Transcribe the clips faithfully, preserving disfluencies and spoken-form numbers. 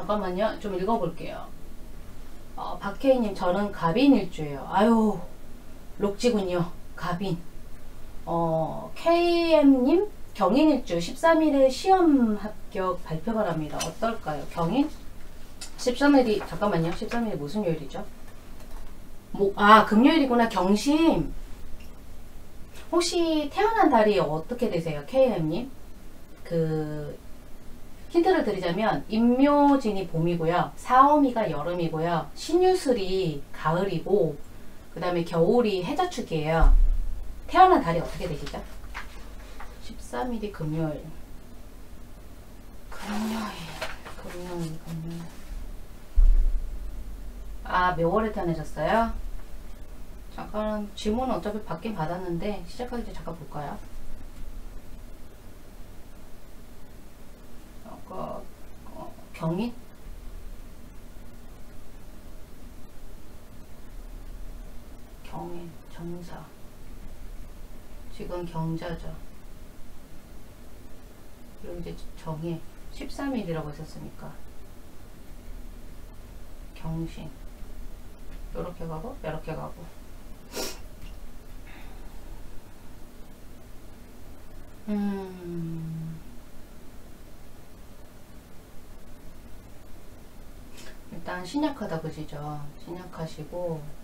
잠깐만요. 좀 읽어볼게요. 어, 박혜희님, 저는 갑인일주예요. 아유, 록지군요. 갑인. 어, 케이엠님, 경인일주 십삼 일에 시험 합격 발표 바랍니다. 어떨까요? 경인? 십삼 일이, 잠깐만요. 십삼 일이 무슨 요일이죠? 목, 아, 금요일이구나. 경심. 혹시 태어난 달이 어떻게 되세요? 케이엠님? 그, 힌트를 드리자면, 임묘진이 봄이고요. 사오미가 여름이고요. 신유술이 가을이고, 그 다음에 겨울이 해자축이에요. 태어난 달이 어떻게 되시죠? 십삼 일이 금요일. 금요일, 금요일, 금요일. 아, 묘월에 태어나셨어요? 잠깐, 질문은 어차피 받긴 받았는데, 시작하기 전에 잠깐 볼까요? 어, 어, 경인? 경인, 정사. 지금 경자죠. 그리고 이제 정해 십삼 일이라고 했었으니까 경신 요렇게 가고 요렇게 가고 음 일단 신약하다 그지죠. 신약하시고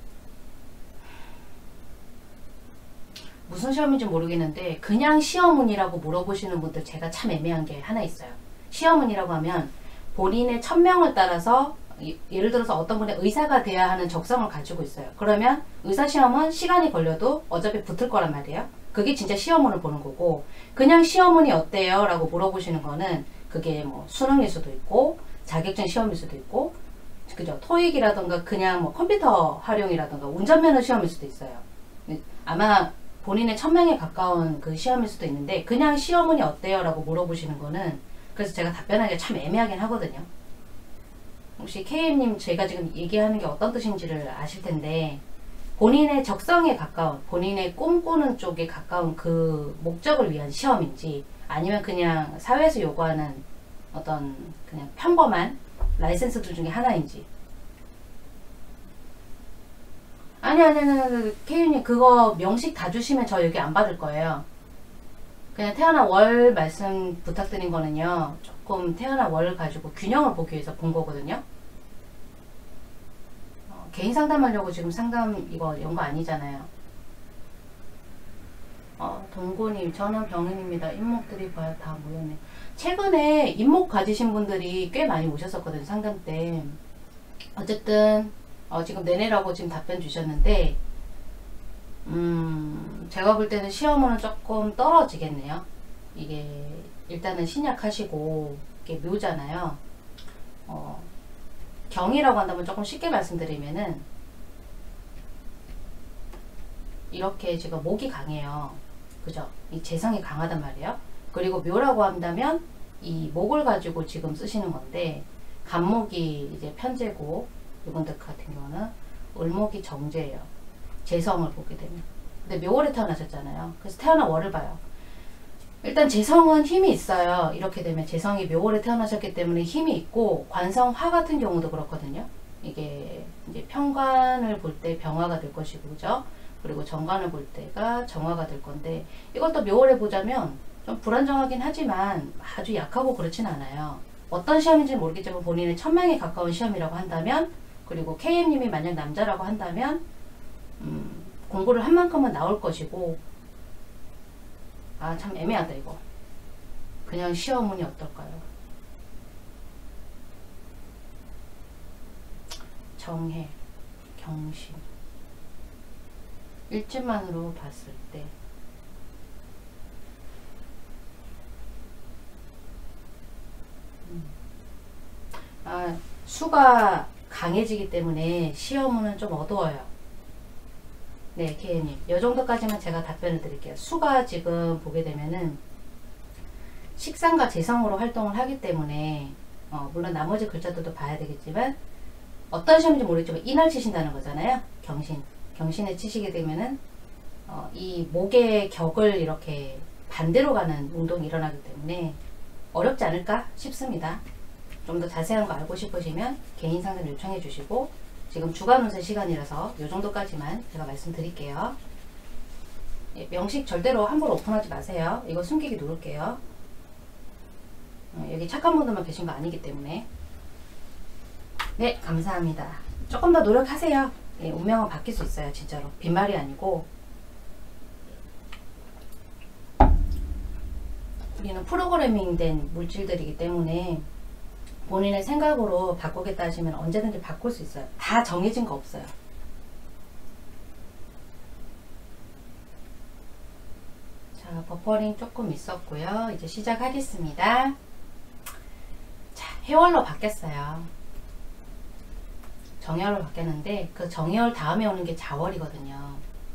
무슨 시험인지 모르겠는데 그냥 시험운이라고 물어보시는 분들 제가 참 애매한 게 하나 있어요. 시험운이라고 하면 본인의 천명을 따라서 예를 들어서 어떤 분의 의사가 돼야 하는 적성을 가지고 있어요. 그러면 의사시험은 시간이 걸려도 어차피 붙을 거란 말이에요. 그게 진짜 시험운을 보는 거고 그냥 시험운이 어때요? 라고 물어보시는 거는 그게 뭐 수능일 수도 있고 자격증 시험일 수도 있고 그죠? 토익이라던가 그냥 뭐 컴퓨터 활용이라던가 운전면허 시험일 수도 있어요. 아마 본인의 천명에 가까운 그 시험일 수도 있는데 그냥 시험운이 어때요? 라고 물어보시는 거는 그래서 제가 답변하기가 참 애매하긴 하거든요. 혹시 케이엠님 제가 지금 얘기하는 게 어떤 뜻인지를 아실 텐데 본인의 적성에 가까운 본인의 꿈꾸는 쪽에 가까운 그 목적을 위한 시험인지 아니면 그냥 사회에서 요구하는 어떤 그냥 평범한 라이센스들 중에 하나인지 아니 아니 아니 케이님 그거 명식 다 주시면 저 여기 안 받을 거예요. 그냥 태어난 월 말씀 부탁드린 거는요 조금 태어난 월 가지고 균형을 보기 위해서 본 거거든요. 어, 개인 상담하려고 지금 상담 이거 연거 아니잖아요. 어, 동고님 저는 병인입니다. 인목들이 봐야 다 모였네. 최근에 인목 가지신 분들이 꽤 많이 오셨었거든요. 상담 때. 어쨌든 어, 지금 내내라고 지금 답변 주셨는데 음, 제가 볼 때는 시험은 조금 떨어지겠네요. 이게 일단은 신약하시고 이게 묘잖아요. 어, 경이라고 한다면 조금 쉽게 말씀드리면은 이렇게 지금 목이 강해요. 그죠? 이 재성이 강하단 말이에요. 그리고 묘라고 한다면 이 목을 가지고 지금 쓰시는 건데 간목이 이제 편재고 이분들 같은 경우는 을목이 정제예요. 재성을 보게 되면. 근데 묘월에 태어나셨잖아요. 그래서 태어난 월을 봐요. 일단 재성은 힘이 있어요. 이렇게 되면 재성이 묘월에 태어나셨기 때문에 힘이 있고 관성화 같은 경우도 그렇거든요. 이게 이제 평관을 볼 때 병화가 될 것이고 그죠? 그리고 정관을 볼 때가 정화가 될 건데 이것도 묘월에 보자면 좀 불안정하긴 하지만 아주 약하고 그렇진 않아요. 어떤 시험인지 모르겠지만 본인의 천명에 가까운 시험이라고 한다면 그리고 케이엠님이 만약 남자라고 한다면 음, 공부를 한 만큼은 나올 것이고 아 참 애매하다 이거. 그냥 시험운이 어떨까요? 정해, 경신 일주만으로 봤을 때 음. 아 수가 강해지기 때문에 시험은 좀 어두워요. 네, 케이님. 이 정도까지만 제가 답변을 드릴게요. 수가 지금 보게 되면은 식상과 재성으로 활동을 하기 때문에 어, 물론 나머지 글자들도 봐야 되겠지만 어떤 시험인지 모르겠지만 인을 치신다는 거잖아요. 경신. 경신에 치시게 되면은 어, 이 목의 격을 이렇게 반대로 가는 운동이 일어나기 때문에 어렵지 않을까 싶습니다. 좀 더 자세한 거 알고 싶으시면 개인 상담 요청해 주시고, 지금 주간 운세 시간이라서 이 정도까지만 제가 말씀드릴게요. 예, 명식 절대로 함부로 오픈하지 마세요. 이거 숨기기 누를게요. 어, 여기 착한 분들만 계신 거 아니기 때문에. 네, 감사합니다. 조금 더 노력하세요. 예, 운명은 바뀔 수 있어요. 진짜로 빈말이 아니고. 우리는 프로그래밍 된 물질들이기 때문에 본인의 생각으로 바꾸겠다 하시면 언제든지 바꿀 수 있어요. 다 정해진 거 없어요. 자, 버퍼링 조금 있었고요. 이제 시작하겠습니다. 자, 해월로 바뀌었어요. 정열로 바뀌었는데 그 정열 다음에 오는 게 자월이거든요.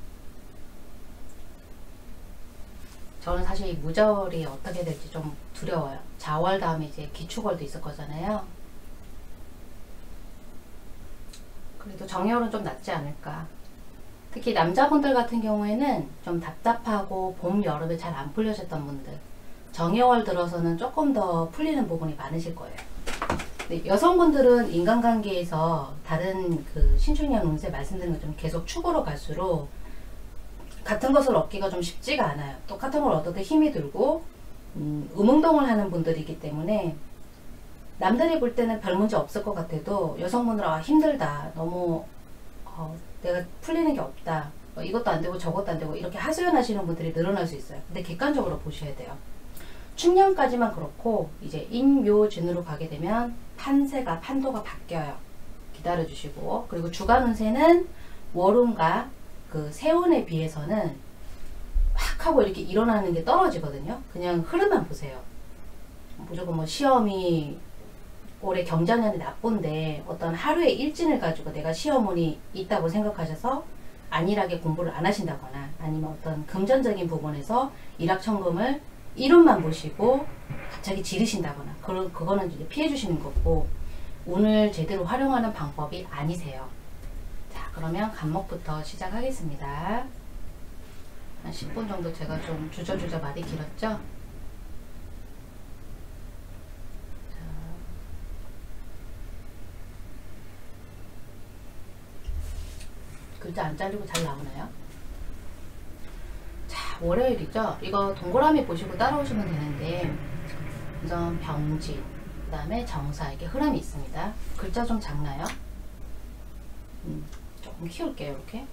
저는 사실 이 무자월이 어떻게 될지 좀 두려워요. 자월 다음에 이제 기축월도 있을 거잖아요. 그래도 정열은 좀 낫지 않을까. 특히 남자분들 같은 경우에는 좀 답답하고 봄, 여름에 잘 안 풀려졌던 분들, 정열월 들어서는 조금 더 풀리는 부분이 많으실 거예요. 근데 여성분들은 인간관계에서 다른 그 신축년 운세 말씀드린 것처럼 계속 축으로 갈수록 같은 것을 얻기가 좀 쉽지가 않아요. 똑같은 걸 얻어도 힘이 들고 음, 의문동을 하는 분들이기 때문에 남들이 볼 때는 별 문제 없을 것 같아도 여성분들은 아, 힘들다, 너무 어, 내가 풀리는 게 없다, 뭐 이것도 안 되고 저것도 안 되고 이렇게 하소연하시는 분들이 늘어날 수 있어요. 근데 객관적으로 보셔야 돼요. 축년까지만 그렇고 이제 인묘진으로 가게 되면 판세가 판도가 바뀌어요. 기다려 주시고, 그리고 주간 운세는 월운과 그 세운에 비해서는 확 하고 이렇게 일어나는 게 떨어지거든요. 그냥 흐름만 보세요. 무조건 뭐 시험이 올해 경자년이 나쁜데 어떤 하루의 일진을 가지고 내가 시험운이 있다고 생각하셔서 안일하게 공부를 안 하신다거나, 아니면 어떤 금전적인 부분에서 일확천금을 이론만 보시고 갑자기 지르신다거나, 그, 그거는 이제 피해 주시는 거고, 운을 제대로 활용하는 방법이 아니세요. 자, 그러면 간목부터 시작하겠습니다. 한 십 분 정도 제가 좀 주저주저 말이 길었죠? 자, 글자 안 잘리고 잘 나오나요? 자, 월요일이죠? 이거 동그라미 보시고 따라오시면 되는데, 우선 병진, 그 다음에 정사, 이렇게 흐름이 있습니다. 글자 좀 작나요? 음, 조금 키울게요. 이렇게.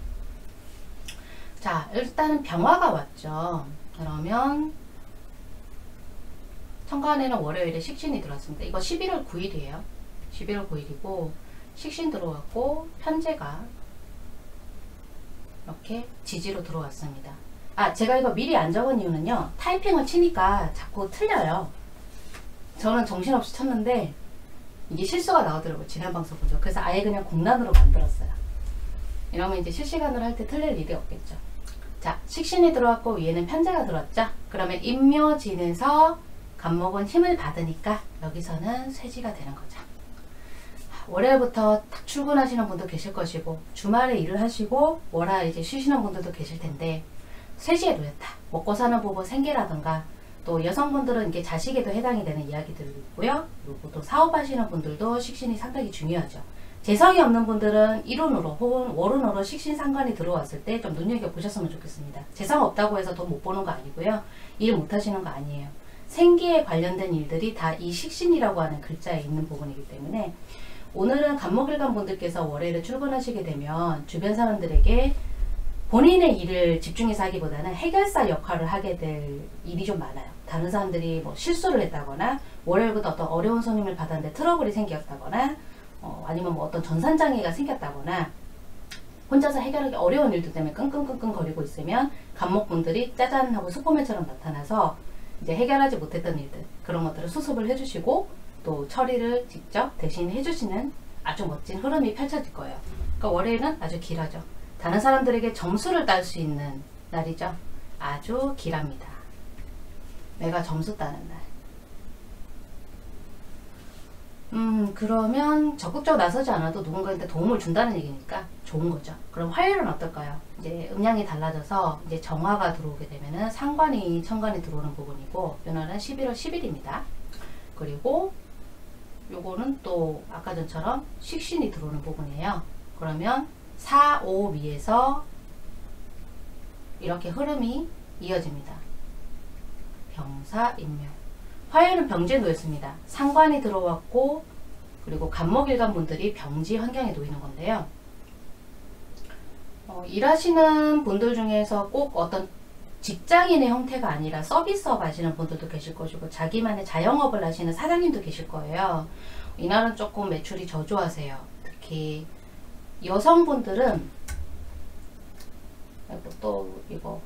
자, 일단은 병화가 왔죠. 그러면 천간에는 월요일에 식신이 들어왔습니다. 이거 십일월 구일이에요. 십일월 구일이고 식신 들어왔고 편제가 이렇게 지지로 들어왔습니다. 아, 제가 이거 미리 안 적은 이유는요, 타이핑을 치니까 자꾸 틀려요. 저는 정신없이 쳤는데 이게 실수가 나오더라고요. 지난 방송 보죠. 그래서 아예 그냥 공란으로 만들었어요. 이러면 이제 실시간으로 할 때 틀릴 일이 없겠죠. 자, 식신이 들어왔고 위에는 편제가 들어왔죠. 그러면 인묘진에서 간목은 힘을 받으니까 여기서는 쇠지가 되는 거죠. 월요일부터 딱 출근하시는 분도 계실 것이고, 주말에 일을 하시고 월화 이제 쉬시는 분들도 계실 텐데, 쇠지에 놓였다. 먹고 사는 부분 생계라든가, 또 여성분들은 이게 자식에도 해당이 되는 이야기들이 있고요. 그리고 또 사업하시는 분들도 식신이 상당히 중요하죠. 재성이 없는 분들은 일운으로 혹은 월운으로 식신 상관이 들어왔을 때 좀 눈여겨보셨으면 좋겠습니다. 재성 없다고 해서 돈 못 버는 거 아니고요. 일 못 하시는 거 아니에요. 생기에 관련된 일들이 다 이 식신이라고 하는 글자에 있는 부분이기 때문에, 오늘은 간목일간 분들께서 월요일에 출근하시게 되면 주변 사람들에게 본인의 일을 집중해서 하기보다는 해결사 역할을 하게 될 일이 좀 많아요. 다른 사람들이 뭐 실수를 했다거나, 월요일부터 어떤 어려운 손님을 받았는데 트러블이 생겼다거나, 어, 아니면 뭐 어떤 전산장애가 생겼다거나, 혼자서 해결하기 어려운 일들 때문에 끙끙끙끙 거리고 있으면 간목분들이 짜잔 하고 슈퍼맨처럼 나타나서 이제 해결하지 못했던 일들, 그런 것들을 수습을 해주시고 또 처리를 직접 대신 해주시는 아주 멋진 흐름이 펼쳐질 거예요. 그러니까 월요일은 아주 길하죠. 다른 사람들에게 점수를 딸 수 있는 날이죠. 아주 길합니다. 내가 점수 따는 날. 음 그러면 적극적으로 나서지 않아도 누군가한테 도움을 준다는 얘기니까 좋은 거죠. 그럼 화요일은 어떨까요? 이제 음양이 달라져서 이제 정화가 들어오게 되면은 상관이 천간이 들어오는 부분이고, 요날은 십일월 십일입니다. 그리고 요거는 또 아까 전처럼 식신이 들어오는 부분이에요. 그러면 사, 오, 미에서 이렇게 흐름이 이어집니다. 병사, 인묘. 화요일은 병지에 놓였습니다. 상관이 들어왔고 그리고 간목일간 분들이 병지 환경에 놓이는 건데요. 어, 일하시는 분들 중에서 꼭 어떤 직장인의 형태가 아니라 서비스업 하시는 분들도 계실 것이고 자기만의 자영업을 하시는 사장님도 계실 거예요. 이날은 조금 매출이 저조하세요. 특히 여성분들은 또 이거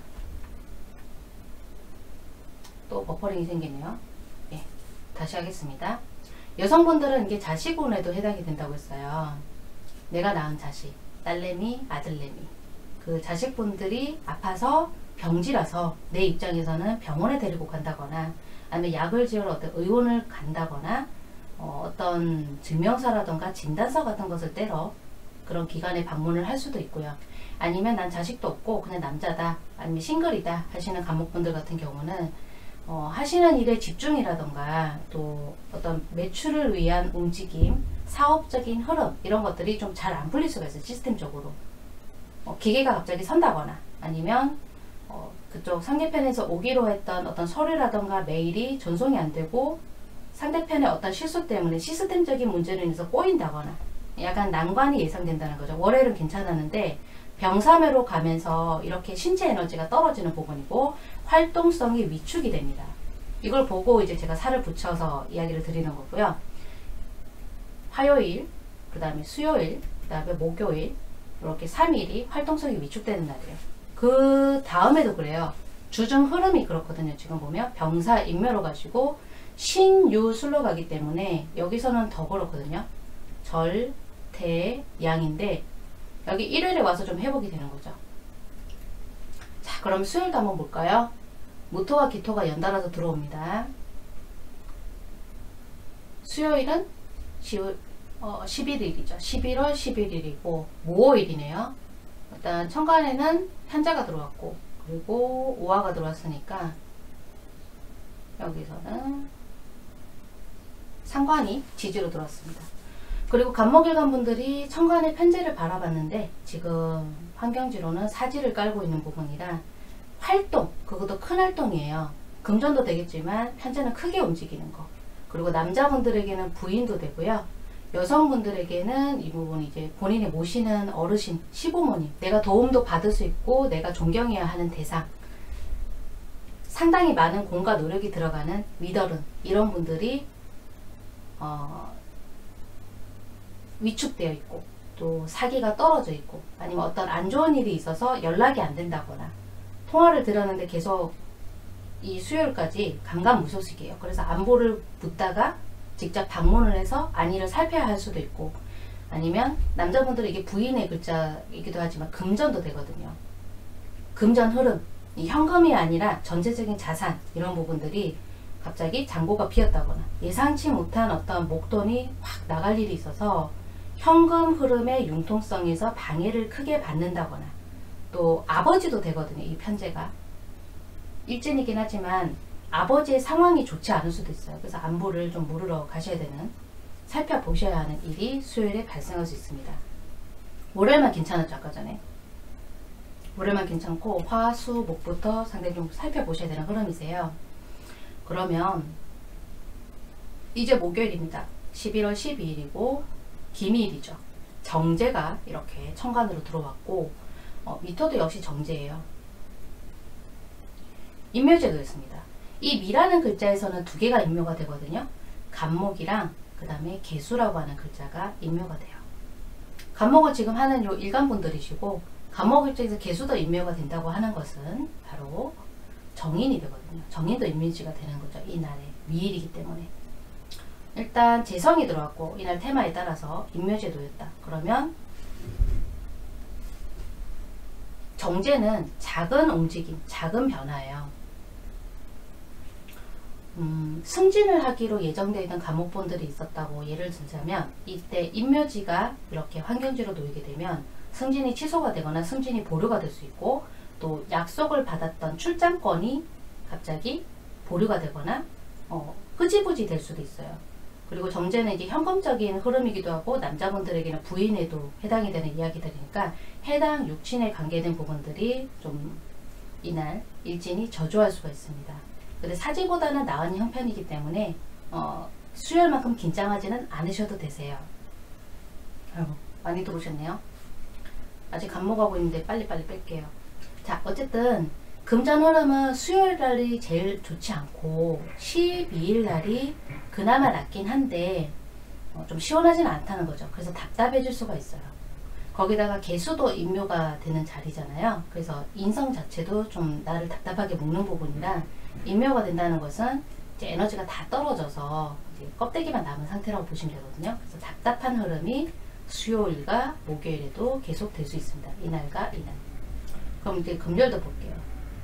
또 버퍼링이 생기네요. 예, 다시 하겠습니다. 여성분들은 이게 자식운에도 해당이 된다고 했어요. 내가 낳은 자식, 딸내미, 아들내미. 그 자식분들이 아파서 병지라서 내 입장에서는 병원에 데리고 간다거나 아니면 약을 지으러 어떤 의원을 간다거나 어, 어떤 증명서라던가 진단서 같은 것을 떼러 그런 기관에 방문을 할 수도 있고요. 아니면 난 자식도 없고 그냥 남자다 아니면 싱글이다 하시는 간목분들 같은 경우는 어, 하시는 일에 집중이라던가 또 어떤 매출을 위한 움직임, 사업적인 흐름 이런 것들이 좀 잘 안 풀릴 수가 있어요. 시스템적으로. 어, 기계가 갑자기 선다거나 아니면 어, 그쪽 상대편에서 오기로 했던 어떤 서류라던가 메일이 전송이 안 되고 상대편의 어떤 실수 때문에 시스템적인 문제로 인해서 꼬인다거나 약간 난관이 예상된다는 거죠. 월요일은 괜찮았는데 병사매로 가면서 이렇게 신체 에너지가 떨어지는 부분이고 활동성이 위축이 됩니다. 이걸 보고 이제 제가 살을 붙여서 이야기를 드리는 거고요. 화요일, 그 다음에 수요일, 그 다음에 목요일 이렇게 삼 일이 활동성이 위축되는 날이에요. 그 다음에도 그래요. 주중 흐름이 그렇거든요. 지금 보면 병사 인묘로 가시고 신유술로 가기 때문에 여기서는 더 그렇거든요. 절, 태, 양인데 여기 일요일에 와서 좀 회복이 되는 거죠. 자, 그럼 수요일도 한번 볼까요? 무토와 기토가 연달아서 들어옵니다. 수요일은 어, 십일 일이죠. 십일월 십일 일이고 모호일이네요. 일단 천간에는 편자가 들어왔고 그리고 오화가 들어왔으니까 여기서는 상관이 지지로 들어왔습니다. 그리고 간목일간 분들이 천간의 편제를 바라봤는데 지금 환경지로는 사지를 깔고 있는 부분이라 활동, 그것도 큰 활동이에요. 금전도 되겠지만 편제는 크게 움직이는 거. 그리고 남자분들에게는 부인도 되고요. 여성분들에게는 이 부분이 이제 본인이 모시는 어르신, 시부모님, 내가 도움도 받을 수 있고 내가 존경해야 하는 대상, 상당히 많은 공과 노력이 들어가는 윗어른, 이런 분들이 어, 위축되어 있고 또 사기가 떨어져 있고 아니면 어떤 안 좋은 일이 있어서 연락이 안 된다거나 통화를 드렸는데 계속 이 수요일까지 감감무소식이에요. 그래서 안보를 묻다가 직접 방문을 해서 안위를 살펴야 할 수도 있고 아니면 남자분들은 이게 부인의 글자이기도 하지만 금전도 되거든요. 금전 흐름, 이 현금이 아니라 전체적인 자산 이런 부분들이 갑자기 잔고가 비었다거나 예상치 못한 어떤 목돈이 확 나갈 일이 있어서 현금 흐름의 융통성에서 방해를 크게 받는다거나 또 아버지도 되거든요. 이 편제가 일진이긴 하지만 아버지의 상황이 좋지 않을 수도 있어요. 그래서 안부를 좀 물으러 가셔야 되는, 살펴보셔야 하는 일이 수요일에 발생할 수 있습니다. 월요일만 괜찮았죠. 아까 전에 월요일만 괜찮고 화, 수, 목부터 상당히 좀 살펴보셔야 되는 흐름이세요. 그러면 이제 목요일입니다. 십일월 십이 일이고 기미일이죠. 정제가 이렇게 천간으로 들어왔고 어, 미토도 역시 정제예요. 인묘제도였습니다. 이 미라는 글자에서는 두 개가 인묘가 되거든요. 간목이랑 그 다음에 개수라고 하는 글자가 인묘가 돼요. 간목을 지금 하는 요 일간분들이시고 간목 입장에서 개수도 인묘가 된다고 하는 것은 바로 정인이 되거든요. 정인도 인묘지가 되는 거죠. 이날에 미일이기 때문에. 일단 재성이 들어왔고 이날 테마에 따라서 인묘제도였다. 그러면 정제는 작은 움직임, 작은 변화예요. 음, 승진을 하기로 예정되어 있던 간목분들이 있었다고 예를 들자면 이때 인묘지가 이렇게 환경지로 놓이게 되면 승진이 취소가 되거나 승진이 보류가 될 수 있고 또 약속을 받았던 출장권이 갑자기 보류가 되거나 어, 흐지부지 될 수도 있어요. 그리고 정제는 이제 현금적인 흐름이기도 하고 남자분들에게는 부인에도 해당이 되는 이야기들이니까 해당 육친에 관계된 부분들이 좀 이날 일진이 저조할 수가 있습니다. 근데 사지보다는 나은 형편이기 때문에 어, 수요일만큼 긴장하지는 않으셔도 되세요. 아이고, 많이 들어오셨네요. 아직 간목하고 있는데 빨리빨리 뺄게요. 자, 어쨌든 금전 흐름은 수요일 날이 제일 좋지 않고 십이일 날이 그나마 낫긴 한데 어, 좀 시원하지는 않다는 거죠. 그래서 답답해질 수가 있어요. 거기다가 개수도 인묘가 되는 자리잖아요. 그래서 인성 자체도 좀 나를 답답하게 묶는 부분이라 인묘가 된다는 것은 이제 에너지가 다 떨어져서 이제 껍데기만 남은 상태라고 보시면 되거든요. 그래서 답답한 흐름이 수요일과 목요일에도 계속 될 수 있습니다. 이날과 이날. 그럼 이제 금요일도 볼게요.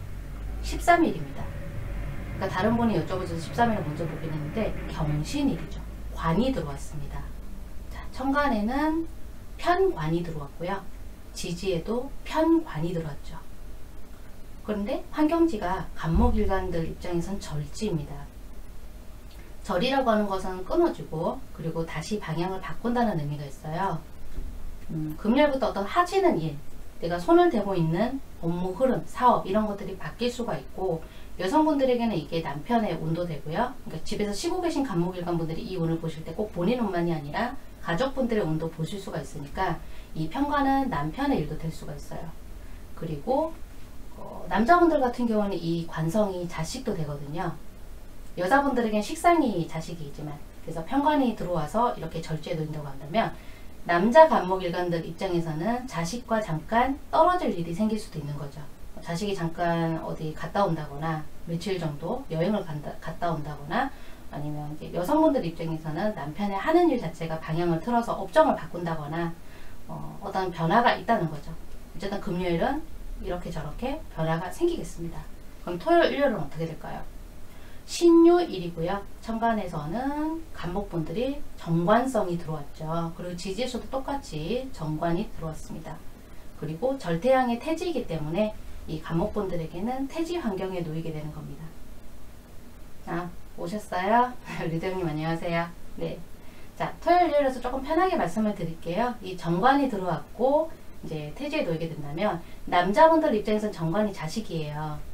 십삼일입니다. 그러니까 다른 분이 여쭤보셔서 십삼일을 먼저 보긴 했는데 경신일이죠. 관이 들어왔습니다. 자, 천간에는 편관이 들어왔고요. 지지에도 편관이 들어왔죠. 그런데 환경지가 간목일간들 입장에선 절지입니다. 절이라고 하는 것은 끊어지고 그리고 다시 방향을 바꾼다는 의미가 있어요. 음, 금요일부터 어떤 하지는 일, 내가 손을 대고 있는 업무 흐름, 사업 이런 것들이 바뀔 수가 있고 여성분들에게는 이게 남편의 운도 되고요. 그러니까 집에서 쉬고 계신 간목일간 분들이 이 운을 보실 때 꼭 본인 운만이 아니라 가족분들의 운도 보실 수가 있으니까 이 편관은 남편의 일도 될 수가 있어요. 그리고 어, 남자분들 같은 경우는 이 관성이 자식도 되거든요. 여자분들에겐 식상이 자식이지만 그래서 편관이 들어와서 이렇게 절제에 놓인다고 한다면 남자 간목일간들 입장에서는 자식과 잠깐 떨어질 일이 생길 수도 있는 거죠. 자식이 잠깐 어디 갔다 온다거나 며칠 정도 여행을 간다, 갔다 온다거나 아니면 이제 여성분들 입장에서는 남편의 하는 일 자체가 방향을 틀어서 업종을 바꾼다거나 어, 어떤 변화가 있다는 거죠. 어쨌든 금요일은 이렇게 저렇게 변화가 생기겠습니다. 그럼 토요일, 일요일은 어떻게 될까요? 신유일이고요. 천간에서는 간목분들이 정관성이 들어왔죠. 그리고 지지에서도 똑같이 정관이 들어왔습니다. 그리고 절태양의 태지이기 때문에 이 간목분들에게는 태지 환경에 놓이게 되는 겁니다. 아, 오셨어요? 리더님 안녕하세요. 네. 자, 토요일, 일요일에서 조금 편하게 말씀을 드릴게요. 이 정관이 들어왔고 이제 태지에 놓이게 된다면 남자분들 입장에서는 정관이 자식이에요.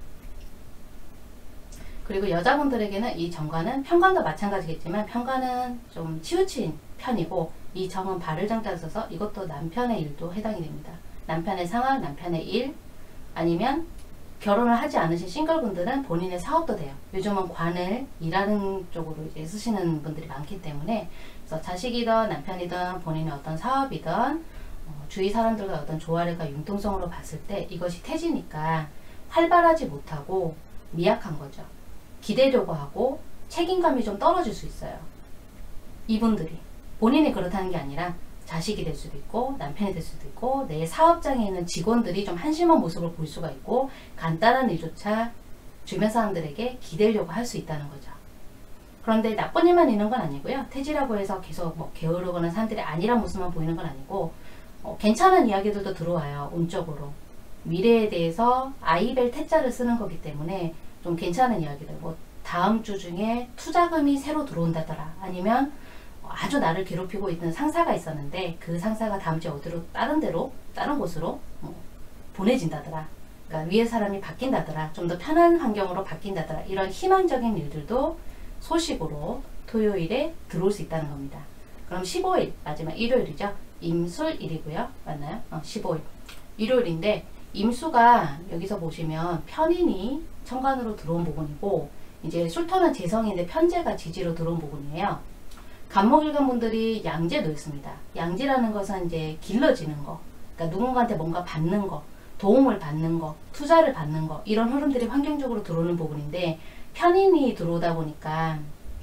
그리고 여자분들에게는 이 정관은 편관도 마찬가지겠지만 편관은 좀 치우친 편이고 이 정은 발을 정자를 써서 이것도 남편의 일도 해당이 됩니다. 남편의 상황, 남편의 일 아니면 결혼을 하지 않으신 싱글분들은 본인의 사업도 돼요. 요즘은 관을 일하는 쪽으로 이제 쓰시는 분들이 많기 때문에 그래서 자식이든 남편이든 본인의 어떤 사업이든 어, 주위 사람들과 어떤 조화를과 융통성으로 봤을 때 이것이 태지니까 활발하지 못하고 미약한 거죠. 기대려고 하고 책임감이 좀 떨어질 수 있어요. 이분들이 본인이 그렇다는 게 아니라 자식이 될 수도 있고 남편이 될 수도 있고 내 사업장에 있는 직원들이 좀 한심한 모습을 볼 수가 있고 간단한 일조차 주변 사람들에게 기대려고 할 수 있다는 거죠. 그런데 나쁜 일만 있는 건 아니고요. 태지라고 해서 계속 뭐 게으르거나 사람들이 아니란 모습만 보이는 건 아니고 어, 괜찮은 이야기들도 들어와요. 운적으로. 미래에 대해서 아이벨 태자를 쓰는 거기 때문에 좀 괜찮은 이야기들, 뭐 다음 주 중에 투자금이 새로 들어온다더라, 아니면 아주 나를 괴롭히고 있는 상사가 있었는데 그 상사가 다음 주에 어디로 다른 데로 다른 곳으로 뭐 보내진다더라, 그러니까 위에 사람이 바뀐다더라, 좀 더 편한 환경으로 바뀐다더라, 이런 희망적인 일들도 소식으로 토요일에 들어올 수 있다는 겁니다. 그럼 십오일 마지막 일요일이죠. 임술일이고요. 맞나요? 어, 십오일 일요일인데 임수가 여기서 보시면 편인이 천간으로 들어온 부분이고 이제 술토는 재성인데 편재가 지지로 들어온 부분이에요. 간목일간 분들이 양재 놓였습니다. 양지라는 것은 이제 길러지는 거, 그러니까 누군가한테 뭔가 받는 거, 도움을 받는 거, 투자를 받는 거, 이런 흐름들이 환경적으로 들어오는 부분인데 편인이 들어오다 보니까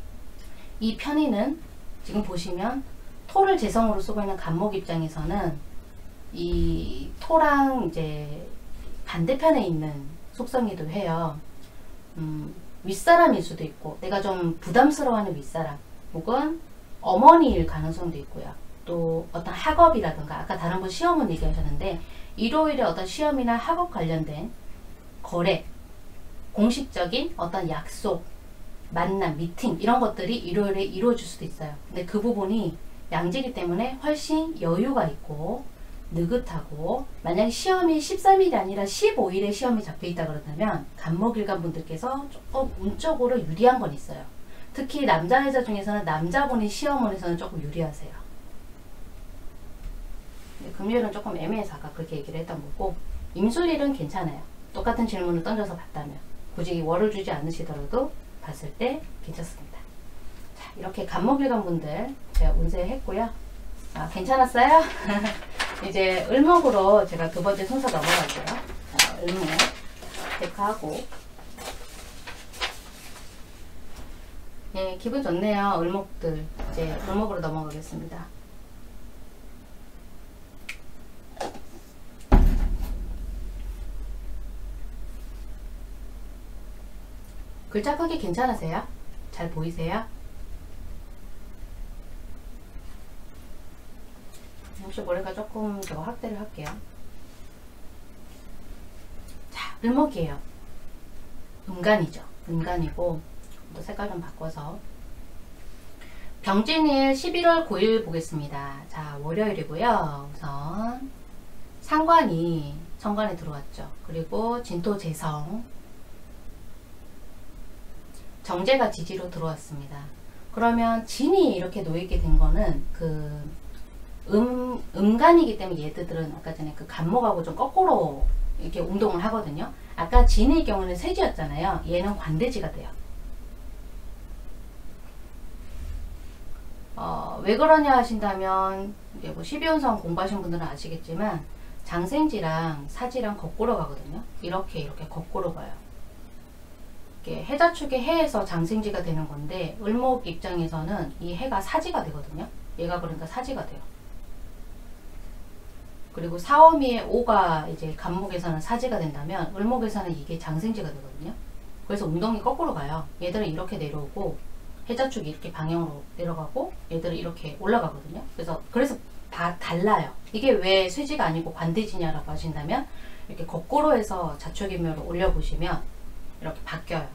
이 편인은 지금 보시면 토를 재성으로 쓰고 있는 간목 입장에서는 이 토랑 이제 반대편에 있는 속성이기도 해요. 음, 윗사람일 수도 있고 내가 좀 부담스러워하는 윗사람 혹은 어머니일 가능성도 있고요. 또 어떤 학업이라든가 아까 다른 분 시험은 얘기하셨는데 일요일에 어떤 시험이나 학업 관련된 거래, 공식적인 어떤 약속, 만남, 미팅 이런 것들이 일요일에 이루어질 수도 있어요. 근데 그 부분이 양지기 때문에 훨씬 여유가 있고 느긋하고, 만약에 시험이 십삼 일이 아니라 십오 일에 시험이 잡혀 있다 그렇다면 간목일간 분들께서 조금 운적으로 유리한 건 있어요. 특히 남자 여자 중에서는 남자분이 시험원에서는 조금 유리하세요. 금요일은 조금 애매해서 아까 그렇게 얘기를 했던 거고, 임술일은 괜찮아요. 똑같은 질문을 던져서 봤다면, 굳이 월을 주지 않으시더라도 봤을 때 괜찮습니다. 자, 이렇게 간목일간 분들 제가 운세 했고요. 아, 괜찮았어요? 이제 을목으로 제가 두 번째 순서 넘어갈게요. 자, 을목 체크하고. 네, 기분 좋네요. 을목들. 이제 을목으로 넘어가겠습니다. 글자 크기 괜찮으세요? 잘 보이세요? 혹시 모르니까 조금 더 확대를 할게요. 자, 을목이에요. 음간이죠. 음간이고, 또 색깔 좀 바꿔서. 병진일 십일월 구일 보겠습니다. 자, 월요일이고요. 우선 상관이 천간에 들어왔죠. 그리고 진토 재성, 정제가 지지로 들어왔습니다. 그러면 진이 이렇게 놓이게 된 거는 그 음, 음간이기 때문에 얘들은 아까 전에 그 간목하고 좀 거꾸로 이렇게 운동을 하거든요. 아까 진의 경우는 세지였잖아요. 얘는 관대지가 돼요. 어, 왜 그러냐 하신다면, 뭐 십이운성 공부하신 분들은 아시겠지만 장생지랑 사지랑 거꾸로 가거든요. 이렇게 이렇게 거꾸로 가요. 이게 해자축의 해에서 장생지가 되는 건데, 을목 입장에서는 이 해가 사지가 되거든요. 얘가 그러니까 사지가 돼요. 그리고 사오미의 오가 이제 간목에서는 사지가 된다면 을목에서는 이게 장생지가 되거든요. 그래서 운동이 거꾸로 가요. 얘들은 이렇게 내려오고 해자축이 이렇게 방향으로 내려가고 얘들은 이렇게 올라가거든요. 그래서 그래서 다 달라요. 이게 왜 쇠지가 아니고 관대지냐라고 하신다면, 이렇게 거꾸로 해서 자축인묘를 올려보시면 이렇게 바뀌어요.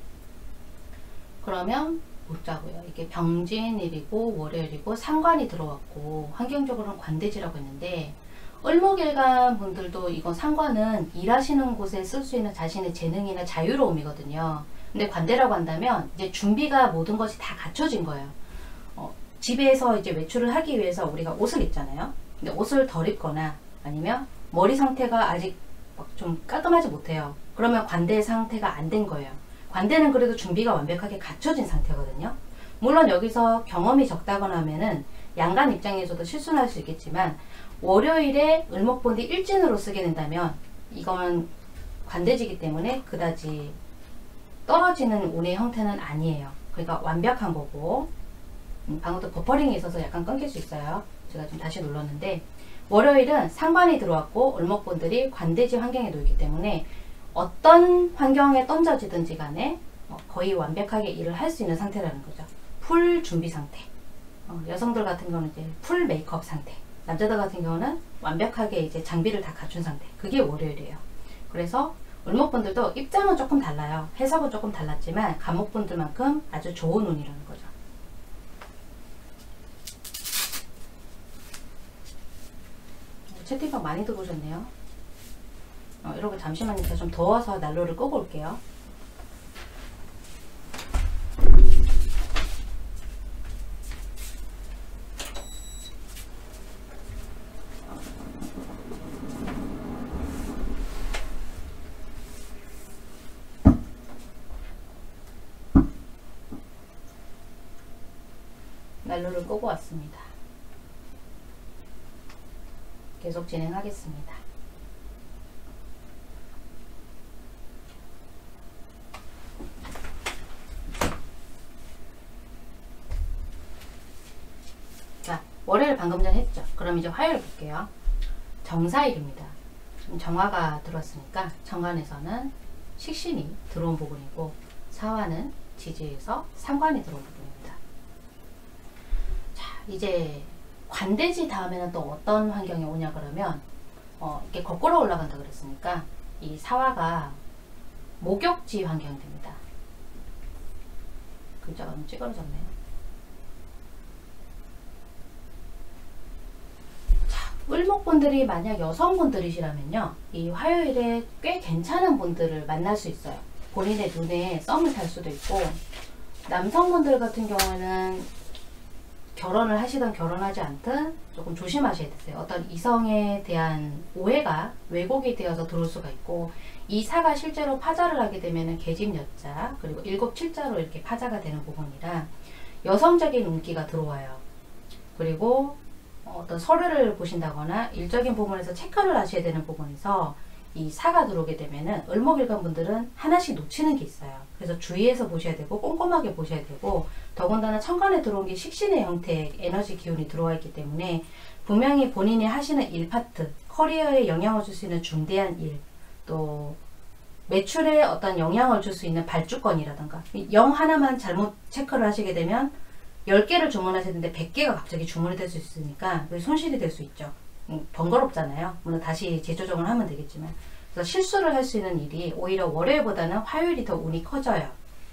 그러면 보자고요. 이게 병진일이고 월요일이고 상관이 들어왔고, 환경적으로는 관대지라고 했는데, 을목일간 분들도 이건 상관은 일하시는 곳에 쓸 수 있는 자신의 재능이나 자유로움이거든요. 근데 관대라고 한다면 이제 준비가 모든 것이 다 갖춰진 거예요. 어, 집에서 이제 외출을 하기 위해서 우리가 옷을 입잖아요. 근데 옷을 덜 입거나 아니면 머리 상태가 아직 막 좀 깔끔하지 못해요. 그러면 관대 상태가 안 된 거예요. 관대는 그래도 준비가 완벽하게 갖춰진 상태거든요. 물론 여기서 경험이 적다거나 하면은 양간 입장에서도 실수는 할 수 있겠지만, 월요일에 을목본디 일진으로 쓰게 된다면 이건 관대지기 때문에 그다지 떨어지는 운의 형태는 아니에요. 그러니까 완벽한 거고, 음, 방금도 버퍼링이 있어서 약간 끊길 수 있어요. 제가 좀 다시 눌렀는데, 월요일은 상관이 들어왔고 을목본들이 관대지 환경에 놓이기 때문에 어떤 환경에 던져지든지 간에 거의 완벽하게 일을 할 수 있는 상태라는 거죠. 풀 준비 상태. 어, 여성들 같은 경우는 이제 풀 메이크업 상태, 남자들 같은 경우는 완벽하게 이제 장비를 다 갖춘 상태. 그게 월요일이에요. 그래서 을목분들도 입장은 조금 달라요. 해석은 조금 달랐지만 간목분들만큼 아주 좋은 운이라는 거죠. 채팅방 많이 들어오셨네요. 어, 여러분 잠시만요. 제가 좀 더워서 난로를 끄고 올게요. 난로를 끄고 왔습니다. 계속 진행하겠습니다. 자, 월요일 방금 전 했죠. 그럼 이제 화요일 볼게요. 정사일입니다. 지금 정화가 들어왔으니까 정관에서는 식신이 들어온 부분이고, 사화는 지지에서 상관이 들어온 부분입니다. 자, 이제 관대지 다음에는 또 어떤 환경이 오냐 그러면, 어, 이렇게 거꾸로 올라간다 그랬으니까 이 사화가 목욕지 환경이 됩니다. 글자가 너무 찌그러졌네요. 자, 을목분들이 만약 여성분들이시라면요, 이 화요일에 꽤 괜찮은 분들을 만날 수 있어요. 본인의 눈에 썸을 탈 수도 있고, 남성분들 같은 경우에는 결혼을 하시든 결혼하지 않든 조금 조심하셔야 되세요. 어떤 이성에 대한 오해가 왜곡이 되어서 들어올 수가 있고, 이 사가 실제로 파자를 하게 되면 계집 여자 그리고 일곱 칠자로 이렇게 파자가 되는 부분이라 여성적인 운기가 들어와요. 그리고 어떤 서류를 보신다거나 일적인 부분에서 체크를 하셔야 되는 부분에서 이 사가 들어오게 되면은 을목일간 분들은 하나씩 놓치는 게 있어요. 그래서 주의해서 보셔야 되고 꼼꼼하게 보셔야 되고, 더군다나 천간에 들어온 게 식신의 형태의 에너지 기운이 들어와 있기 때문에 분명히 본인이 하시는 일 파트, 커리어에 영향을 줄 수 있는 중대한 일, 또 매출에 어떤 영향을 줄 수 있는 발주권이라든가, 영 하나만 잘못 체크를 하시게 되면 열 개를 주문하시는데 백 개가 갑자기 주문이 될 수 있으니까 손실이 될 수 있죠. 음, 번거롭잖아요. 물론 다시 재조정을 하면 되겠지만. 그래서 실수를 할 수 있는 일이 오히려 월요일보다는 화요일이 더 운이 커져요.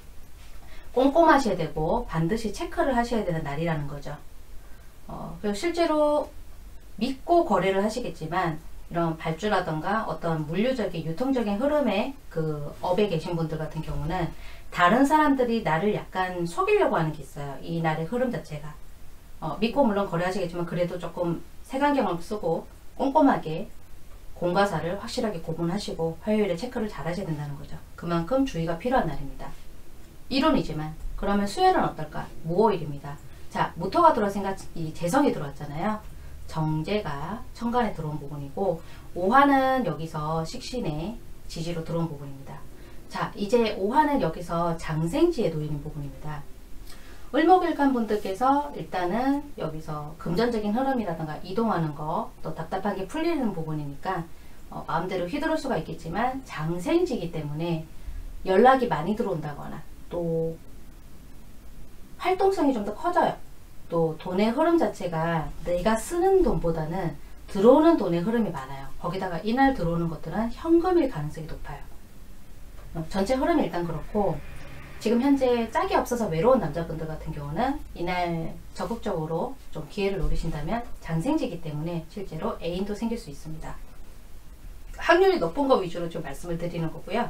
꼼꼼하셔야 되고 반드시 체크를 하셔야 되는 날이라는 거죠. 어, 그리고 실제로 믿고 거래를 하시겠지만 이런 발주라던가 어떤 물류적인 유통적인 흐름의 그 업에 계신 분들 같은 경우는 다른 사람들이 나를 약간 속이려고 하는 게 있어요. 이 날의 흐름 자체가. 어, 믿고 물론 거래하시겠지만 그래도 조금 색안경을 쓰고 꼼꼼하게 공과사를 확실하게 구분하시고 화요일에 체크를 잘 하셔야 된다는 거죠. 그만큼 주의가 필요한 날입니다. 이론이지만 그러면 수요일은 어떨까? 무오일입니다. 자, 무토가 들어왔으니까 이 재성이 들어왔잖아요. 정제가 천간에 들어온 부분이고, 오화는 여기서 식신의 지지로 들어온 부분입니다. 자, 이제 오화는 여기서 장생지에 놓이는 부분입니다. 을목일간 분들께서 일단은 여기서 금전적인 흐름이라든가 이동하는 거, 또 답답한 게 풀리는 부분이니까 어, 마음대로 휘두를 수가 있겠지만 장생지이기 때문에 연락이 많이 들어온다거나 또 활동성이 좀 더 커져요. 또 돈의 흐름 자체가 내가 쓰는 돈보다는 들어오는 돈의 흐름이 많아요. 거기다가 이날 들어오는 것들은 현금일 가능성이 높아요. 어, 전체 흐름이 일단 그렇고, 지금 현재 짝이 없어서 외로운 남자분들 같은 경우는 이날 적극적으로 좀 기회를 노리신다면 장생지이기 때문에 실제로 애인도 생길 수 있습니다. 확률이 높은 거 위주로 좀 말씀을 드리는 거고요.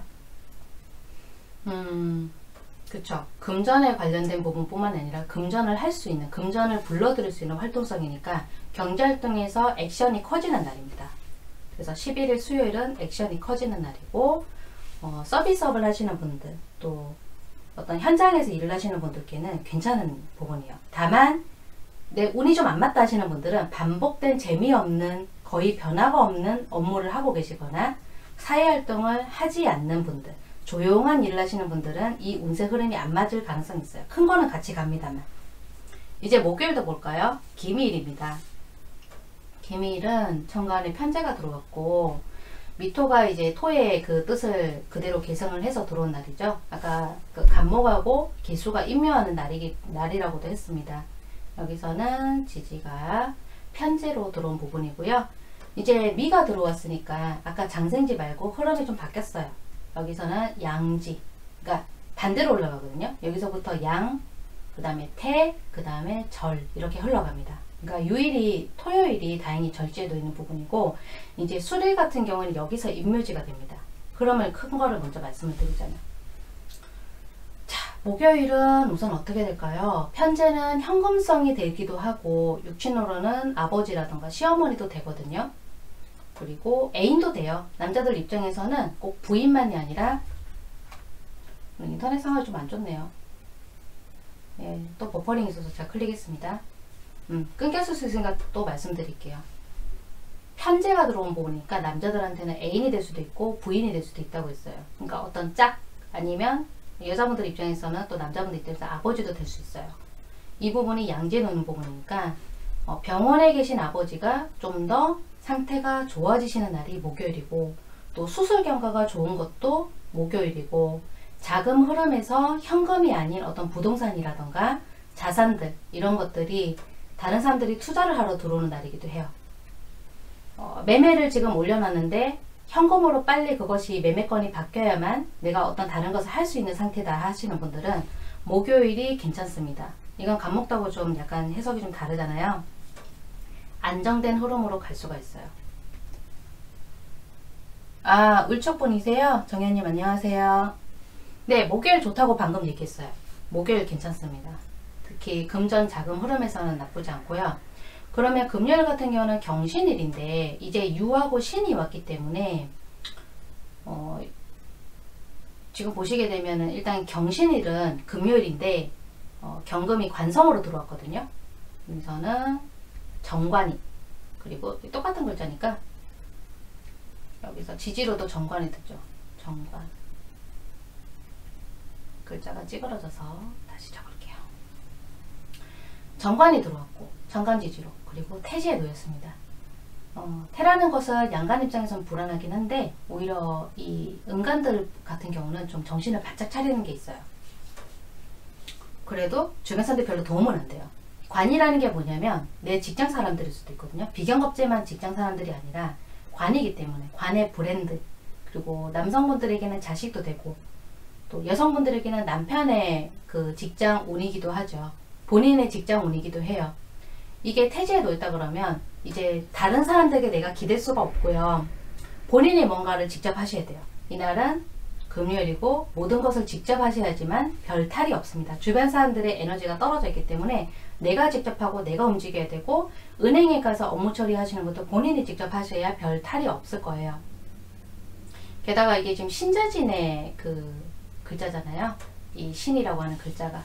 음, 그쵸. 금전에 관련된 부분뿐만 아니라 금전을 할 수 있는, 금전을 불러들일 수 있는 활동성이니까 경제활동에서 액션이 커지는 날입니다. 그래서 십일 일 수요일은 액션이 커지는 날이고, 어, 서비스업을 하시는 분들, 또 어떤 현장에서 일을 하시는 분들께는 괜찮은 부분이에요. 다만 내 운이 좀 안 맞다 하시는 분들은 반복된 재미없는, 거의 변화가 없는 업무를 하고 계시거나 사회활동을 하지 않는 분들, 조용한 일을 하시는 분들은 이 운세 흐름이 안 맞을 가능성이 있어요. 큰 거는 같이 갑니다만. 이제 목요일도 볼까요? 기미일입니다. 기미일은 천간에 편제가 들어왔고, 미토가 이제 토의 그 뜻을 그대로 계승을 해서 들어온 날이죠. 아까 그 간목하고 기수가 임묘하는 날이기, 날이라고도 했습니다. 여기서는 지지가 편제로 들어온 부분이고요. 이제 미가 들어왔으니까 아까 장생지 말고 흐름이 좀 바뀌었어요. 여기서는 양지, 그러니까 반대로 올라가거든요. 여기서부터 양, 그 다음에 태, 그 다음에 절 이렇게 흘러갑니다. 그러니까 유일이 토요일이 다행히 절지에 놓이는 부분이고, 이제 수일 같은 경우는 여기서 임묘지가 됩니다. 그러면 큰 거를 먼저 말씀을 드리자면, 자, 목요일은 우선 어떻게 될까요? 편제는 현금성이 되기도 하고 육친으로는 아버지라던가 시어머니도 되거든요. 그리고 애인도 돼요. 남자들 입장에서는 꼭 부인만이 아니라, 인터넷 상황이 좀 안 좋네요. 예, 또 버퍼링이 있어서 제가 클릭했습니다. 음, 끊겼을 수 있으니까 또 말씀드릴게요. 편제가 들어온 부분이니까 남자들한테는 애인이 될 수도 있고 부인이 될 수도 있다고 했어요. 그러니까 어떤 짝, 아니면 여자분들 입장에서는 또 남자분들 입장에서 아버지도 될 수 있어요. 이 부분이 양지에 놓는 부분이니까 어, 병원에 계신 아버지가 좀 더 상태가 좋아지시는 날이 목요일이고, 또 수술 경과가 좋은 것도 목요일이고, 자금 흐름에서 현금이 아닌 어떤 부동산이라던가 자산들, 이런 것들이 다른 사람들이 투자를 하러 들어오는 날이기도 해요. 어, 매매를 지금 올려놨는데 현금으로 빨리 그것이 매매권이 바뀌어야만 내가 어떤 다른 것을 할 수 있는 상태다 하시는 분들은 목요일이 괜찮습니다. 이건 간목도하고 좀 약간 해석이 좀 다르잖아요. 안정된 흐름으로 갈 수가 있어요. 아, 을촉분이세요? 정현님 안녕하세요. 네, 목요일 좋다고 방금 얘기했어요. 목요일 괜찮습니다. 특히 금전 자금 흐름에서는 나쁘지 않고요. 그러면 금요일 같은 경우는 경신일인데 이제 유하고 신이 왔기 때문에 어, 지금 보시게 되면은 일단 경신일은 금요일인데 어, 경금이 관성으로 들어왔거든요. 여기서는 정관이, 그리고 똑같은 글자니까 여기서 지지로도 정관이 듣죠. 정관. 글자가 찌그러져서 다시 적을게요. 정관이 들어왔고 정관지지로, 그리고 태지에 놓였습니다. 어, 태라는 것은 양간 입장에서는 불안하긴 한데 오히려 이 음간들 같은 경우는 좀 정신을 바짝 차리는 게 있어요. 그래도 주변 사람들 별로 도움은 안 돼요. 관이라는 게 뭐냐면 내 직장 사람들일 수도 있거든요. 비경겁제만 직장 사람들이 아니라 관이기 때문에 관의 브랜드, 그리고 남성분들에게는 자식도 되고 또 여성분들에게는 남편의 그 직장 운이기도 하죠. 본인의 직장 운이기도 해요. 이게 태지에 놓였다 그러면 이제 다른 사람들에게 내가 기댈 수가 없고요. 본인이 뭔가를 직접 하셔야 돼요. 이날은 금요일이고 모든 것을 직접 하셔야지만 별 탈이 없습니다. 주변 사람들의 에너지가 떨어져 있기 때문에 내가 직접 하고 내가 움직여야 되고, 은행에 가서 업무 처리하시는 것도 본인이 직접 하셔야 별 탈이 없을 거예요. 게다가 이게 지금 신자진의 그 글자잖아요. 이 신이라고 하는 글자가,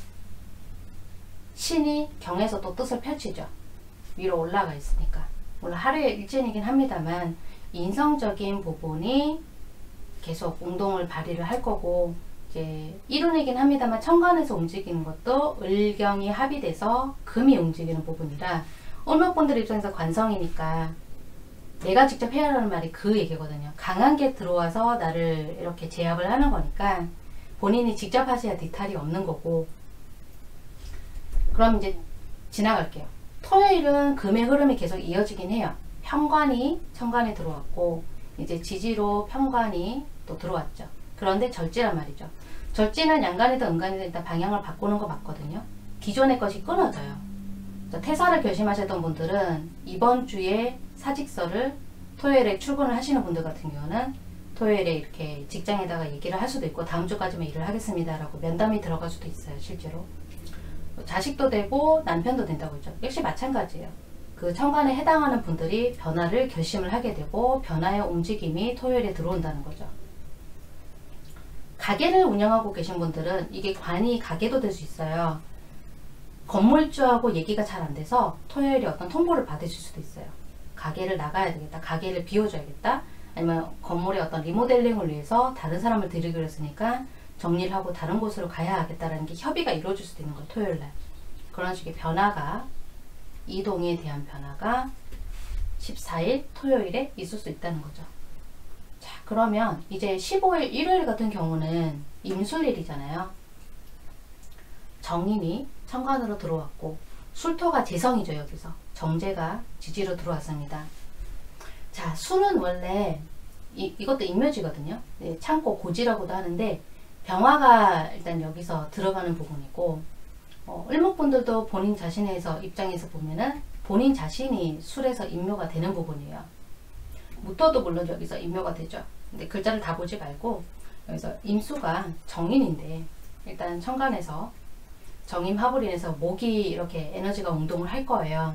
신이 경에서 또 뜻을 펼치죠. 위로 올라가 있으니까. 물론 하루의 일진이긴 합니다만 인성적인 부분이 계속 운동을 발휘를 할 거고, 이제 일운이긴 합니다만 천간에서 움직이는 것도 을경이 합의돼서 금이 움직이는 부분이라, 을목분들 입장에서 관성이니까 내가 직접 해야 하는 말이 그 얘기거든요. 강한 게 들어와서 나를 이렇게 제압을 하는 거니까 본인이 직접 하셔야 뒤탈이 없는 거고. 그럼 이제 지나갈게요. 토요일은 금의 흐름이 계속 이어지긴 해요. 편관이 천간에 들어왔고 이제 지지로 편관이 또 들어왔죠. 그런데 절지란 말이죠. 절지는 양간이든 음간이든 일단 방향을 바꾸는 거 맞거든요. 기존의 것이 끊어져요. 퇴사를 결심하셨던 분들은 이번 주에 사직서를 토요일에 출근을 하시는 분들 같은 경우는 토요일에 이렇게 직장에다가 얘기를 할 수도 있고, 다음 주까지만 일을 하겠습니다 라고 면담이 들어갈 수도 있어요. 실제로 자식도 되고 남편도 된다고 했죠. 역시 마찬가지예요. 그 천간에 해당하는 분들이 변화를 결심을 하게 되고 변화의 움직임이 토요일에 들어온다는 거죠. 가게를 운영하고 계신 분들은 이게 관이 가게도 될 수 있어요. 건물주하고 얘기가 잘 안 돼서 토요일에 어떤 통보를 받으실 수도 있어요. 가게를 나가야 되겠다, 가게를 비워줘야겠다, 아니면 건물의 어떤 리모델링을 위해서 다른 사람을 들이기로 했으니까 정리를 하고 다른 곳으로 가야 하겠다라는 게 협의가 이루어질 수도 있는 거예요. 토요일날. 그런 식의 변화가, 이동에 대한 변화가 십사일 토요일에 있을 수 있다는 거죠. 자, 그러면 이제 십오일 일요일 같은 경우는 임술일이잖아요. 정인이 천간으로 들어왔고 술토가 재성이죠. 여기서 정제가 지지로 들어왔습니다. 자, 술은 원래 이, 이것도 인묘지거든요. 네, 창고 고지라고도 하는데 병화가 일단 여기서 들어가는 부분이고, 어, 을목분들도 본인 자신에서 입장에서 보면은 본인 자신이 술에서 인묘가 되는 부분이에요. 무토도 물론 여기서 인묘가 되죠. 근데 글자를 다 보지 말고 여기서 임수가 정인인데 일단 천간에서 정임합을 인해서 목이 이렇게 에너지가 운동을 할 거예요.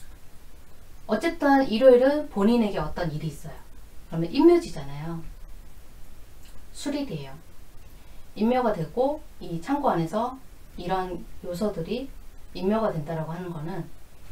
어쨌든 일요일은 본인에게 어떤 일이 있어요. 그러면 인묘지잖아요. 술일이에요. 인묘가 되고 이 창고 안에서 이런 요소들이 인묘가 된다라고 하는 거는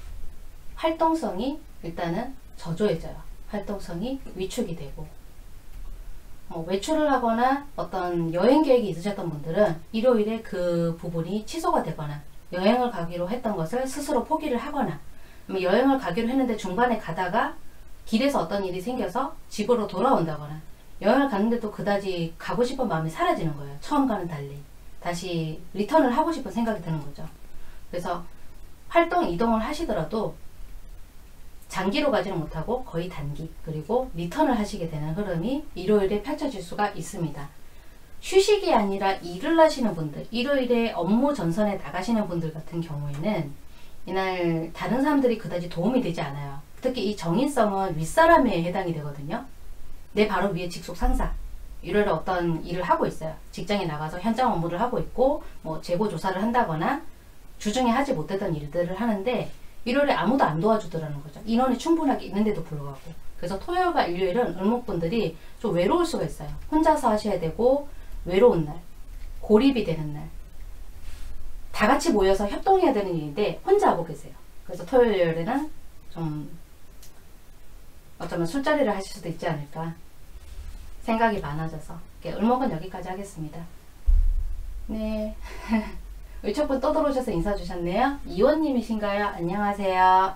활동성이 일단은 저조해져요. 활동성이 위축이 되고, 어, 외출을 하거나 어떤 여행 계획이 있으셨던 분들은 일요일에 그 부분이 취소가 되거나, 여행을 가기로 했던 것을 스스로 포기를 하거나, 여행을 가기로 했는데 중간에 가다가 길에서 어떤 일이 생겨서 집으로 돌아온다거나, 여행을 갔는데도 그다지 가고 싶은 마음이 사라지는 거예요. 처음과는 달리 다시 리턴을 하고 싶은 생각이 드는 거죠. 그래서 활동 이동을 하시더라도 장기로 가지는 못하고 거의 단기, 그리고 리턴을 하시게 되는 흐름이 일요일에 펼쳐질 수가 있습니다. 휴식이 아니라 일을 하시는 분들, 일요일에 업무 전선에 나가시는 분들 같은 경우에는 이날 다른 사람들이 그다지 도움이 되지 않아요. 특히 이 정인성은 윗사람에 해당이 되거든요. 내 바로 위에 직속 상사, 일요일에 어떤 일을 하고 있어요. 직장에 나가서 현장 업무를 하고 있고 뭐 재고 조사를 한다거나 주중에 하지 못했던 일들을 하는데 일요일에 아무도 안 도와주더라는 거죠. 인원이 충분하게 있는데도 불구하고. 그래서 토요일과 일요일은 을목분들이 좀 외로울 수가 있어요. 혼자서 하셔야 되고 외로운 날, 고립이 되는 날, 다 같이 모여서 협동해야 되는 일인데 혼자 하고 계세요. 그래서 토요일에는 좀 어쩌면 술자리를 하실 수도 있지 않을까 생각이 많아져서. 을목은 여기까지 하겠습니다. 네. 의척분 또 들어오셔서 인사 주셨네요. 이원님이신가요? 안녕하세요.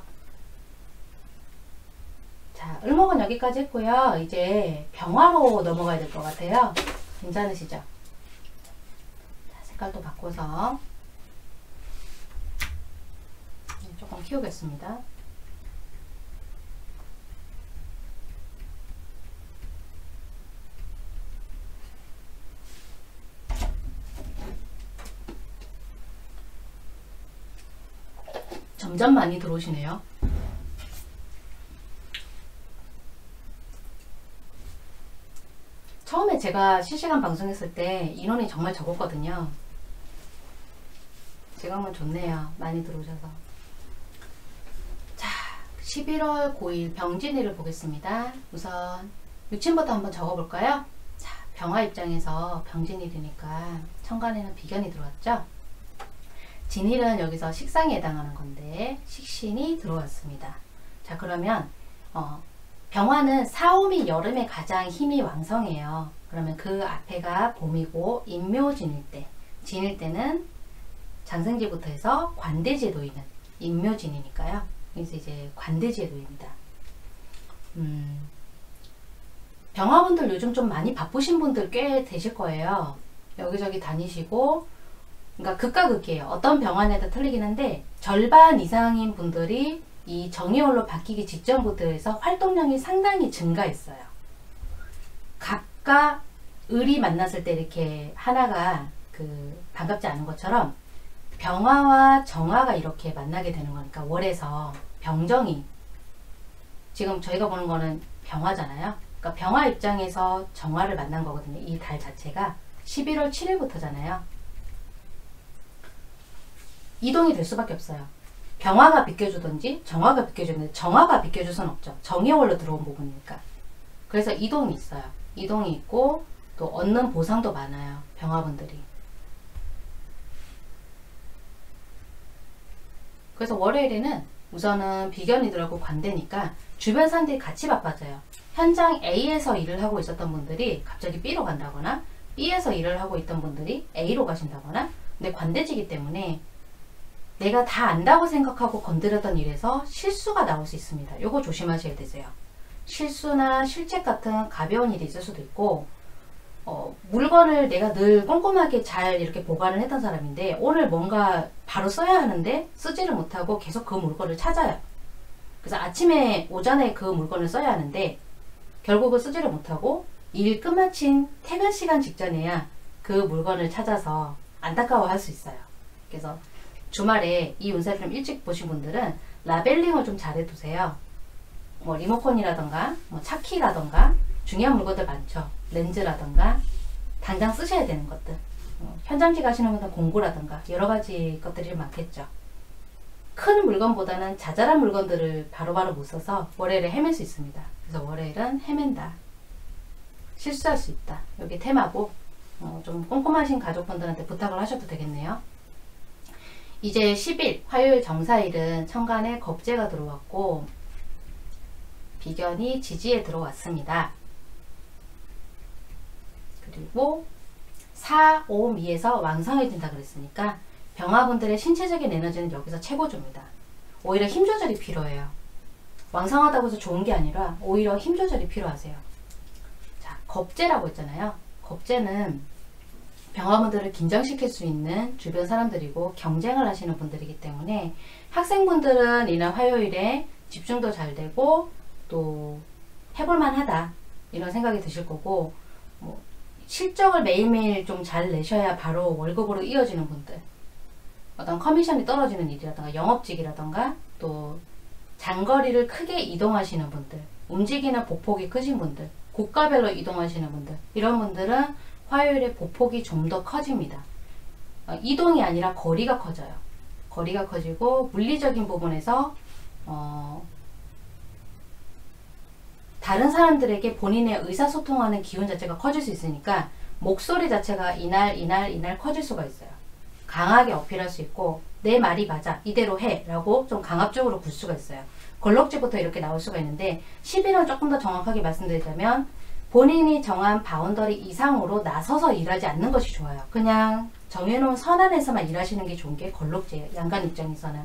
자, 을목은 여기까지 했고요. 이제 병화로 넘어가야 될 것 같아요. 괜찮으시죠? 자, 색깔도 바꿔서 조금 키우겠습니다. 점점 많이 들어오시네요. 처음에 제가 실시간 방송했을 때 인원이 정말 적었거든요. 지금은 좋네요. 많이 들어오셔서. 자, 십일월 구일 병진이를 보겠습니다. 우선 육친부터 한번 적어볼까요? 자, 병화 입장에서 병진일이니까 천간에는 비견이 들어왔죠. 진일은 여기서 식상에 해당하는 건데 식신이 들어왔습니다. 자, 그러면 어, 병화는 사오미 여름에 가장 힘이 왕성해요. 그러면 그 앞에가 봄이고 인묘진일 때, 진일 때는 장생지부터 해서 관대지에 놓이는 인묘진이니까요. 그래서 이제 관대지에 놓입니다. 음, 병화분들 요즘 좀 많이 바쁘신 분들 꽤 되실 거예요. 여기저기 다니시고, 그러니까 극과 극이에요. 어떤 병환에도 틀리긴 한데 절반 이상인 분들이 이 정의월로 바뀌기 직전부터 해서 활동량이 상당히 증가했어요. 갑과 을이 만났을 때 이렇게 하나가 그 반갑지 않은 것처럼 병화와 정화가 이렇게 만나게 되는 거니까 월에서 병정이, 지금 저희가 보는 거는 병화잖아요. 그러니까 병화 입장에서 정화를 만난 거거든요. 이 달 자체가 십일월 칠일부터잖아요. 이동이 될 수밖에 없어요. 병화가 비껴주든지 정화가 비껴주는데 정화가 비껴줄 수는 없죠. 정의월로 들어온 부분이니까. 그래서 이동이 있어요. 이동이 있고 또 얻는 보상도 많아요. 병화분들이. 그래서 월요일에는 우선은 비견이들하고 관대니까 주변 사람들이 같이 바빠져요. 현장 A에서 일을 하고 있었던 분들이 갑자기 B로 간다거나 B에서 일을 하고 있던 분들이 A로 가신다거나, 근데 관대지기 때문에 내가 다 안다고 생각하고 건드렸던 일에서 실수가 나올 수 있습니다. 요거 조심하셔야 되세요. 실수나 실책 같은 가벼운 일이 있을 수도 있고, 어, 물건을 내가 늘 꼼꼼하게 잘 이렇게 보관을 했던 사람인데 오늘 뭔가 바로 써야 하는데 쓰지를 못하고 계속 그 물건을 찾아요. 그래서 아침에 오전에 그 물건을 써야 하는데 결국은 쓰지를 못하고 일 끝마친 퇴근 시간 직전에야 그 물건을 찾아서 안타까워 할 수 있어요. 그래서 주말에 이 운세를 좀 일찍 보신 분들은 라벨링을 좀 잘 해두세요. 뭐 리모컨이라던가 뭐 차키라던가 중요한 물건들 많죠. 렌즈라던가 당장 쓰셔야 되는 것들, 어, 현장지 가시는 분들은 공구라던가 여러 가지 것들이 많겠죠. 큰 물건보다는 자잘한 물건들을 바로바로 못 써서 월요일에 헤맬 수 있습니다. 그래서 월요일은 헤맨다, 실수할 수 있다, 여기 테마고 어, 좀 꼼꼼하신 가족분들한테 부탁을 하셔도 되겠네요. 이제 십 일 화요일 정사일은 천간에 겁재가 들어왔고 비견이 지지에 들어왔습니다. 그리고 사, 오, 미에서 왕성해진다 그랬으니까 병화분들의 신체적인 에너지는 여기서 최고조입니다. 오히려 힘 조절이 필요해요. 왕성하다고 해서 좋은 게 아니라 오히려 힘 조절이 필요하세요. 자, 겁재라고 했잖아요. 겁재는 병화분들을 긴장시킬 수 있는 주변 사람들이고 경쟁을 하시는 분들이기 때문에 학생분들은 이날 화요일에 집중도 잘 되고 또 해볼만 하다 이런 생각이 드실 거고, 뭐 실적을 매일매일 좀 잘 내셔야 바로 월급으로 이어지는 분들, 어떤 커미션이 떨어지는 일이라던가 영업직이라던가 또 장거리를 크게 이동하시는 분들, 움직이는 보폭이 크신 분들, 고가별로 이동하시는 분들, 이런 분들은 화요일에 보폭이 좀 더 커집니다. 어, 이동이 아니라 거리가 커져요. 거리가 커지고 물리적인 부분에서 어, 다른 사람들에게 본인의 의사소통하는 기운 자체가 커질 수 있으니까 목소리 자체가 이날 이날 이날 커질 수가 있어요. 강하게 어필할 수 있고 내 말이 맞아 이대로 해 라고 좀 강압적으로 굴 수가 있어요. 걸럭지부터 이렇게 나올 수가 있는데 십일은 조금 더 정확하게 말씀드리자면 본인이 정한 바운더리 이상으로 나서서 일하지 않는 것이 좋아요. 그냥 정해놓은 선 안에서만 일하시는 게 좋은 게 걸럭지예요. 양간 입장에서는.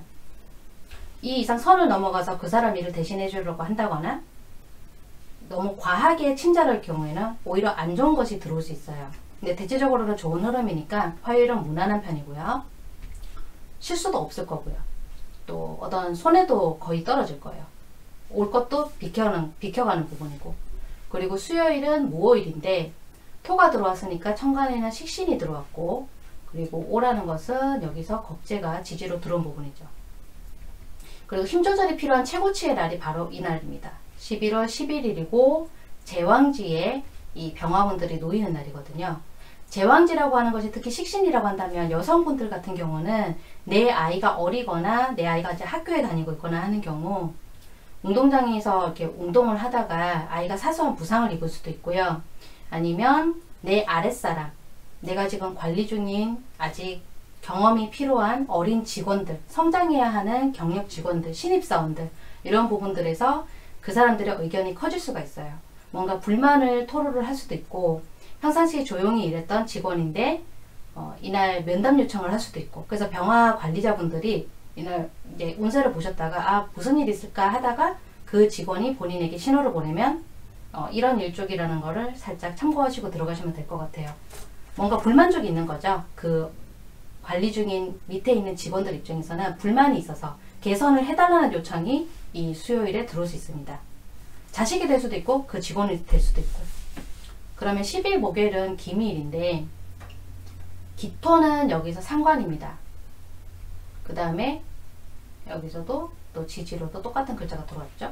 이 이상 선을 넘어가서 그 사람 일을 대신해 주려고 한다거나 너무 과하게 친절할 경우에는 오히려 안 좋은 것이 들어올 수 있어요. 근데 대체적으로는 좋은 흐름이니까 화요일은 무난한 편이고요. 실수도 없을 거고요. 또 어떤 손해도 거의 떨어질 거예요. 올 것도 비켜가는, 비켜가는 부분이고, 그리고 수요일은 무오일인데 토가 들어왔으니까 천간에는 식신이 들어왔고, 그리고 오라는 것은 여기서 겁재가 지지로 들어온 부분이죠. 그리고 힘 조절이 필요한 최고치의 날이 바로 이 날입니다. 십일월 십일일이고 제왕지에 이 병화운들이 놓이는 날이거든요. 제왕지라고 하는 것이 특히 식신이라고 한다면 여성분들 같은 경우는 내 아이가 어리거나 내 아이가 이제 학교에 다니고 있거나 하는 경우 운동장에서 이렇게 운동을 하다가 아이가 사소한 부상을 입을 수도 있고요. 아니면 내 아랫사람, 내가 지금 관리 중인 아직 경험이 필요한 어린 직원들, 성장해야 하는 경력 직원들, 신입사원들, 이런 부분들에서 그 사람들의 의견이 커질 수가 있어요. 뭔가 불만을 토로를 할 수도 있고, 평상시에 조용히 일했던 직원인데 어, 이날 면담 요청을 할 수도 있고, 그래서 병화 관리자분들이 이날 이제 운세를 보셨다가 아 무슨 일 있을까 하다가 그 직원이 본인에게 신호를 보내면 어, 이런 일쪽이라는 거를 살짝 참고하시고 들어가시면 될 것 같아요. 뭔가 불만족이 있는 거죠. 그 관리 중인 밑에 있는 직원들 입장에서는 불만이 있어서 개선을 해달라는 요청이 이 수요일에 들어올 수 있습니다. 자식이 될 수도 있고 그 직원이 될 수도 있고. 그러면 십일 목요일은 기미일인데 기토는 여기서 상관입니다. 그 다음에 여기서도 또 지지로도 똑같은 글자가 들어왔죠.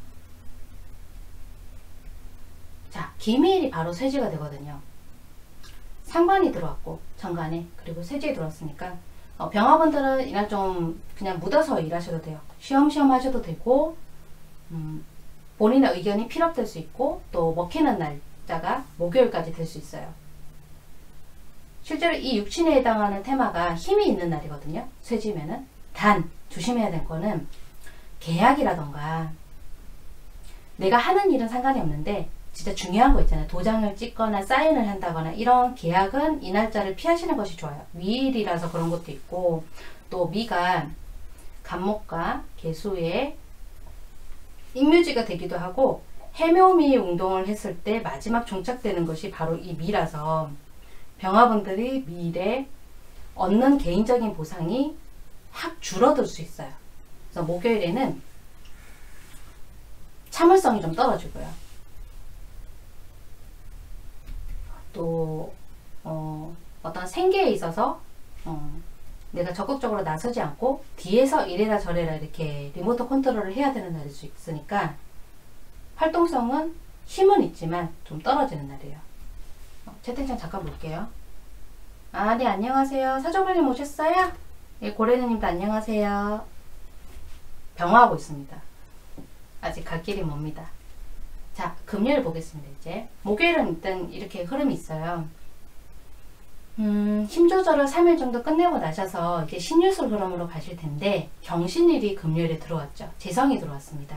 자, 기미일이 바로 쇠지가 되거든요. 상관이 들어왔고 정관에, 그리고 쇠지에 들어왔으니까 어, 병화분들은 이날 좀 그냥 묻어서 일하셔도 돼요. 쉬엄쉬엄 하셔도 되고, 음, 본인의 의견이 필요될 수 있고, 또 먹히는 날짜가 목요일까지 될 수 있어요. 실제로 이 육친에 해당하는 테마가 힘이 있는 날이거든요. 쇠지면은. 단 조심해야 될 거는 계약이라던가 내가 하는 일은 상관이 없는데 진짜 중요한 거 있잖아요. 도장을 찍거나 사인을 한다거나 이런 계약은 이 날짜를 피하시는 것이 좋아요. 미일이라서 그런 것도 있고, 또 미가 간목과 개수의 인묘지가 되기도 하고, 해묘미 운동을 했을 때 마지막 종착되는 것이 바로 이 미라서 병화분들이 미일에 얻는 개인적인 보상이 확 줄어들 수 있어요. 그래서 목요일에는 참을성이 좀 떨어지고요. 또 어, 어떤 생계에 있어서 어, 내가 적극적으로 나서지 않고 뒤에서 이래라 저래라 이렇게 리모트 컨트롤을 해야 되는 날일 수 있으니까 활동성은 힘은 있지만 좀 떨어지는 날이에요. 어, 채팅창 잠깐 볼게요. 아, 네, 안녕하세요. 사정관님 오셨어요? 예, 고래누님도 안녕하세요. 병화하고 있습니다. 아직 갈 길이 멉니다. 자, 금요일 보겠습니다. 이제 목요일은 일단 이렇게 흐름이 있어요. 음, 힘 조절을 삼 일 정도 끝내고 나셔서 이제 신유술 흐름으로 가실 텐데 경신일이 금요일에 들어왔죠. 재성이 들어왔습니다.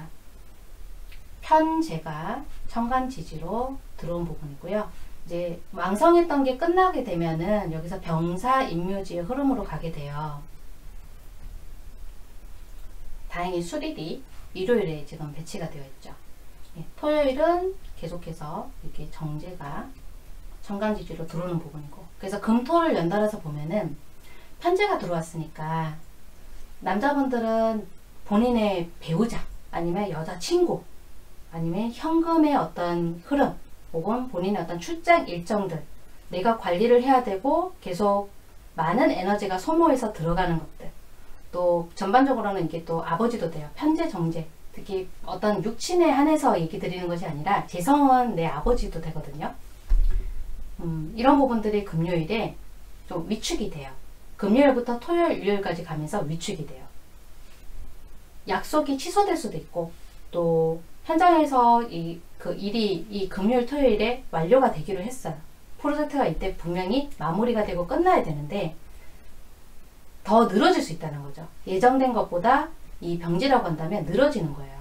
편재가 천간지지로 들어온 부분이고요. 이제 왕성했던 게 끝나게 되면은 여기서 병사 인묘지의 흐름으로 가게 돼요. 다행히 수일이 일요일에 지금 배치가 되어 있죠. 예, 토요일은 계속해서 이렇게 정제가 천간지지로 들어오는 부분이고, 그래서 금토를 연달아서 보면은 편제가 들어왔으니까 남자분들은 본인의 배우자 아니면 여자친구 아니면 현금의 어떤 흐름 혹은 본인의 어떤 출장 일정들 내가 관리를 해야 되고 계속 많은 에너지가 소모해서 들어가는 것들. 또 전반적으로는 이게 또 아버지도 돼요. 편재, 정재. 특히 어떤 육친에 한해서 얘기 드리는 것이 아니라 재성은 내 아버지도 되거든요. 음, 이런 부분들이 금요일에 좀 위축이 돼요. 금요일부터 토요일, 일요일까지 가면서 위축이 돼요. 약속이 취소될 수도 있고 또 현장에서 이, 그 일이 이 금요일, 토요일에 완료가 되기로 했어요. 프로젝트가 이때 분명히 마무리가 되고 끝나야 되는데 더 늘어질 수 있다는 거죠. 예정된 것보다 이 병지라고 한다면 늘어지는 거예요.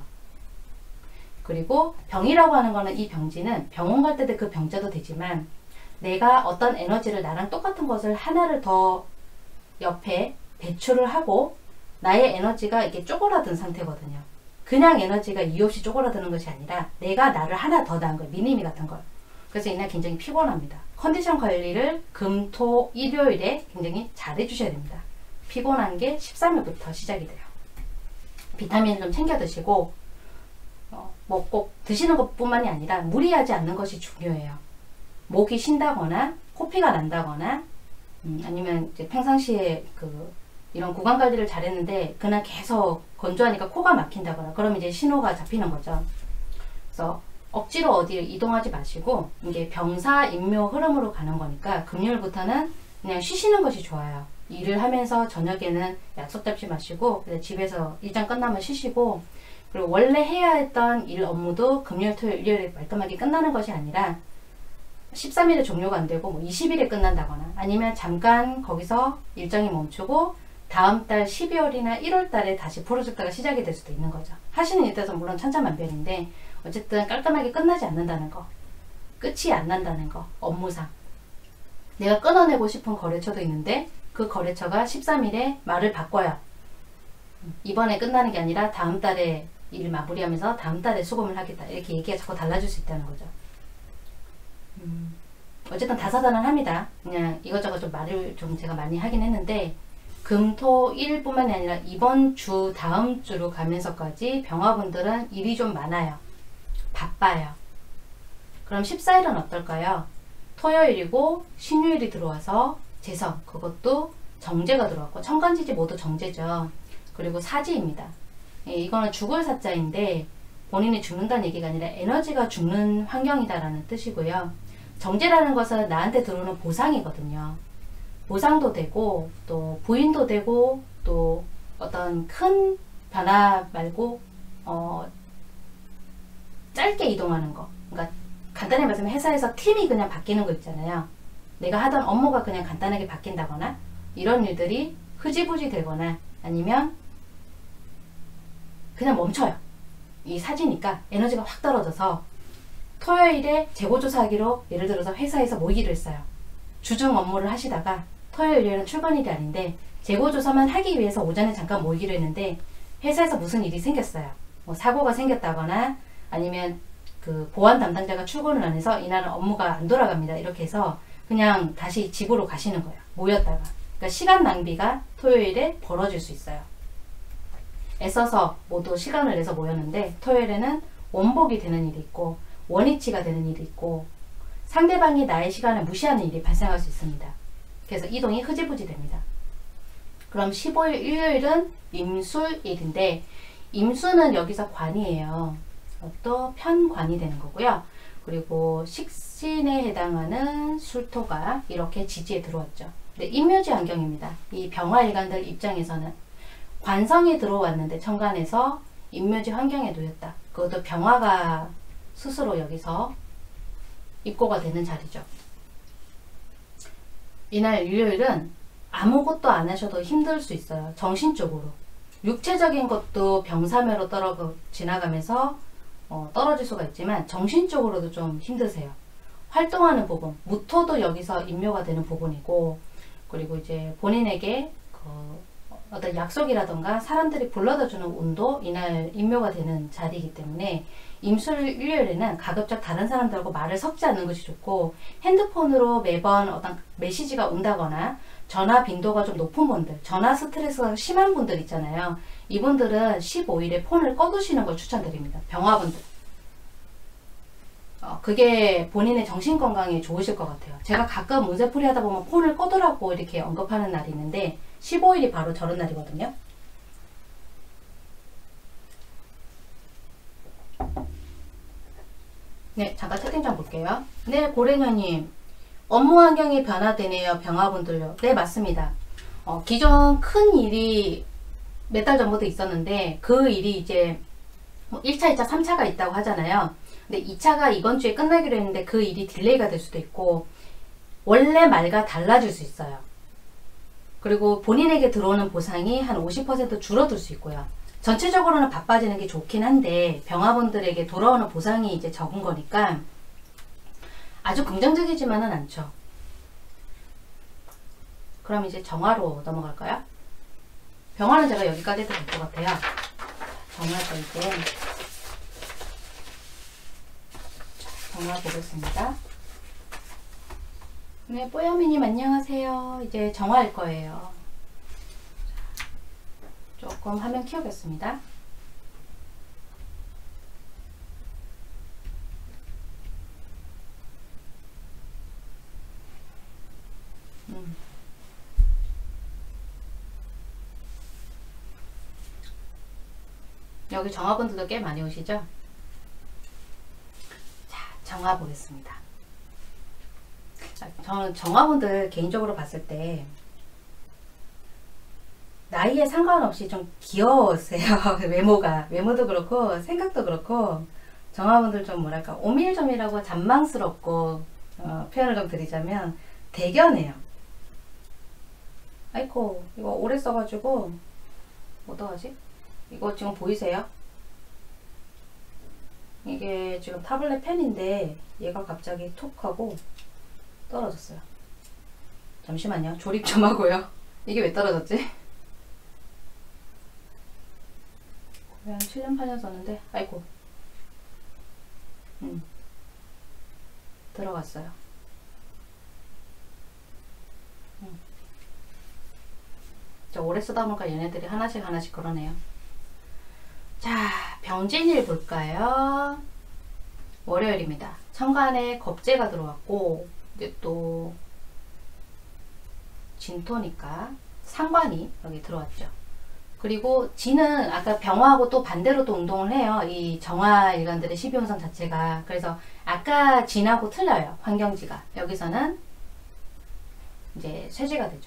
그리고 병이라고 하는 거는 이 병지는 병원 갈 때도 그 병자도 되지만 내가 어떤 에너지를 나랑 똑같은 것을 하나를 더 옆에 배출을 하고 나의 에너지가 이게 쪼그라든 상태거든요. 그냥 에너지가 이유 없이 쪼그라드는 것이 아니라 내가 나를 하나 더 낳은 거예요. 미니미 같은 걸. 그래서 이날 굉장히 피곤합니다. 컨디션 관리를 금, 토, 일요일에 굉장히 잘 해주셔야 됩니다. 피곤한 게 십삼 일부터 시작이 돼요. 비타민을 좀 챙겨 드시고 어, 뭐 꼭 드시는 것뿐만이 아니라 무리하지 않는 것이 중요해요. 목이 쉰다거나 코피가 난다거나 음, 아니면 이제 평상시에 그 이런 구강 관리를 잘했는데 그날 계속 건조하니까 코가 막힌다거나 그럼 이제 신호가 잡히는 거죠. 그래서 억지로 어디를 이동하지 마시고 이게 병사 인묘 흐름으로 가는 거니까 금요일부터는 그냥 쉬시는 것이 좋아요. 일을 하면서 저녁에는 약속 잡지 마시고 집에서 일정 끝나면 쉬시고 그리고 원래 해야 했던 일 업무도 금요일, 토요일, 일요일에 말끔하게 끝나는 것이 아니라 십삼 일에 종료가 안 되고 뭐 이십 일에 끝난다거나 아니면 잠깐 거기서 일정이 멈추고 다음 달 십이월이나 일월 달에 다시 프로젝트가 시작이 될 수도 있는 거죠. 하시는 일에 따라서 물론 천차만별인데 어쨌든 깔끔하게 끝나지 않는다는 거, 끝이 안 난다는 거, 업무상. 내가 끊어내고 싶은 거래처도 있는데 그 거래처가 십삼 일에 말을 바꿔요. 이번에 끝나는 게 아니라 다음 달에 일 마무리하면서 다음 달에 수금을 하겠다. 이렇게 얘기가 자꾸 달라질 수 있다는 거죠. 음, 어쨌든 다사다난합니다. 그냥 이것저것 좀 말을 좀 제가 많이 하긴 했는데 금, 토, 일 뿐만이 아니라 이번 주, 다음 주로 가면서까지 병화분들은 일이 좀 많아요. 바빠요. 그럼 십사 일은 어떨까요? 토요일이고 신유일이 들어와서 재성, 그것도 정제가 들어왔고 천간지지 모두 정제죠. 그리고 사지입니다. 예, 이거는 죽을 사자인데 본인이 죽는다는 얘기가 아니라 에너지가 죽는 환경이다라는 뜻이고요. 정제라는 것은 나한테 들어오는 보상이거든요. 보상도 되고 또 부인도 되고 또 어떤 큰 변화 말고 어, 짧게 이동하는 거. 그러니까 간단히 말하면 회사에서 팀이 그냥 바뀌는 거 있잖아요. 내가 하던 업무가 그냥 간단하게 바뀐다거나 이런 일들이 흐지부지 되거나 아니면 그냥 멈춰요. 이 사지니까 에너지가 확 떨어져서 토요일에 재고조사하기로 예를 들어서 회사에서 모이기로 했어요. 주중 업무를 하시다가 토요일, 일요일은 출근일이 아닌데 재고조사만 하기 위해서 오전에 잠깐 모이기로 했는데 회사에서 무슨 일이 생겼어요. 뭐 사고가 생겼다거나 아니면 그 보안 담당자가 출근을 안 해서 이날은 업무가 안 돌아갑니다. 이렇게 해서 그냥 다시 집으로 가시는 거예요. 모였다가. 그러니까 시간 낭비가 토요일에 벌어질 수 있어요. 애써서 모두 시간을 내서 모였는데 토요일에는 원복이 되는 일이 있고 원위치가 되는 일이 있고 상대방이 나의 시간을 무시하는 일이 발생할 수 있습니다. 그래서 이동이 흐지부지 됩니다. 그럼 십오 일 일요일은 임술일인데 임수는 여기서 관이에요. 또 편관이 되는 거고요. 그리고 식신에 해당하는 술토가 이렇게 지지에 들어왔죠. 근데 임묘지 환경입니다. 이 병화일간들 입장에서는 관성이 들어왔는데 천간에서 임묘지 환경에 놓였다. 그것도 병화가 스스로 여기서 입고가 되는 자리죠. 이날 일요일은 아무것도 안 하셔도 힘들 수 있어요. 정신적으로. 육체적인 것도 병사매로 떨어 지나가면서 어, 떨어질 수가 있지만 정신적으로도 좀 힘드세요. 활동하는 부분, 무토도 여기서 임묘가 되는 부분이고 그리고 이제 본인에게 그 어떤 약속이라던가 사람들이 불러다 주는 운도 이날 임묘가 되는 자리이기 때문에 임술 일요일에는 가급적 다른 사람들하고 말을 섞지 않는 것이 좋고 핸드폰으로 매번 어떤 메시지가 온다거나 전화 빈도가 좀 높은 분들, 전화 스트레스가 심한 분들 있잖아요. 이분들은 십오 일에 폰을 꺼두시는 걸 추천드립니다. 병화분들. 어, 그게 본인의 정신건강에 좋으실 것 같아요. 제가 가끔 운세풀이 하다 보면 폰을 꺼두라고 이렇게 언급하는 날이 있는데 십오 일이 바로 저런 날이거든요. 네, 잠깐 채팅창 볼게요. 네, 고래녀님. 업무 환경이 변화되네요. 병화분들요. 네, 맞습니다. 어, 기존 큰 일이 몇 달 전부터 있었는데 그 일이 이제 뭐 일 차, 이 차, 삼 차가 있다고 하잖아요. 근데 이 차가 이번 주에 끝나기로 했는데 그 일이 딜레이가 될 수도 있고 원래 말과 달라질 수 있어요. 그리고 본인에게 들어오는 보상이 한 오십 퍼센트 줄어들 수 있고요. 전체적으로는 바빠지는 게 좋긴 한데 병화분들에게 돌아오는 보상이 이제 적은 거니까 아주 긍정적이지만은 않죠. 그럼 이제 정화로 넘어갈까요? 병화는 제가 여기까지 해도 될 것 같아요. 정화도 이제 정화 보겠습니다. 네, 뽀야미님 안녕하세요. 이제 정화일 거예요. 조금 화면 키우겠습니다. 음. 여기 정화분들도 꽤 많이 오시죠? 자, 정화 보겠습니다. 자, 저는 정화분들 개인적으로 봤을 때 나이에 상관없이 좀 귀여우세요. 외모가. 외모도 그렇고 생각도 그렇고 정화분들 좀 뭐랄까 오밀조밀하고 잔망스럽고 어, 표현을 좀 드리자면 대견해요. 아이고 이거 오래 써가지고 어떡하지? 이거 지금 보이세요? 이게 지금 타블렛 펜인데 얘가 갑자기 툭 하고 떨어졌어요. 잠시만요. 조립 좀 하고요. 이게 왜 떨어졌지? 한 칠 년 팔 년 썼는데 아이고 음 들어갔어요. 음. 저 오래 쓰다 보니까 얘네들이 하나씩 하나씩 그러네요. 자, 병진일 볼까요? 월요일입니다. 천간에 겁재가 들어왔고 이제 또 진토니까 상관이 여기 들어왔죠. 그리고 진은 아까 병화하고 또 반대로 또 운동을 해요. 이 정화 일간들의 십이혼성 자체가. 그래서 아까 진하고 틀려요. 환경지가. 여기서는 이제 쇠지가 되죠.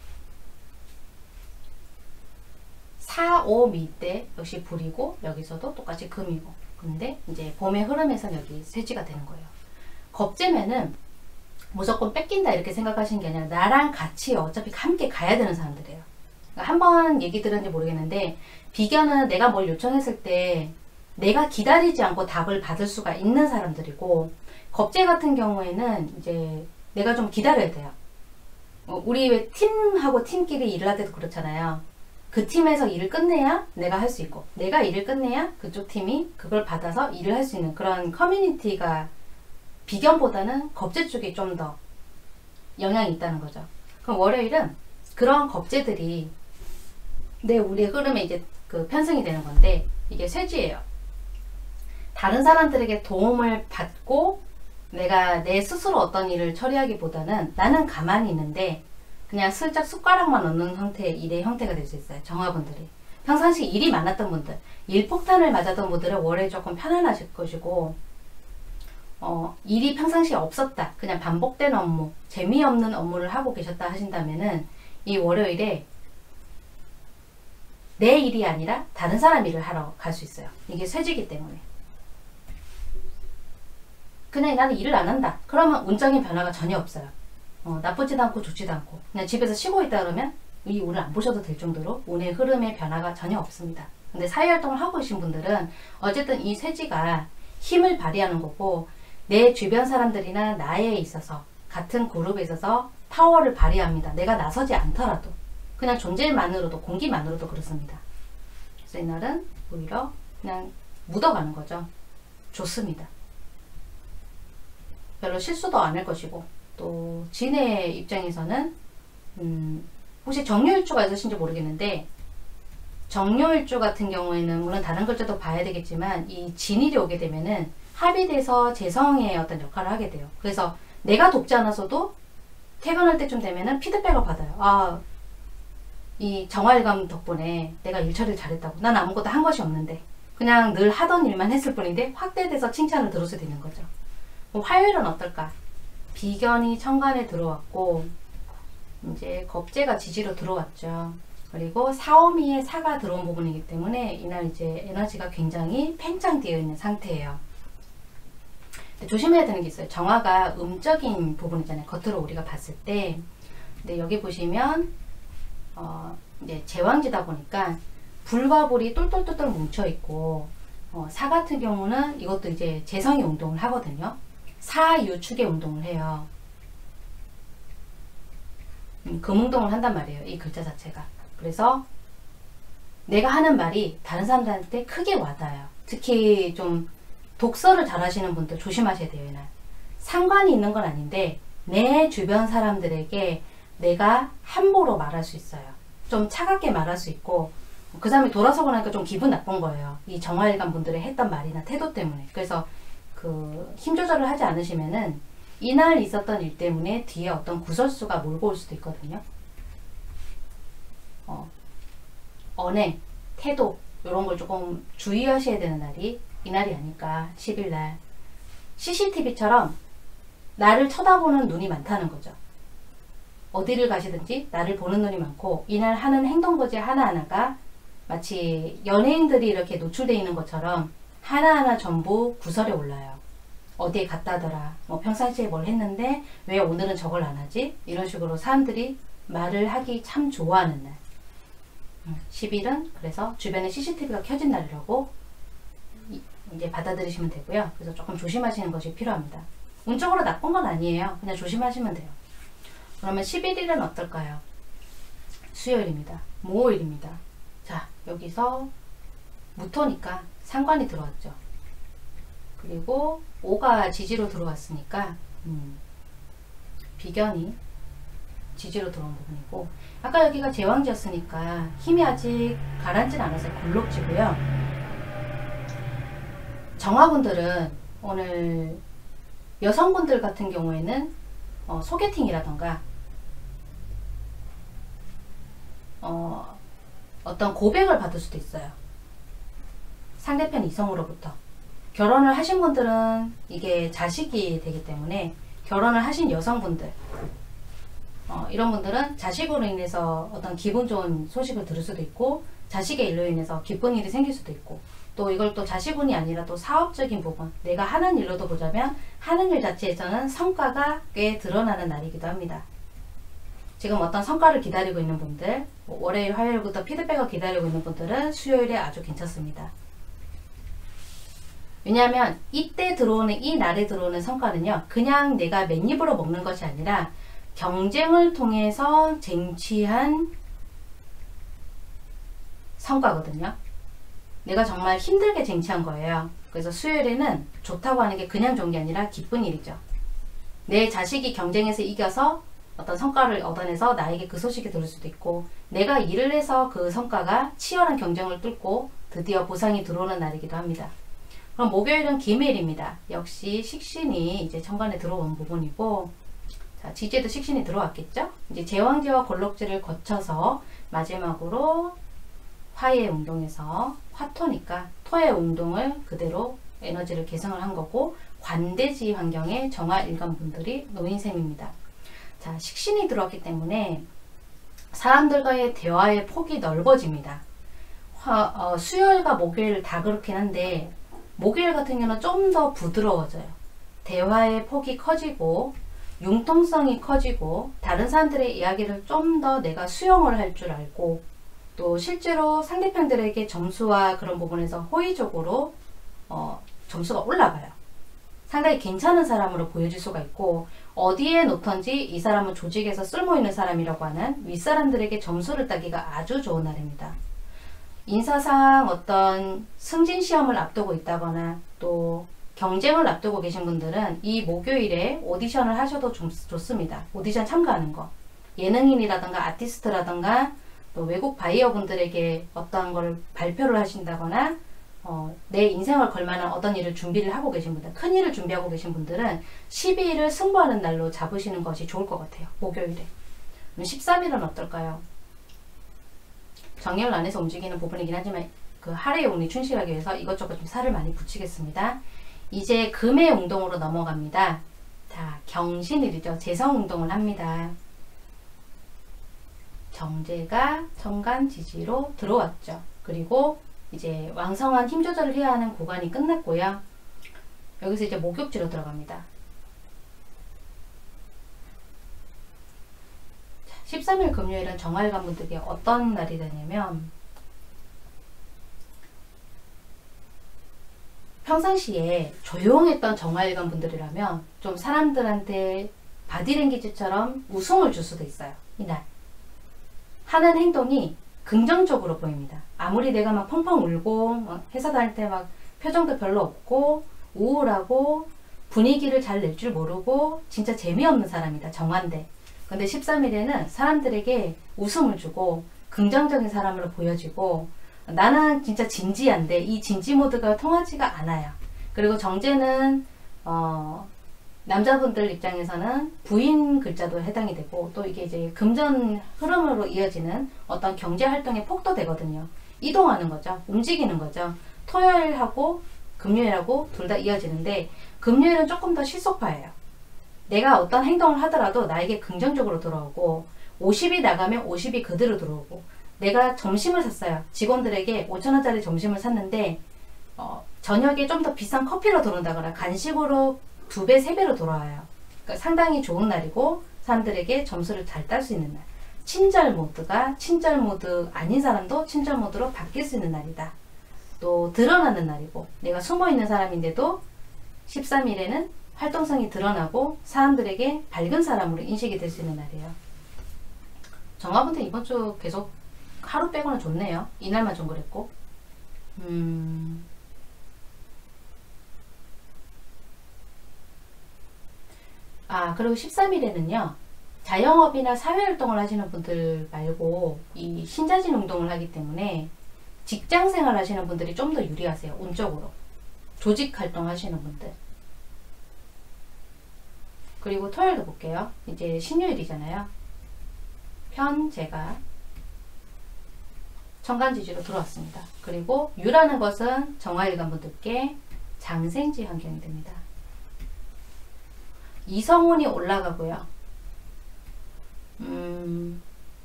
사, 오 미 때 역시 불이고 여기서도 똑같이 금이고. 근데 이제 봄의 흐름에서 여기 쇠지가 되는 거예요. 겁재면은 무조건 뺏긴다 이렇게 생각하시는 게 아니라 나랑 같이 어차피 함께 가야 되는 사람들이에요. 한번 얘기 들었는지 모르겠는데 비견은 내가 뭘 요청했을 때 내가 기다리지 않고 답을 받을 수가 있는 사람들이고 겁재 같은 경우에는 이제 내가 좀 기다려야 돼요. 우리 왜 팀하고 팀끼리 일을 할 때도 그렇잖아요. 그 팀에서 일을 끝내야 내가 할 수 있고 내가 일을 끝내야 그쪽 팀이 그걸 받아서 일을 할 수 있는 그런 커뮤니티가 비견보다는 겁재 쪽에 좀 더 영향이 있다는 거죠. 그럼 월요일은 그런 겁재들이 내 우리의 흐름에 이제 그 편승이 되는 건데 이게 쇠지예요. 다른 사람들에게 도움을 받고 내가 내 스스로 어떤 일을 처리하기보다는 나는 가만히 있는데 그냥 슬쩍 숟가락만 넣는 형태의 일의 형태가 될 수 있어요. 정화분들이. 평상시 일이 많았던 분들, 일폭탄을 맞았던 분들은 월요일 조금 편안하실 것이고 어, 일이 평상시에 없었다. 그냥 반복된 업무, 재미없는 업무를 하고 계셨다 하신다면은 이 월요일에 내 일이 아니라 다른 사람 일을 하러 갈 수 있어요. 이게 쇠지기 때문에. 그냥 나는 일을 안 한다. 그러면 운적인 변화가 전혀 없어요. 어, 나쁘지도 않고 좋지도 않고 그냥 집에서 쉬고 있다 그러면 이 운을 안 보셔도 될 정도로 운의 흐름의 변화가 전혀 없습니다. 근데 사회활동을 하고 계신 분들은 어쨌든 이 쇠지가 힘을 발휘하는 거고 내 주변 사람들이나 나에 있어서 같은 그룹에 있어서 파워를 발휘합니다. 내가 나서지 않더라도 그냥 존재만으로도 공기만으로도 그렇습니다. 그래서 이날은 오히려 그냥 묻어가는 거죠. 좋습니다. 별로 실수도 안 할 것이고 또 진의 입장에서는 음, 혹시 정묘일주가 있으신지 모르겠는데 정묘일주 같은 경우에는 물론 다른 글자도 봐야 되겠지만 이 진일이 오게 되면은 합이 돼서 재성의 어떤 역할을 하게 돼요. 그래서 내가 돕지 않아서도 퇴근할 때쯤 되면은 피드백을 받아요. 아, 이 정화일감 덕분에 내가 일 처리를 잘했다고. 난 아무것도 한 것이 없는데 그냥 늘 하던 일만 했을 뿐인데 확대돼서 칭찬을 들을 수도 있는 거죠. 그럼 화요일은 어떨까? 비견이 천간에 들어왔고 이제 겁재가 지지로 들어왔죠. 그리고 사오미에 사가 들어온 부분이기 때문에 이날 이제 에너지가 굉장히 팽창되어 있는 상태예요. 근데 조심해야 되는 게 있어요. 정화가 음적인 부분이잖아요. 겉으로 우리가 봤을 때. 근데 여기 보시면 어 이제 제왕지다 보니까 불과 불이 똘똘똘똘 뭉쳐 있고 어 사 같은 경우는 이것도 이제 재성이 운동을 하거든요. 사유축의 운동을 해요. 음, 금운동을 한단 말이에요. 이 글자 자체가. 그래서 내가 하는 말이 다른 사람들한테 크게 와닿아요. 특히 좀 독서를 잘 하시는 분들 조심하셔야 돼요. 이날 상관이 있는 건 아닌데 내 주변 사람들에게 내가 함부로 말할 수 있어요. 좀 차갑게 말할 수 있고 그 다음에 돌아서고 나니까 좀 기분 나쁜 거예요. 이 정화일간 분들의 했던 말이나 태도 때문에. 그래서 그 힘 조절을 하지 않으시면은 이날 있었던 일 때문에 뒤에 어떤 구설수가 몰고 올 수도 있거든요. 어, 언행, 태도 이런 걸 조금 주의하셔야 되는 날이 이날이 아닐까. 십 일날 씨씨티비처럼 나를 쳐다보는 눈이 많다는 거죠. 어디를 가시든지 나를 보는 눈이 많고 이날 하는 행동거지 하나하나가 마치 연예인들이 이렇게 노출되어 있는 것처럼 하나하나 전부 구설에 올라요. 어디에 갔다더라, 뭐 평상시에 뭘 했는데 왜 오늘은 저걸 안 하지? 이런 식으로 사람들이 말을 하기 참 좋아하는 날. 십 일은 그래서 주변에 씨씨티비가 켜진 날이라고 이제 받아들이시면 되고요. 그래서 조금 조심하시는 것이 필요합니다. 운적으로 나쁜 건 아니에요. 그냥 조심하시면 돼요. 그러면 십일 일은 어떨까요? 수요일입니다. 모호일입니다. 자, 여기서 무토니까 상관이 들어왔죠. 그리고 오가 지지로 들어왔으니까 음, 비견이 지지로 들어온 부분이고 아까 여기가 제왕지였으니까 힘이 아직 가라앉진 않아서 굴록지고요. 정화분들은 오늘 여성분들 같은 경우에는 어, 소개팅이라던가 어, 어떤 고백을 받을 수도 있어요. 상대편 이성으로부터. 결혼을 하신 분들은 이게 자식이 되기 때문에 결혼을 하신 여성분들 어, 이런 분들은 자식으로 인해서 어떤 기분 좋은 소식을 들을 수도 있고 자식의 일로 인해서 기쁜 일이 생길 수도 있고 또 이걸 또 자식운이 아니라 또 사업적인 부분 내가 하는 일로도 보자면 하는 일 자체에서는 성과가 꽤 드러나는 날이기도 합니다. 지금 어떤 성과를 기다리고 있는 분들 뭐 월요일 화요일부터 피드백을 기다리고 있는 분들은 수요일에 아주 괜찮습니다. 왜냐하면 이때 들어오는 이 날에 들어오는 성과는요 그냥 내가 맨입으로 먹는 것이 아니라 경쟁을 통해서 쟁취한 성과거든요. 내가 정말 힘들게 쟁취한 거예요. 그래서 수요일에는 좋다고 하는 게 그냥 좋은 게 아니라 기쁜 일이죠. 내 자식이 경쟁에서 이겨서 어떤 성과를 얻어내서 나에게 그 소식이 들을 수도 있고 내가 일을 해서 그 성과가 치열한 경쟁을 뚫고 드디어 보상이 들어오는 날이기도 합니다. 그럼 목요일은 기묘일입니다. 역시 식신이 이제 천간에 들어온 부분이고 자, 지지에도 식신이 들어왔겠죠? 이제 제왕지와 골록지를 거쳐서 마지막으로 화의 운동에서 화토니까 토의 운동을 그대로 에너지를 개성을 한 거고 관대지 환경에 정화일간 분들이 놓인 셈입니다. 자, 식신이 들어왔기 때문에 사람들과의 대화의 폭이 넓어집니다. 화, 어, 수요일과 목요일 다 그렇긴 한데 목요일 같은 경우는 좀 더 부드러워져요. 대화의 폭이 커지고 융통성이 커지고 다른 사람들의 이야기를 좀 더 내가 수용을 할 줄 알고 또 실제로 상대편들에게 점수와 그런 부분에서 호의적으로 어, 점수가 올라가요. 상당히 괜찮은 사람으로 보여질 수가 있고 어디에 놓던지 이 사람은 조직에서 쓸모있는 사람이라고 하는 윗사람들에게 점수를 따기가 아주 좋은 날입니다. 인사상 어떤 승진시험을 앞두고 있다거나 또 경쟁을 앞두고 계신 분들은 이 목요일에 오디션을 하셔도 좀 좋습니다. 오디션 참가하는 거. 예능인이라든가 아티스트라든가 또 외국 바이어 분들에게 어떠한 걸 발표를 하신다거나 어, 내 인생을 걸만한 어떤 일을 준비를 하고 계신 분들, 큰 일을 준비하고 계신 분들은 십이 일을 승부하는 날로 잡으시는 것이 좋을 것 같아요. 목요일에. 십삼 일은 어떨까요? 정렬 안에서 움직이는 부분이긴 하지만 그 하루의 운이 충실하기 위해서 이것저것 좀 살을 많이 붙이겠습니다. 이제 금의 운동으로 넘어갑니다. 자, 경신일이죠. 재성운동을 합니다. 정제가 정간지지로 들어왔죠. 그리고 이제 왕성한 힘 조절을 해야 하는 구간이 끝났고요. 여기서 이제 목욕지로 들어갑니다. 십삼 일 금요일은 정활관 분들에게 어떤 날이 되냐면 평상시에 조용했던 정활관 분들이라면 좀 사람들한테 바디랭귀지처럼 웃음을 줄 수도 있어요. 이날 하는 행동이 긍정적으로 보입니다. 아무리 내가 막 펑펑 울고 회사 다닐 때 막 표정도 별로 없고 우울하고 분위기를 잘 낼 줄 모르고 진짜 재미없는 사람이다. 정한데. 근데 십삼 일에는 사람들에게 웃음을 주고 긍정적인 사람으로 보여지고 나는 진짜 진지한데 이 진지 모드가 통하지가 않아요. 그리고 정제는 어, 남자분들 입장에서는 부인 글자도 해당이 되고 또 이게 이제 금전 흐름으로 이어지는 어떤 경제 활동의 폭도 되거든요. 이동하는 거죠. 움직이는 거죠. 토요일하고 금요일하고 둘 다 이어지는데 금요일은 조금 더 실속파예요. 내가 어떤 행동을 하더라도 나에게 긍정적으로 돌아오고 오십이 나가면 오십이 그대로 들어오고 내가 점심을 샀어요. 직원들에게 오천 원짜리 점심을 샀는데 어, 저녁에 좀 더 비싼 커피로 들어온다거나 간식으로 두 배, 세 배로 돌아와요. 그러니까 상당히 좋은 날이고 사람들에게 점수를 잘 딸 수 있는 날. 친절 모드가 친절 모드 아닌 사람도 친절 모드로 바뀔 수 있는 날이다. 또 드러나는 날이고 내가 숨어있는 사람인데도 십삼 일에는 활동성이 드러나고 사람들에게 밝은 사람으로 인식이 될 수 있는 날이에요. 정화분들 이번 주 계속 하루 빼고는 좋네요. 이날만 좀 그랬고 음... 아 그리고 십삼 일에는요 자영업이나 사회활동을 하시는 분들 말고 이 신자진 운동을 하기 때문에 직장생활 하시는 분들이 좀 더 유리하세요. 운적으로 조직활동 하시는 분들. 그리고 토요일도 볼게요. 이제 신유일이잖아요. 편제가 정간지지로 들어왔습니다. 그리고 유라는 것은 정화일간 분들께 장생지 환경이 됩니다. 이성운이 올라가고요. 음,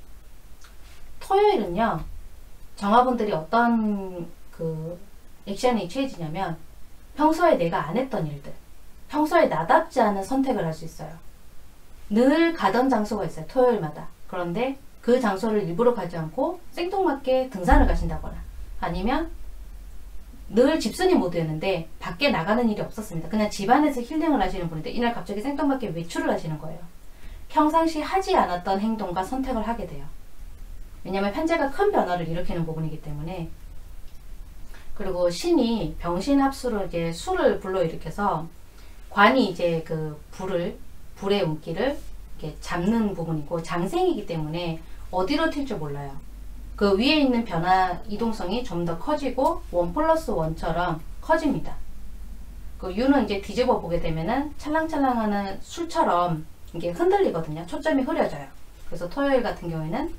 토요일은요. 정화분들이 어떤 그 액션이 취해지냐면 평소에 내가 안 했던 일들, 평소에 나답지 않은 선택을 할 수 있어요. 늘 가던 장소가 있어요. 토요일마다. 그런데 그 장소를 일부러 가지 않고 생뚱맞게 등산을 가신다거나 아니면 늘 집순이 모드였는데 밖에 나가는 일이 없었습니다. 그냥 집안에서 힐링을 하시는 분인데 이날 갑자기 생뚱맞게 외출을 하시는 거예요. 평상시 하지 않았던 행동과 선택을 하게 돼요. 왜냐하면 편제가 큰 변화를 일으키는 부분이기 때문에. 그리고 신이 병신합수로 이제 수를 불러일으켜서 관이 이제 그 불을 불의 운기를 이렇게 잡는 부분이고 장생이기 때문에 어디로 튈 줄 몰라요. 그 위에 있는 변화 이동성이 좀 더 커지고 원 플러스 원처럼 커집니다. 그 유는 이제 뒤집어 보게 되면은 찰랑찰랑하는 술처럼 이게 흔들리거든요. 초점이 흐려져요. 그래서 토요일 같은 경우에는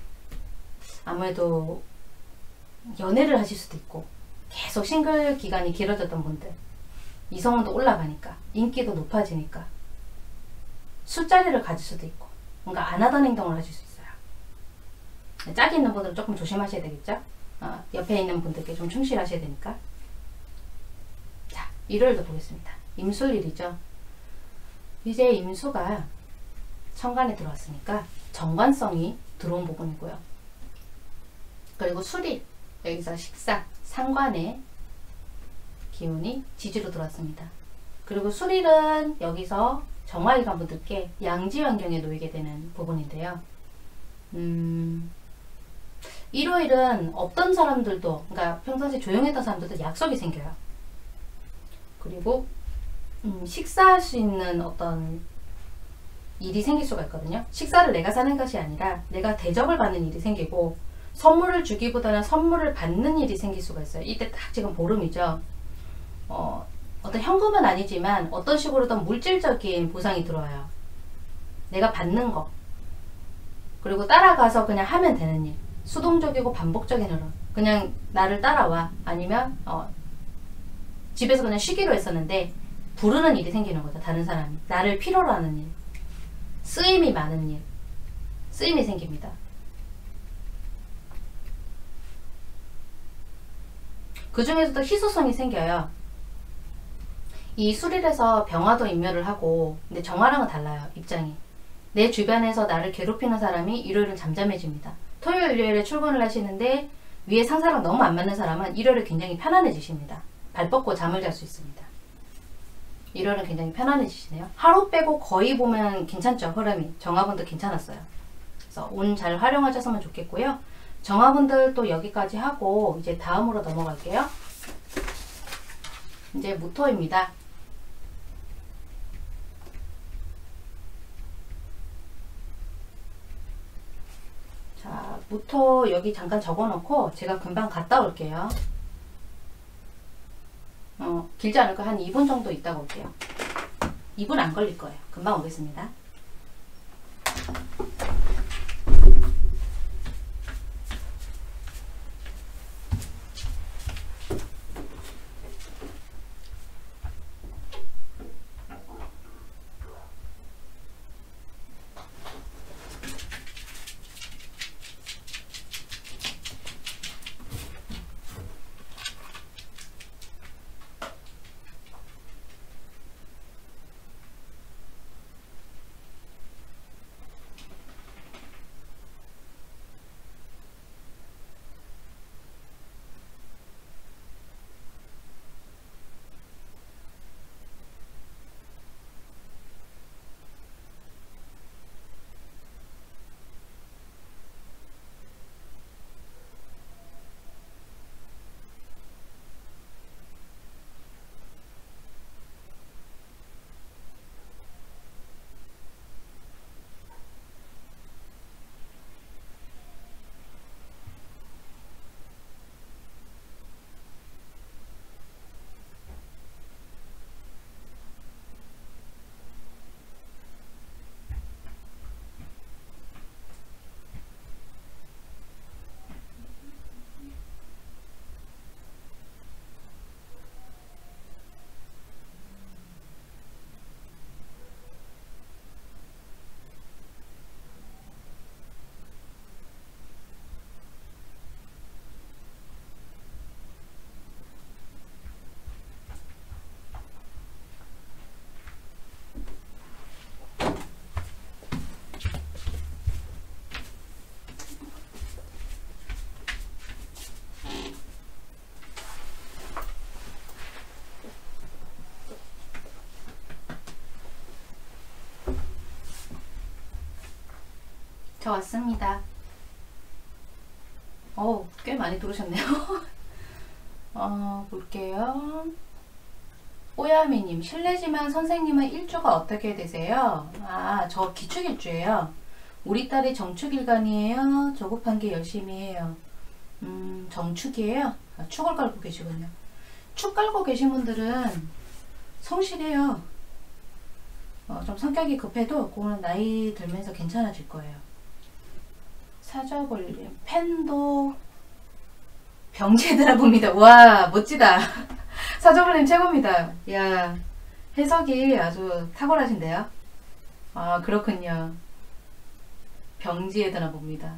아무래도 연애를 하실 수도 있고 계속 싱글 기간이 길어졌던 분들 이성운도 올라가니까 인기도 높아지니까 술자리를 가질 수도 있고 뭔가 안 하던 행동을 하실 수 있어요. 짝이 있는 분들은 조금 조심하셔야 되겠죠. 어, 옆에 있는 분들께 좀 충실하셔야 되니까. 자, 일요일도 보겠습니다. 임술일이죠. 이제 임수가 천간에 들어왔으니까 정관성이 들어온 부분이고요. 그리고 수일, 여기서 식사, 상관의 기운이 지지로 들어왔습니다. 그리고 수일은 여기서 정화일간 분들께 양지 환경에 놓이게 되는 부분인데요. 음, 일요일은 없던 사람들도, 그러니까 평상시 조용했던 사람들도 약속이 생겨요. 그리고 음, 식사할 수 있는 어떤 일이 생길 수가 있거든요. 식사를 내가 사는 것이 아니라 내가 대접을 받는 일이 생기고 선물을 주기보다는 선물을 받는 일이 생길 수가 있어요. 이때 딱 지금 보름이죠. 어, 어떤 현금은 아니지만 어떤 식으로든 물질적인 보상이 들어와요. 내가 받는 거. 그리고 따라가서 그냥 하면 되는 일. 수동적이고 반복적인 흐름. 그냥 나를 따라와. 아니면 어, 집에서 그냥 쉬기로 했었는데 부르는 일이 생기는 거죠. 다른 사람이. 나를 필요로 하는 일. 쓰임이 많은 일. 쓰임이 생깁니다. 그 중에서도 희소성이 생겨요. 이 수릴에서 병화도 인멸을 하고, 근데 정화랑은 달라요. 입장이. 내 주변에서 나를 괴롭히는 사람이 일요일은 잠잠해집니다. 토요일, 일요일에 출근을 하시는데 위에 상사랑 너무 안 맞는 사람은 일요일에 굉장히 편안해지십니다. 발 뻗고 잠을 잘 수 있습니다. 일요일은 굉장히 편안해지시네요. 하루 빼고 거의 보면 괜찮죠. 흐름이. 정화분들 괜찮았어요. 그래서 운 잘 활용하셨으면 좋겠고요. 정화분들 또 여기까지 하고 이제 다음으로 넘어갈게요. 이제 무토입니다. 자, 무토 여기 잠깐 적어놓고 제가 금방 갔다 올게요. 어, 길지 않을 거 한 이 분 정도 있다가 올게요. 이 분 안 걸릴 거예요. 금방 오겠습니다. 저 왔습니다. 어우, 꽤 많이 들어오셨네요. 어, 볼게요. 뽀야미님, 실례지만 선생님은 일주가 어떻게 되세요? 아, 저 기축일주예요. 우리 딸이 정축일간이에요. 조급한 게 열심히 해요. 음, 정축이에요. 아, 축을 깔고 계시군요. 축 깔고 계신 분들은 성실해요. 어, 좀 성격이 급해도 그거는 나이 들면서 괜찮아질 거예요. 사저볼림, 펜도 병제드라 봅니다. 와, 멋지다. 사저볼림 최고입니다. 야, 해석이 아주 탁월하신데요. 아, 그렇군요. 병지에 드나 봅니다.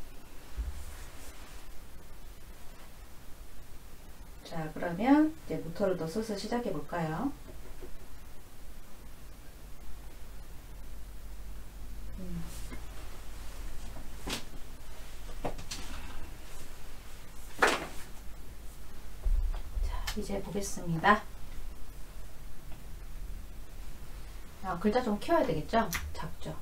자, 그러면 이제 무토를 또 슬슬 시작해 볼까요? 이제 보겠습니다. 아, 글자 좀 키워야 되겠죠? 작죠?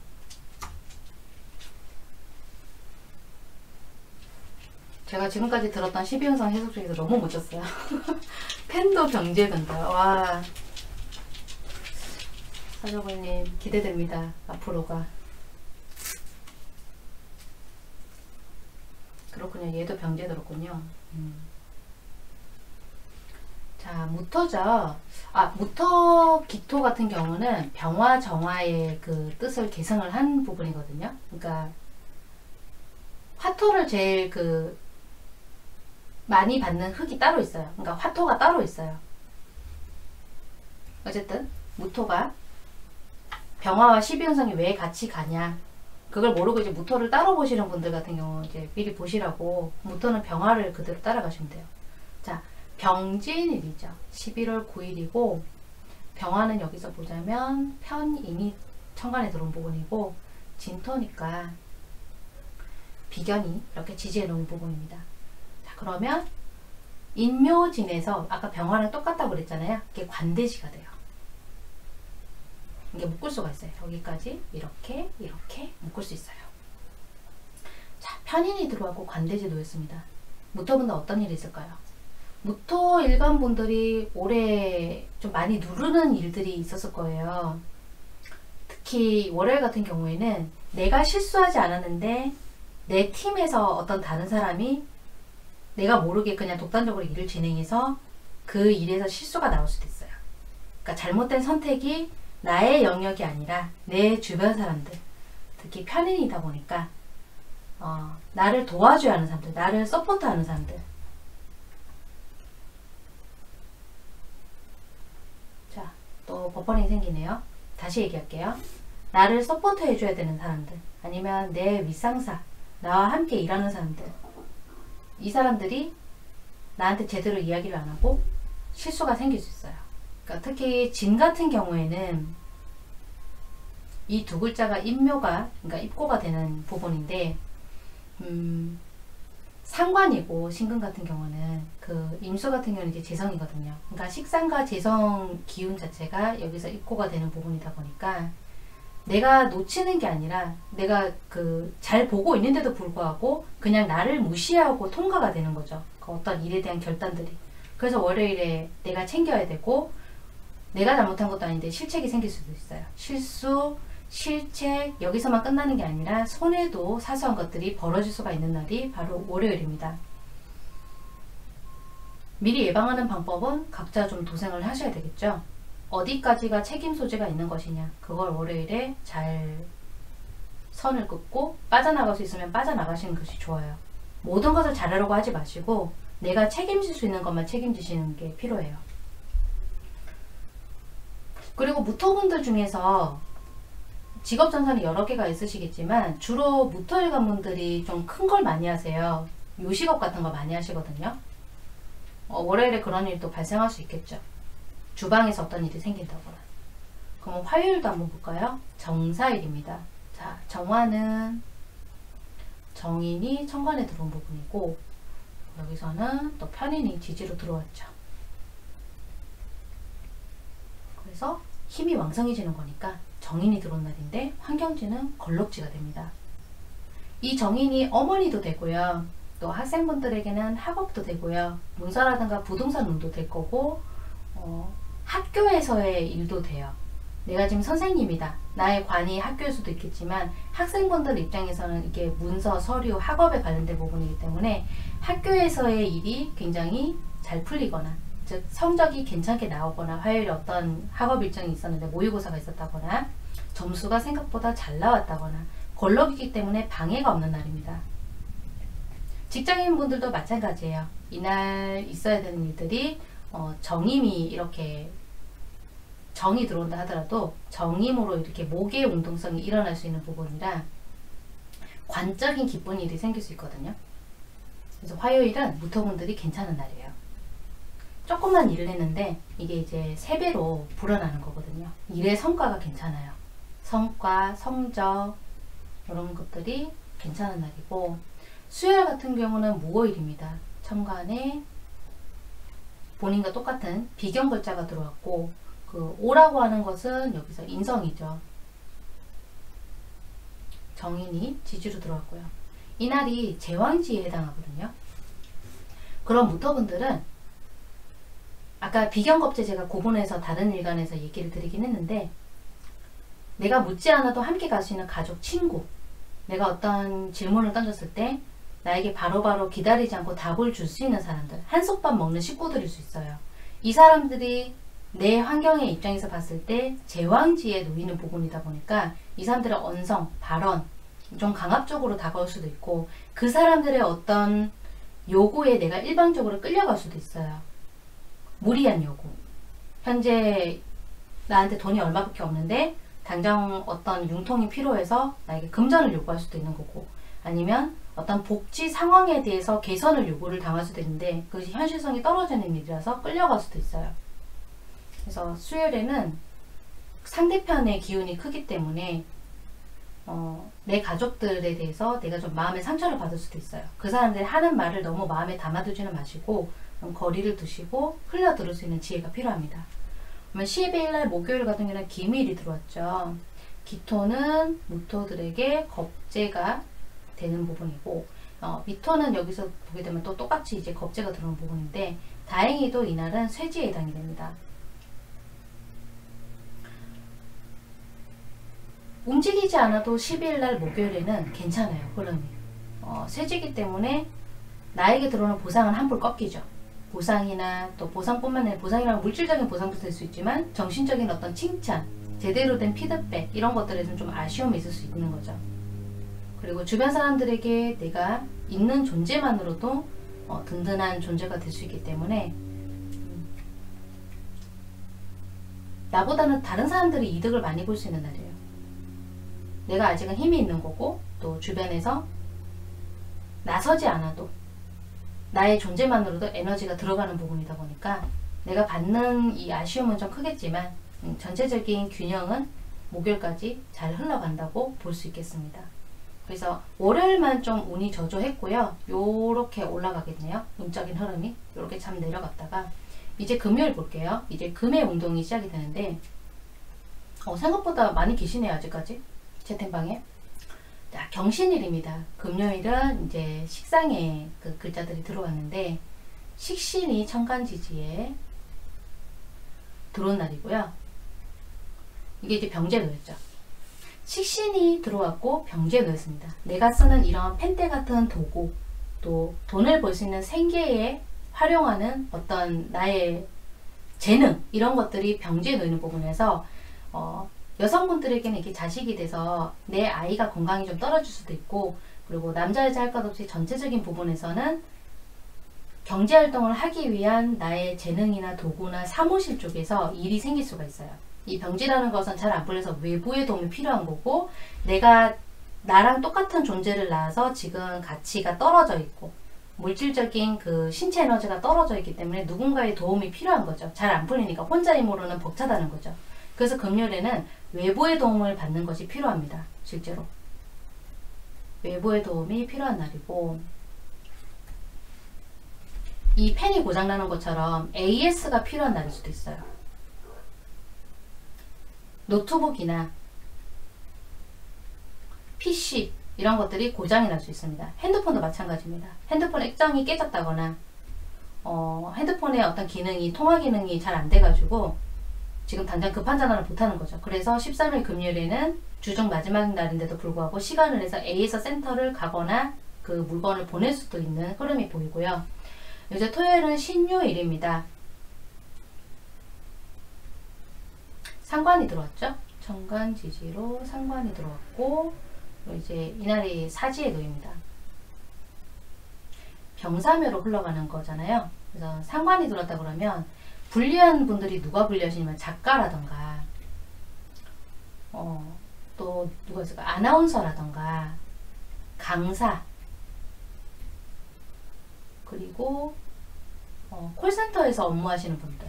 제가 지금까지 들었던 십이 현상 해석 중에서 너무 멋졌어요. 펜도 병제된다. 와, 사저분님 기대됩니다. 앞으로가. 그렇군요. 얘도 병제 들었군요. 음. 자, 무토죠. 아, 무토 기토 같은 경우는 병화 정화의 그 뜻을 계승을 한 부분이거든요. 그러니까 화토를 제일 그 많이 받는 흙이 따로 있어요. 그러니까 화토가 따로 있어요. 어쨌든 무토가 병화와 십이운성이 왜 같이 가냐, 그걸 모르고 이제 무토를 따로 보시는 분들 같은 경우 이제 미리 보시라고, 무토는 병화를 그대로 따라가시면 돼요. 자, 병진일이죠. 십일월 구일이고 병화는 여기서 보자면 편인이 천간에 들어온 부분이고 진토니까 비견이 이렇게 지지해 놓은 부분입니다. 자, 그러면 인묘진에서 아까 병화랑 똑같다고 그랬잖아요. 이게 관대지가 돼요. 이게 묶을 수가 있어요. 여기까지 이렇게 이렇게 묶을 수 있어요. 자, 편인이 들어가고 관대지 놓였습니다. 무토분들 어떤 일이 있을까요? 무토 일간 분들이 올해 좀 많이 누르는 일들이 있었을 거예요. 특히 월요일 같은 경우에는 내가 실수하지 않았는데 내 팀에서 어떤 다른 사람이 내가 모르게 그냥 독단적으로 일을 진행해서 그 일에서 실수가 나올 수도 있어요. 그러니까 잘못된 선택이 나의 영역이 아니라 내 주변 사람들, 특히 편인이다 보니까 어, 나를 도와줘야 하는 사람들, 나를 서포트하는 사람들. 자, 또 버퍼링이 생기네요. 다시 얘기할게요. 나를 서포트 해줘야 되는 사람들, 아니면 내 윗상사, 나와 함께 일하는 사람들, 이 사람들이 나한테 제대로 이야기를 안 하고 실수가 생길 수 있어요. 그러니까 특히 진 같은 경우에는 이 두 글자가 임묘가, 그러니까 입고가 되는 부분인데, 음, 상관이고 신금 같은 경우는 그 임수 같은 경우는 이제 재성이거든요. 그러니까 식상과 재성 기운 자체가 여기서 입고가 되는 부분이다 보니까 내가 놓치는 게 아니라 내가 그 잘 보고 있는데도 불구하고 그냥 나를 무시하고 통과가 되는 거죠. 그 어떤 일에 대한 결단들이. 그래서 월요일에 내가 챙겨야 되고, 내가 잘못한 것도 아닌데 실책이 생길 수도 있어요. 실수, 실책, 여기서만 끝나는 게 아니라 손해도 사소한 것들이 벌어질 수가 있는 날이 바로 월요일입니다. 미리 예방하는 방법은 각자 좀 도생을 하셔야 되겠죠. 어디까지가 책임 소재가 있는 것이냐, 그걸 월요일에 잘 선을 긋고 빠져나갈 수 있으면 빠져나가시는 것이 좋아요. 모든 것을 잘하려고 하지 마시고 내가 책임질 수 있는 것만 책임지시는 게 필요해요. 그리고 무토분들 중에서 직업전선이 여러 개가 있으시겠지만 주로 무토일간 분들이 좀 큰 걸 많이 하세요. 요식업 같은 거 많이 하시거든요. 어, 월요일에 그런 일도 발생할 수 있겠죠. 주방에서 어떤 일이 생긴다거나. 그럼 화요일도 한번 볼까요? 정사일입니다. 자, 정화는 정인이 천간에 들어온 부분이고, 여기서는 또 편인이 지지로 들어왔죠. 그래서 힘이 왕성해지는 거니까 정인이 들어온 날인데 환경지는 걸럭지가 됩니다. 이 정인이 어머니도 되고요, 또 학생분들에게는 학업도 되고요, 문서라든가 부동산 운도 될 거고, 어, 학교에서의 일도 돼요. 내가 지금 선생님이다. 나의 관이 학교일 수도 있겠지만 학생분들 입장에서는 이게 문서, 서류, 학업에 관련된 부분이기 때문에 학교에서의 일이 굉장히 잘 풀리거나, 즉 성적이 괜찮게 나오거나, 화요일에 어떤 학업 일정이 있었는데 모의고사가 있었다거나, 점수가 생각보다 잘 나왔다거나, 걸럭이기 때문에 방해가 없는 날입니다. 직장인 분들도 마찬가지예요. 이날 있어야 되는 일들이 어, 정임이 이렇게 정이 들어온다 하더라도 정임으로 이렇게 목의 운동성이 일어날 수 있는 부분이라 관적인 기쁜 일이 생길 수 있거든요. 그래서 화요일은 무토분들이 괜찮은 날이에요. 조금만 일을 했는데 이게 이제 세 배로 불어나는 거거든요. 일의 성과가 괜찮아요. 성과, 성적 이런 것들이 괜찮은 날이고, 수요일 같은 경우는 무오일입니다. 천간에 본인과 똑같은 비견글자가 들어왔고, 그 오라고 하는 것은 여기서 인성이죠. 정인이 지지로 들어왔고요. 이날이 제왕지에 해당하거든요. 그럼 무토분들은 아까 비견겁제 제가 구분해서 다른 일간에서 얘기를 드리긴 했는데, 내가 묻지 않아도 함께 갈 수 있는 가족, 친구, 내가 어떤 질문을 던졌을 때 나에게 바로바로 기다리지 않고 답을 줄 수 있는 사람들, 한솥밥 먹는 식구들일 수 있어요. 이 사람들이 내 환경의 입장에서 봤을 때 제왕지에 놓이는 부분이다 보니까 이 사람들의 언성, 발언 좀 강압적으로 다가올 수도 있고, 그 사람들의 어떤 요구에 내가 일방적으로 끌려갈 수도 있어요. 무리한 요구. 현재 나한테 돈이 얼마밖에 없는데 당장 어떤 융통이 필요해서 나에게 금전을 요구할 수도 있는 거고, 아니면 어떤 복지 상황에 대해서 개선을 요구를 당할 수도 있는데 그것이 현실성이 떨어지는 일이라서 끌려갈 수도 있어요. 그래서 수요일에는 상대편의 기운이 크기 때문에 어, 내 가족들에 대해서 내가 좀 마음의 상처를 받을 수도 있어요. 그 사람들이 하는 말을 너무 마음에 담아두지는 마시고 좀 거리를 두시고 흘려 들을 수 있는 지혜가 필요합니다. 그러면 십이 일날 목요일 같은 경우는 기밀이 들어왔죠. 기토는 무토들에게 겁재가 되는 부분이고, 어, 미토는 여기서 보게 되면 또 똑같이 이제 겁재가 들어오는 부분인데, 다행히도 이날은 쇠지에 해당이 됩니다. 움직이지 않아도 십이 일날 목요일에는 괜찮아요. 흐름이. 어, 쇠지기 때문에 나에게 들어오는 보상은 한풀 꺾이죠. 보상이나 또 보상뿐만 아니라 보상이랑 물질적인 보상도 될 수 있지만 정신적인 어떤 칭찬, 제대로 된 피드백 이런 것들에는 좀 아쉬움이 있을 수 있는 거죠. 그리고 주변 사람들에게 내가 있는 존재만으로도 어, 든든한 존재가 될 수 있기 때문에 음, 나보다는 다른 사람들이 이득을 많이 볼 수 있는 날이에요. 내가 아직은 힘이 있는 거고, 또 주변에서 나서지 않아도 나의 존재만으로도 에너지가 들어가는 부분이다 보니까 내가 받는 이 아쉬움은 좀 크겠지만 음, 전체적인 균형은 목요일까지 잘 흘러간다고 볼 수 있겠습니다. 그래서 월요일만 좀 운이 저조했고요. 요렇게 올라가겠네요. 운적인 흐름이 요렇게 참 내려갔다가 이제 금요일 볼게요. 이제 금의 운동이 시작이 되는데 어, 생각보다 많이 계시네요. 아직까지 채팅방에. 자, 경신일입니다. 금요일은 이제 식상의 그 글자들이 들어왔는데 식신이 천간지지에 들어온 날이고요. 이게 이제 병제에 놓였죠. 식신이 들어왔고 병제에 놓였습니다. 내가 쓰는 이런 펜대 같은 도구, 또 돈을 벌 수 있는 생계에 활용하는 어떤 나의 재능, 이런 것들이 병제에 놓이는 부분에서 어, 여성분들에게는 이게 자식이 돼서 내 아이가 건강이 좀 떨어질 수도 있고, 그리고 남자 여자 할 것 없이 전체적인 부분에서는 경제활동을 하기 위한 나의 재능이나 도구나 사무실 쪽에서 일이 생길 수가 있어요. 이 병지라는 것은 잘 안 풀려서 외부의 도움이 필요한 거고, 내가 나랑 똑같은 존재를 낳아서 지금 가치가 떨어져 있고 물질적인 그 신체 에너지가 떨어져 있기 때문에 누군가의 도움이 필요한 거죠. 잘 안 풀리니까 혼자 힘으로는 벅차다는 거죠. 그래서 금요일에는 외부의 도움을 받는 것이 필요합니다. 실제로 외부의 도움이 필요한 날이고, 이 펜이 고장나는 것처럼 에이에스가 필요한 날일 수도 있어요. 노트북이나 피씨 이런 것들이 고장이 날 수 있습니다. 핸드폰도 마찬가지입니다. 핸드폰 액정이 깨졌다거나 어, 핸드폰의 어떤 기능이, 통화 기능이 잘 안 돼가지고 지금 당장 급한 전화를 못하는 거죠. 그래서 십삼 일 금요일에는 주중 마지막 날인데도 불구하고 시간을 내서 에이에스 센터를 가거나 그 물건을 보낼 수도 있는 흐름이 보이고요. 이제 토요일은 신유일입니다. 상관이 들어왔죠. 천간지지로 상관이 들어왔고, 이제 이날이 사지에 놓입니다. 병사묘로 흘러가는 거잖아요. 그래서 상관이 들어왔다 그러면 불리한 분들이 누가 불리하시냐면 작가라던가 어, 또 누가 있을까? 아나운서라던가 강사, 그리고 어, 콜센터에서 업무하시는 분들,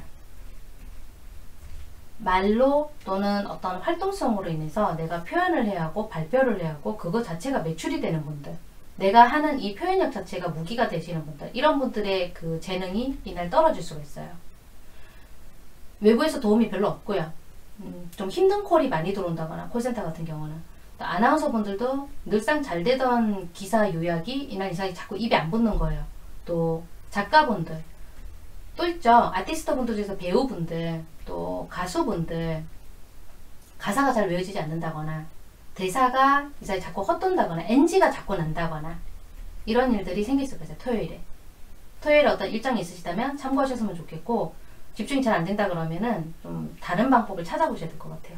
말로 또는 어떤 활동성으로 인해서 내가 표현을 해야 하고 발표를 해야 하고 그거 자체가 매출이 되는 분들, 내가 하는 이 표현력 자체가 무기가 되시는 분들, 이런 분들의 그 재능이 이날 떨어질 수가 있어요. 외부에서 도움이 별로 없고요. 음, 좀 힘든 콜이 많이 들어온다거나, 콜센터 같은 경우는 또 아나운서 분들도 늘상 잘 되던 기사 요약이 이날 이상이 자꾸 입에 안 붙는 거예요. 또 작가분들 또 있죠. 아티스트 분들 중에서 배우분들, 또 가수분들, 가사가 잘 외워지지 않는다거나, 대사가 이제 자꾸 헛돈다거나 엔지가 자꾸 난다거나, 이런 일들이 생길 수가 있어요. 토요일에. 토요일에 어떤 일정이 있으시다면 참고하셨으면 좋겠고, 집중이 잘 안 된다 그러면은 좀 다른 방법을 찾아보셔야 될 것 같아요.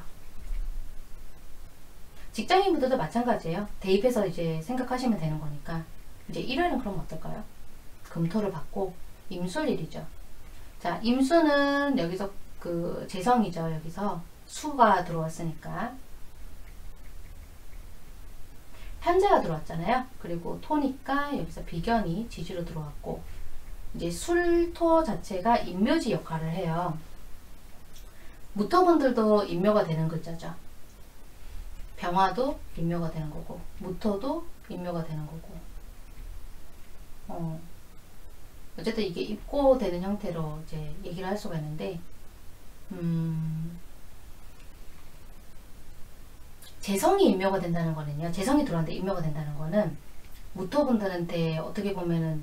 직장인분들도 마찬가지예요. 대입해서 이제 생각하시면 되는 거니까. 이제 일요일은 그럼 어떨까요? 금토를 받고 임술일이죠. 자, 임수는 여기서 그 재성이죠. 여기서 수가 들어왔으니까. 편제가 들어왔잖아요. 그리고 토니까 여기서 비견이 지지로 들어왔고, 이제 술토 자체가 인묘지 역할을 해요. 무토분들도 인묘가 되는 글자죠. 병화도 인묘가 되는 거고, 무토도 인묘가 되는 거고. 어. 어쨌든 이게 입고되는 형태로 이제 얘기를 할 수가 있는데, 음, 재성이 인묘가 된다는 거는요, 재성이 들어왔는데 인묘가 된다는 거는 무토분들한테 어떻게 보면은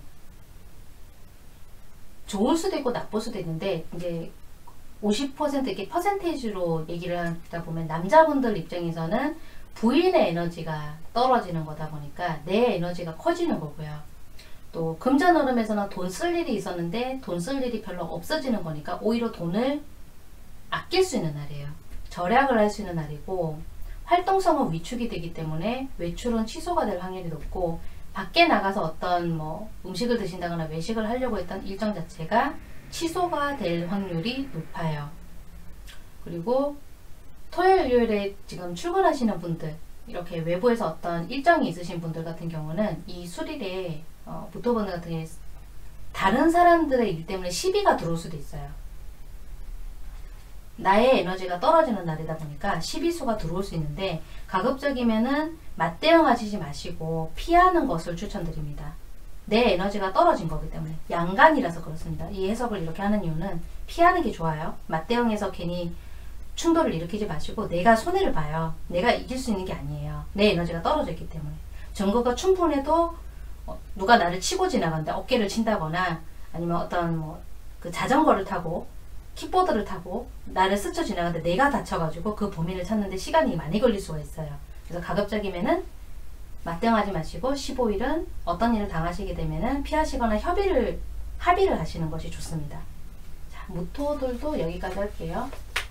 좋을 수도 있고 나쁠 수도 있는데, 이제 오십 퍼센트 이렇게 퍼센테이지로 얘기를 하다 보면 남자분들 입장에서는 부인의 에너지가 떨어지는 거다 보니까 내 에너지가 커지는 거고요. 또 금전흐름에서는 돈 쓸 일이 있었는데 돈 쓸 일이 별로 없어지는 거니까 오히려 돈을 아낄 수 있는 날이에요. 절약을 할 수 있는 날이고, 활동성은 위축이 되기 때문에 외출은 취소가 될 확률이 높고, 밖에 나가서 어떤 뭐 음식을 드신다거나 외식을 하려고 했던 일정 자체가 취소가 될 확률이 높아요. 그리고 토요일, 일요일에 지금 출근하시는 분들, 이렇게 외부에서 어떤 일정이 있으신 분들 같은 경우는 이 수일에 어, 무토분들 같은 경우에 다른 사람들의 일 때문에 시비가 들어올 수도 있어요. 나의 에너지가 떨어지는 날이다 보니까 시비수가 들어올 수 있는데, 가급적이면은 맞대응하시지 마시고 피하는 것을 추천드립니다. 내 에너지가 떨어진 거기 때문에. 양간이라서 그렇습니다. 이 해석을 이렇게 하는 이유는 피하는 게 좋아요. 맞대응해서 괜히 충돌을 일으키지 마시고 내가 손해를 봐요. 내가 이길 수 있는 게 아니에요. 내 에너지가 떨어져 있기 때문에. 증거가 충분해도 어, 누가 나를 치고 지나간다, 어깨를 친다거나 아니면 어떤 뭐 그 자전거를 타고 킥보드를 타고 나를 스쳐 지나가는데 내가 다쳐가지고 그 범인을 찾는데 시간이 많이 걸릴 수가 있어요. 그래서 가급적이면은 맞대응하지 마시고 십오 일은 어떤 일을 당하시게 되면은 피하시거나 협의를 합의를 하시는 것이 좋습니다. 자, 무토들도 여기까지 할게요.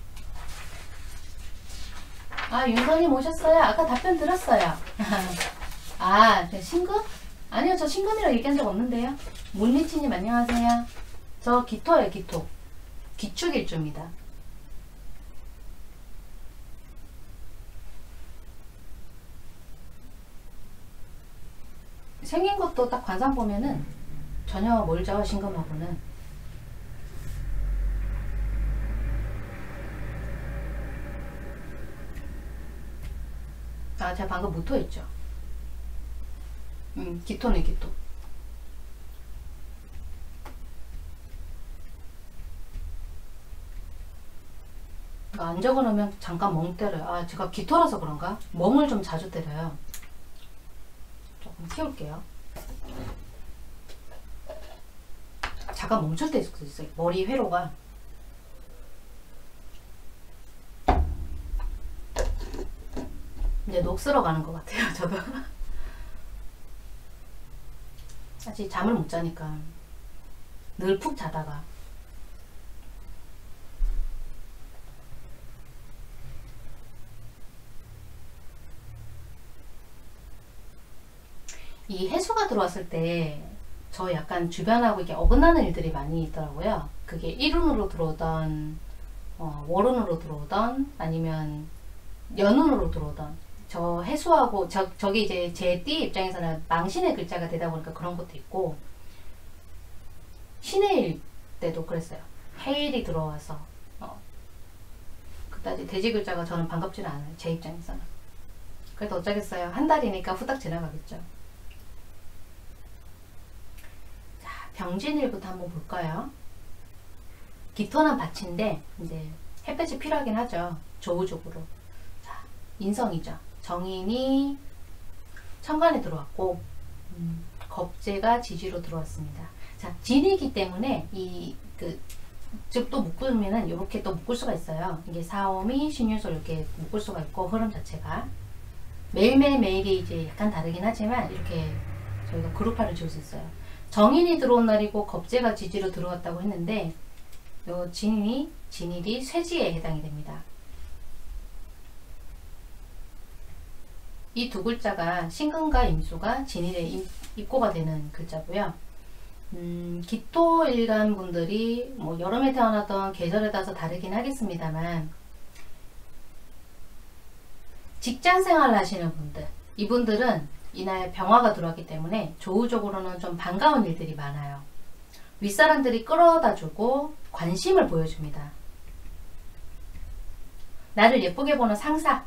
아, 윤선님 오셨어요? 아까 답변 들었어요. 아, 신금? 아니요, 저 신금이라고 얘기한 적 없는데요. 문리치님 안녕하세요. 저 기토예요, 기토. 기축일주입니다. 생긴 것도 딱 관상 보면은 전혀 멀죠, 신금하고는. 아, 제가 방금 무토 했죠. 음, 기토네, 기토. 안 적어놓으면 잠깐 멍 때려요. 아, 제가 기토라서 그런가? 멍을 좀 자주 때려요. 조금 키울게요. 잠깐 멈출 때 있어요. 머리 회로가. 이제 녹슬어 가는 것 같아요, 저도. 사실 잠을 못 자니까. 늘 푹 자다가. 이 해수가 들어왔을 때 저 약간 주변하고 이게 어긋나는 일들이 많이 있더라고요. 그게 일운으로 들어오던 어, 월운으로 들어오던 아니면 연운으로 들어오던. 저 해수하고 저, 저기 이제 제 띠 입장에서는 망신의 글자가 되다 보니까 그런 것도 있고, 신해일 때도 그랬어요. 해일이 들어와서 어, 그다지 돼지 글자가 저는 반갑지는 않아요. 제 입장에서는. 그래도 어쩌겠어요. 한 달이니까 후딱 지나가겠죠. 병진일부터 한번 볼까요? 기토는 밭인데 이제 햇볕이 필요하긴 하죠. 조우적으로. 자, 인성이죠. 정인이 천간에 들어왔고, 음, 겁재가 지지로 들어왔습니다. 자, 진이기 때문에 이 그 즉 또 묶으면은 이렇게 또 묶을 수가 있어요. 이게 사오미, 신유솔 이렇게 묶을 수가 있고, 흐름 자체가 매일매일 매일이 이제 약간 다르긴 하지만 이렇게 저희가 그룹화를 지을 수 있어요. 정인이 들어온 날이고 겁재가 지지로 들어왔다고 했는데 요 진이, 진일이 쇠지에 해당이 됩니다. 이 두 글자가 신금과 임수가 진일의 입고가 되는 글자고요. 음, 기토일간 분들이 뭐 여름에 태어났던 계절에 따라서 다르긴 하겠습니다만 직장생활을 하시는 분들, 이분들은 이날 병화가 들어왔기 때문에 조우적으로는 좀 반가운 일들이 많아요. 윗사람들이 끌어다 주고 관심을 보여줍니다. 나를 예쁘게 보는 상사,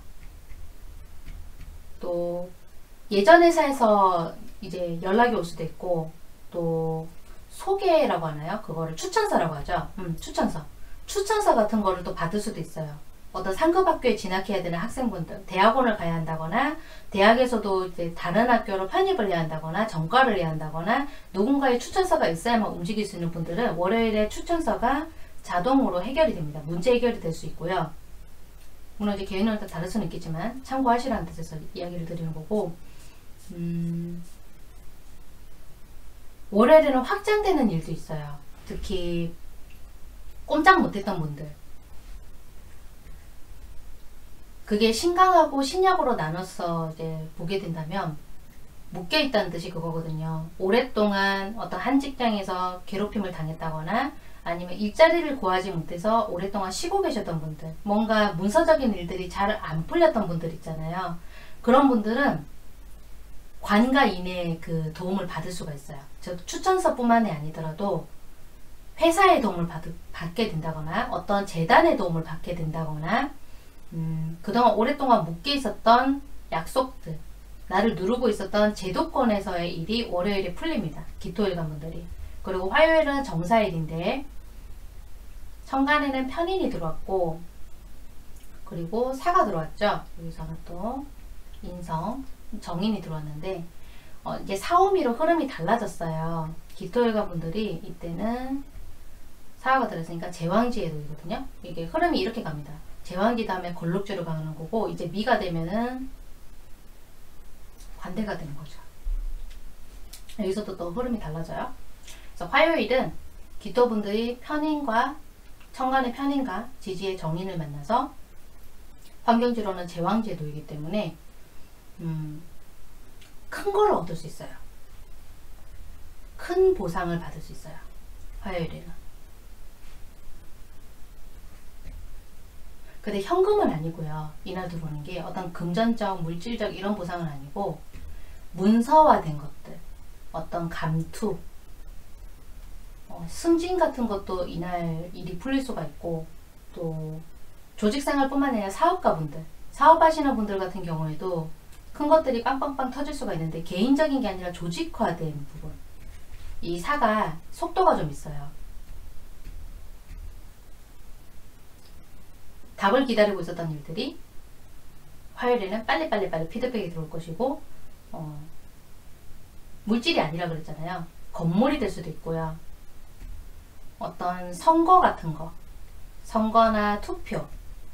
또 예전 회사에서 이제 연락이 올 수도 있고, 또 소개라고 하나요? 그거를 추천서라고 하죠. 음, 추천서. 추천서 같은 거를 또 받을 수도 있어요. 어떤 상급 학교에 진학해야 되는 학생분들, 대학원을 가야 한다거나, 대학에서도 이제 다른 학교로 편입을 해야 한다거나, 전과를 해야 한다거나, 누군가의 추천서가 있어야만 움직일 수 있는 분들은 월요일에 추천서가 자동으로 해결이 됩니다. 문제 해결이 될 수 있고요. 물론 이제 개인으로 따라 다를 수는 있겠지만, 참고하시라는 뜻에서 이야기를 드리는 거고, 음, 월요일에는 확장되는 일도 있어요. 특히, 꼼짝 못했던 분들. 그게 신강하고 신약으로 나눠서 이제 보게 된다면 묶여있다는 뜻이 그거거든요. 오랫동안 어떤 한 직장에서 괴롭힘을 당했다거나 아니면 일자리를 구하지 못해서 오랫동안 쉬고 계셨던 분들, 뭔가 문서적인 일들이 잘 안 풀렸던 분들 있잖아요. 그런 분들은 관가인의 그 도움을 받을 수가 있어요. 즉 추천서뿐만이 아니더라도 회사의 도움을 받, 받게 된다거나 어떤 재단의 도움을 받게 된다거나 음, 그동안 오랫동안 묶여 있었던 약속들, 나를 누르고 있었던 제도권에서의 일이 월요일에 풀립니다. 기토일간 분들이. 그리고 화요일은 정사일인데 천간에는 편인이 들어왔고, 그리고 사가 들어왔죠. 여기서는 또 인성, 정인이 들어왔는데 어, 이제 사오미로 흐름이 달라졌어요. 기토일간 분들이 이때는 사가 들어있으니까 제왕지에 놓이거든요. 이게 흐름이 이렇게 갑니다. 제왕지 다음에 걸룩지로 가는 거고, 이제 미가 되면은 관대가 되는 거죠. 여기서도 또 흐름이 달라져요. 그래서 화요일은 기토분들이 편인과 천간의 편인과 지지의 정인을 만나서 환경지로는 제왕지에 놓이기 때문에 음, 큰 거를 얻을 수 있어요. 큰 보상을 받을 수 있어요. 화요일에는. 근데 현금은 아니고요. 이날 들어오는 게 어떤 금전적, 물질적 이런 보상은 아니고 문서화된 것들, 어떤 감투, 어, 승진 같은 것도 이날 일이 풀릴 수가 있고, 또 조직생활뿐만 아니라 사업가분들, 사업하시는 분들 같은 경우에도 큰 것들이 빵빵빵 터질 수가 있는데 개인적인 게 아니라 조직화된 부분, 이 사가 속도가 좀 있어요. 답을 기다리고 있었던 일들이 화요일에는 빨리빨리 빨리 피드백이 들어올 것이고, 어, 물질이 아니라 그랬잖아요. 건물이 될 수도 있고요. 어떤 선거 같은 거, 선거나 투표,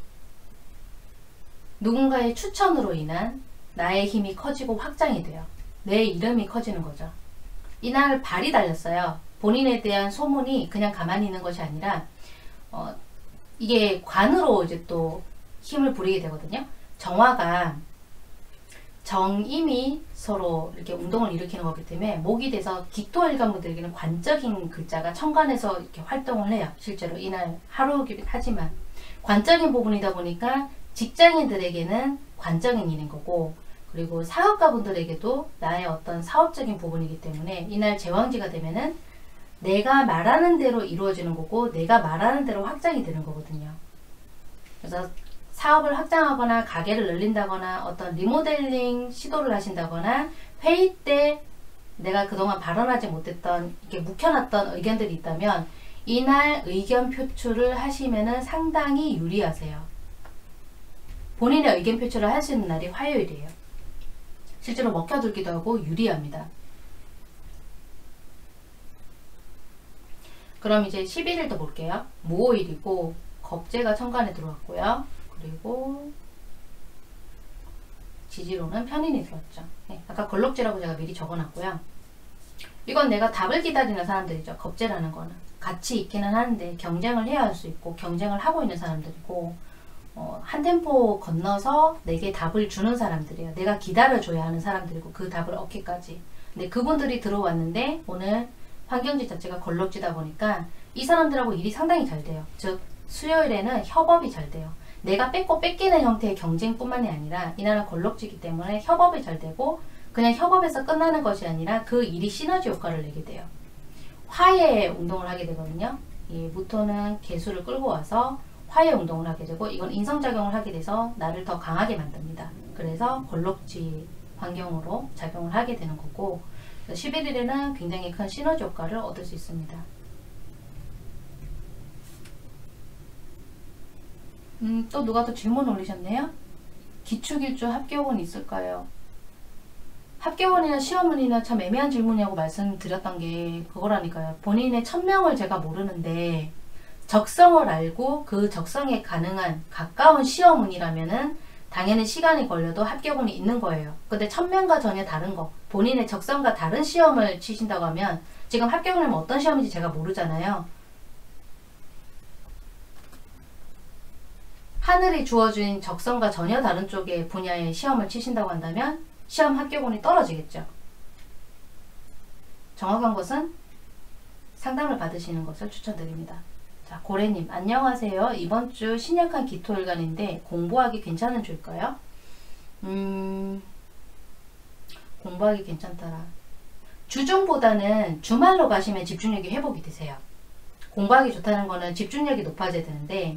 누군가의 추천으로 인한 나의 힘이 커지고 확장이 돼요. 내 이름이 커지는 거죠. 이날 발이 달렸어요. 본인에 대한 소문이 그냥 가만히 있는 것이 아니라 어, 이게 관으로 이제 또 힘을 부리게 되거든요. 정화가 정임이 서로 이렇게 운동을 일으키는 거기 때문에 목이 돼서 기토일간 분들에게는 관적인 글자가 천간에서 이렇게 활동을 해요. 실제로 이날 하루이긴 하지만 관적인 부분이다 보니까 직장인들에게는 관적인 일인 거고, 그리고 사업가 분들에게도 나의 어떤 사업적인 부분이기 때문에 이날 제왕지가 되면은 내가 말하는 대로 이루어지는 거고 내가 말하는 대로 확장이 되는 거거든요. 그래서 사업을 확장하거나 가게를 늘린다거나 어떤 리모델링 시도를 하신다거나 회의 때 내가 그동안 발언하지 못했던 이렇게 묵혀놨던 의견들이 있다면 이날 의견 표출을 하시면은 상당히 유리하세요. 본인의 의견 표출을 할 수 있는 날이 화요일이에요. 실제로 먹혀들기도 하고 유리합니다. 그럼 이제 십일 일도 볼게요. 무오일이고 겁재가 천간에 들어왔고요. 그리고 지지로는 편인이 들어왔죠. 네, 아까 걸럭지라고 제가 미리 적어놨고요. 이건 내가 답을 기다리는 사람들이죠. 겁재라는 거는. 같이 있기는 하는데 경쟁을 해야 할 수 있고 경쟁을 하고 있는 사람들이고 어, 한 템포 건너서 내게 답을 주는 사람들이에요. 내가 기다려줘야 하는 사람들이고 그 답을 얻기까지. 근데 그분들이 들어왔는데 오늘 환경지 자체가 걸럭지다 보니까 이 사람들하고 일이 상당히 잘 돼요. 즉 수요일에는 협업이 잘 돼요. 내가 뺏고 뺏기는 형태의 경쟁뿐만이 아니라 이날은 걸럭지기 때문에 협업이 잘 되고 그냥 협업에서 끝나는 것이 아니라 그 일이 시너지 효과를 내게 돼요. 화해 운동을 하게 되거든요. 이 무토는 개수를 끌고 와서 화해 운동을 하게 되고 이건 인성작용을 하게 돼서 나를 더 강하게 만듭니다. 그래서 걸럭지 환경으로 작용을 하게 되는 거고 십일 일에는 굉장히 큰 시너지 효과를 얻을 수 있습니다. 음, 또 누가 또 질문 올리셨네요. 기축일주 합격은 있을까요? 합격원이나 시험원이나 참 애매한 질문이라고 말씀드렸던 게 그거라니까요. 본인의 천명을 제가 모르는데 적성을 알고 그 적성에 가능한 가까운 시험운이라면은 당연히 시간이 걸려도 합격운이 있는 거예요. 근데 천명과 전혀 다른 거, 본인의 적성과 다른 시험을 치신다고 하면 지금 합격운이면 어떤 시험인지 제가 모르잖아요. 하늘이 주어진 적성과 전혀 다른 쪽의 분야의 시험을 치신다고 한다면 시험 합격운이 떨어지겠죠. 정확한 것은 상담을 받으시는 것을 추천드립니다. 자, 고래님 안녕하세요. 이번 주 신약한 기토일간인데 공부하기 괜찮은 주일까요? 음, 공부하기 괜찮더라. 주중보다는 주말로 가시면 집중력이 회복이 되세요. 공부하기 좋다는 거는 집중력이 높아져야 되는데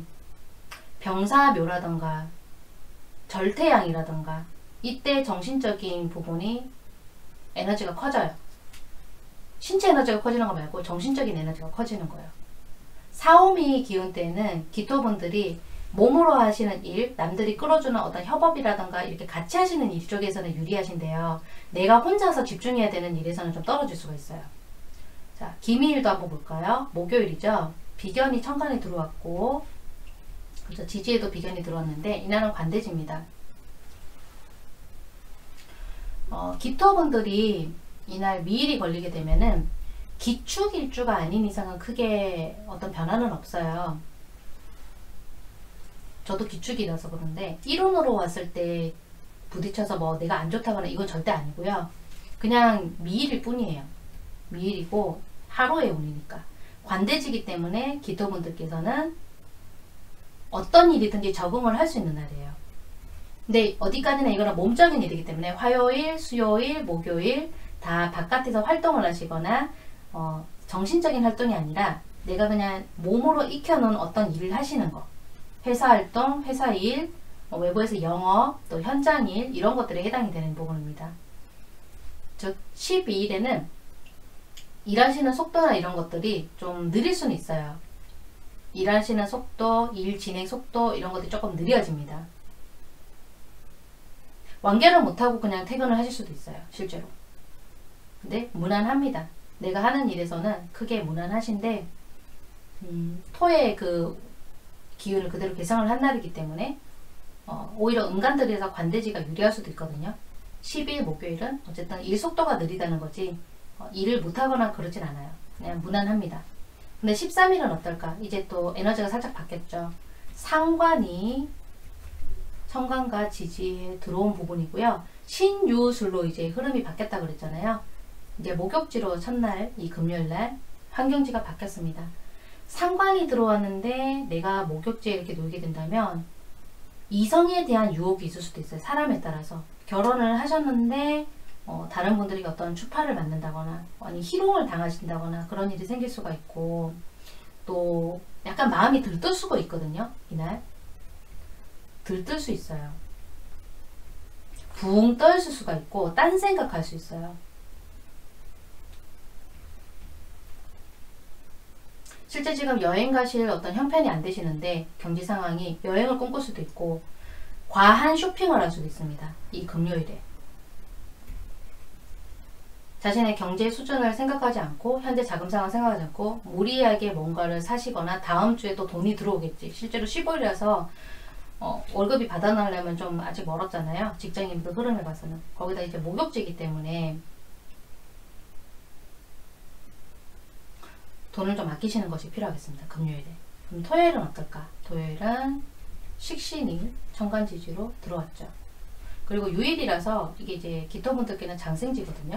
병사묘라던가 절태양이라던가 이때 정신적인 부분이 에너지가 커져요. 신체 에너지가 커지는 거 말고 정신적인 에너지가 커지는 거예요. 사오미 기운 때는 기토분들이 몸으로 하시는 일, 남들이 끌어주는 어떤 협업이라던가 이렇게 같이 하시는 일 쪽에서는 유리하신데요. 내가 혼자서 집중해야 되는 일에서는 좀 떨어질 수가 있어요. 자, 기미일도 한번 볼까요? 목요일이죠. 비견이 천간에 들어왔고 그래서 지지에도 비견이 들어왔는데 이날은 관대지입니다. 어, 기토분들이 이날 미일이 걸리게 되면은 기축일주가 아닌 이상은 크게 어떤 변화는 없어요. 저도 기축이라서 그런데 일운으로 왔을 때 부딪혀서 뭐 내가 안 좋다거나 이건 절대 아니고요. 그냥 미일일 뿐이에요. 미일이고 하루의 운이니까. 관대지기 때문에 기토분들께서는 어떤 일이든지 적응을 할 수 있는 날이에요. 근데 어디까지나 이거는 몸적인 일이기 때문에 화요일, 수요일, 목요일 다 바깥에서 활동을 하시거나 어, 정신적인 활동이 아니라 내가 그냥 몸으로 익혀놓은 어떤 일을 하시는 거. 회사 활동, 회사 일, 어, 외부에서 영업, 또 현장 일 이런 것들에 해당이 되는 부분입니다. 즉 십이 일에는 일하시는 속도나 이런 것들이 좀 느릴 수는 있어요. 일하시는 속도, 일 진행 속도 이런 것들이 조금 느려집니다. 완결을 못하고 그냥 퇴근을 하실 수도 있어요. 실제로. 근데 무난합니다. 내가 하는 일에서는 크게 무난하신데 음, 토의 그 기운을 그대로 개성을 한 날이기 때문에 어, 오히려 음간들에서 관대지가 유리할 수도 있거든요. 십 일 목요일은 어쨌든 일 속도가 느리다는 거지 어, 일을 못하거나 그러진 않아요. 그냥 무난합니다. 근데 십삼 일은 어떨까? 이제 또 에너지가 살짝 바뀌었죠. 상관이 천간과 지지에 들어온 부분이고요. 신유술로 이제 흐름이 바뀌었다 그랬잖아요. 이제 목욕지로 첫날 이 금요일날 환경지가 바뀌었습니다. 상관이 들어왔는데 내가 목욕지에 이렇게 놀게 된다면 이성에 대한 유혹이 있을 수도 있어요. 사람에 따라서. 결혼을 하셨는데 어, 다른 분들이 어떤 추파를 맞는다거나 아니 희롱을 당하신다거나 그런 일이 생길 수가 있고 또 약간 마음이 들뜰 수가 있거든요. 이날 들뜰 수 있어요. 붕 떠 있을 수가 있고 딴 생각할 수 있어요. 실제 지금 여행 가실 어떤 형편이 안 되시는데 경제 상황이 여행을 꿈꿀 수도 있고 과한 쇼핑을 할 수도 있습니다. 이 금요일에. 자신의 경제 수준을 생각하지 않고 현재 자금 상황을 생각하지 않고 무리하게 뭔가를 사시거나 다음 주에 또 돈이 들어오겠지. 실제로 십오 일이라서 어, 월급이 받아나려면 좀 아직 멀었잖아요. 직장인들 흐름에 봐서는. 거기다 이제 목욕지이기 때문에 돈을 좀 아끼시는 것이 필요하겠습니다. 금요일에. 그럼 토요일은 어떨까? 토요일은 식신일 천간지지로 들어왔죠. 그리고 유일이라서 이게 이제 기토분들께는 장생지거든요.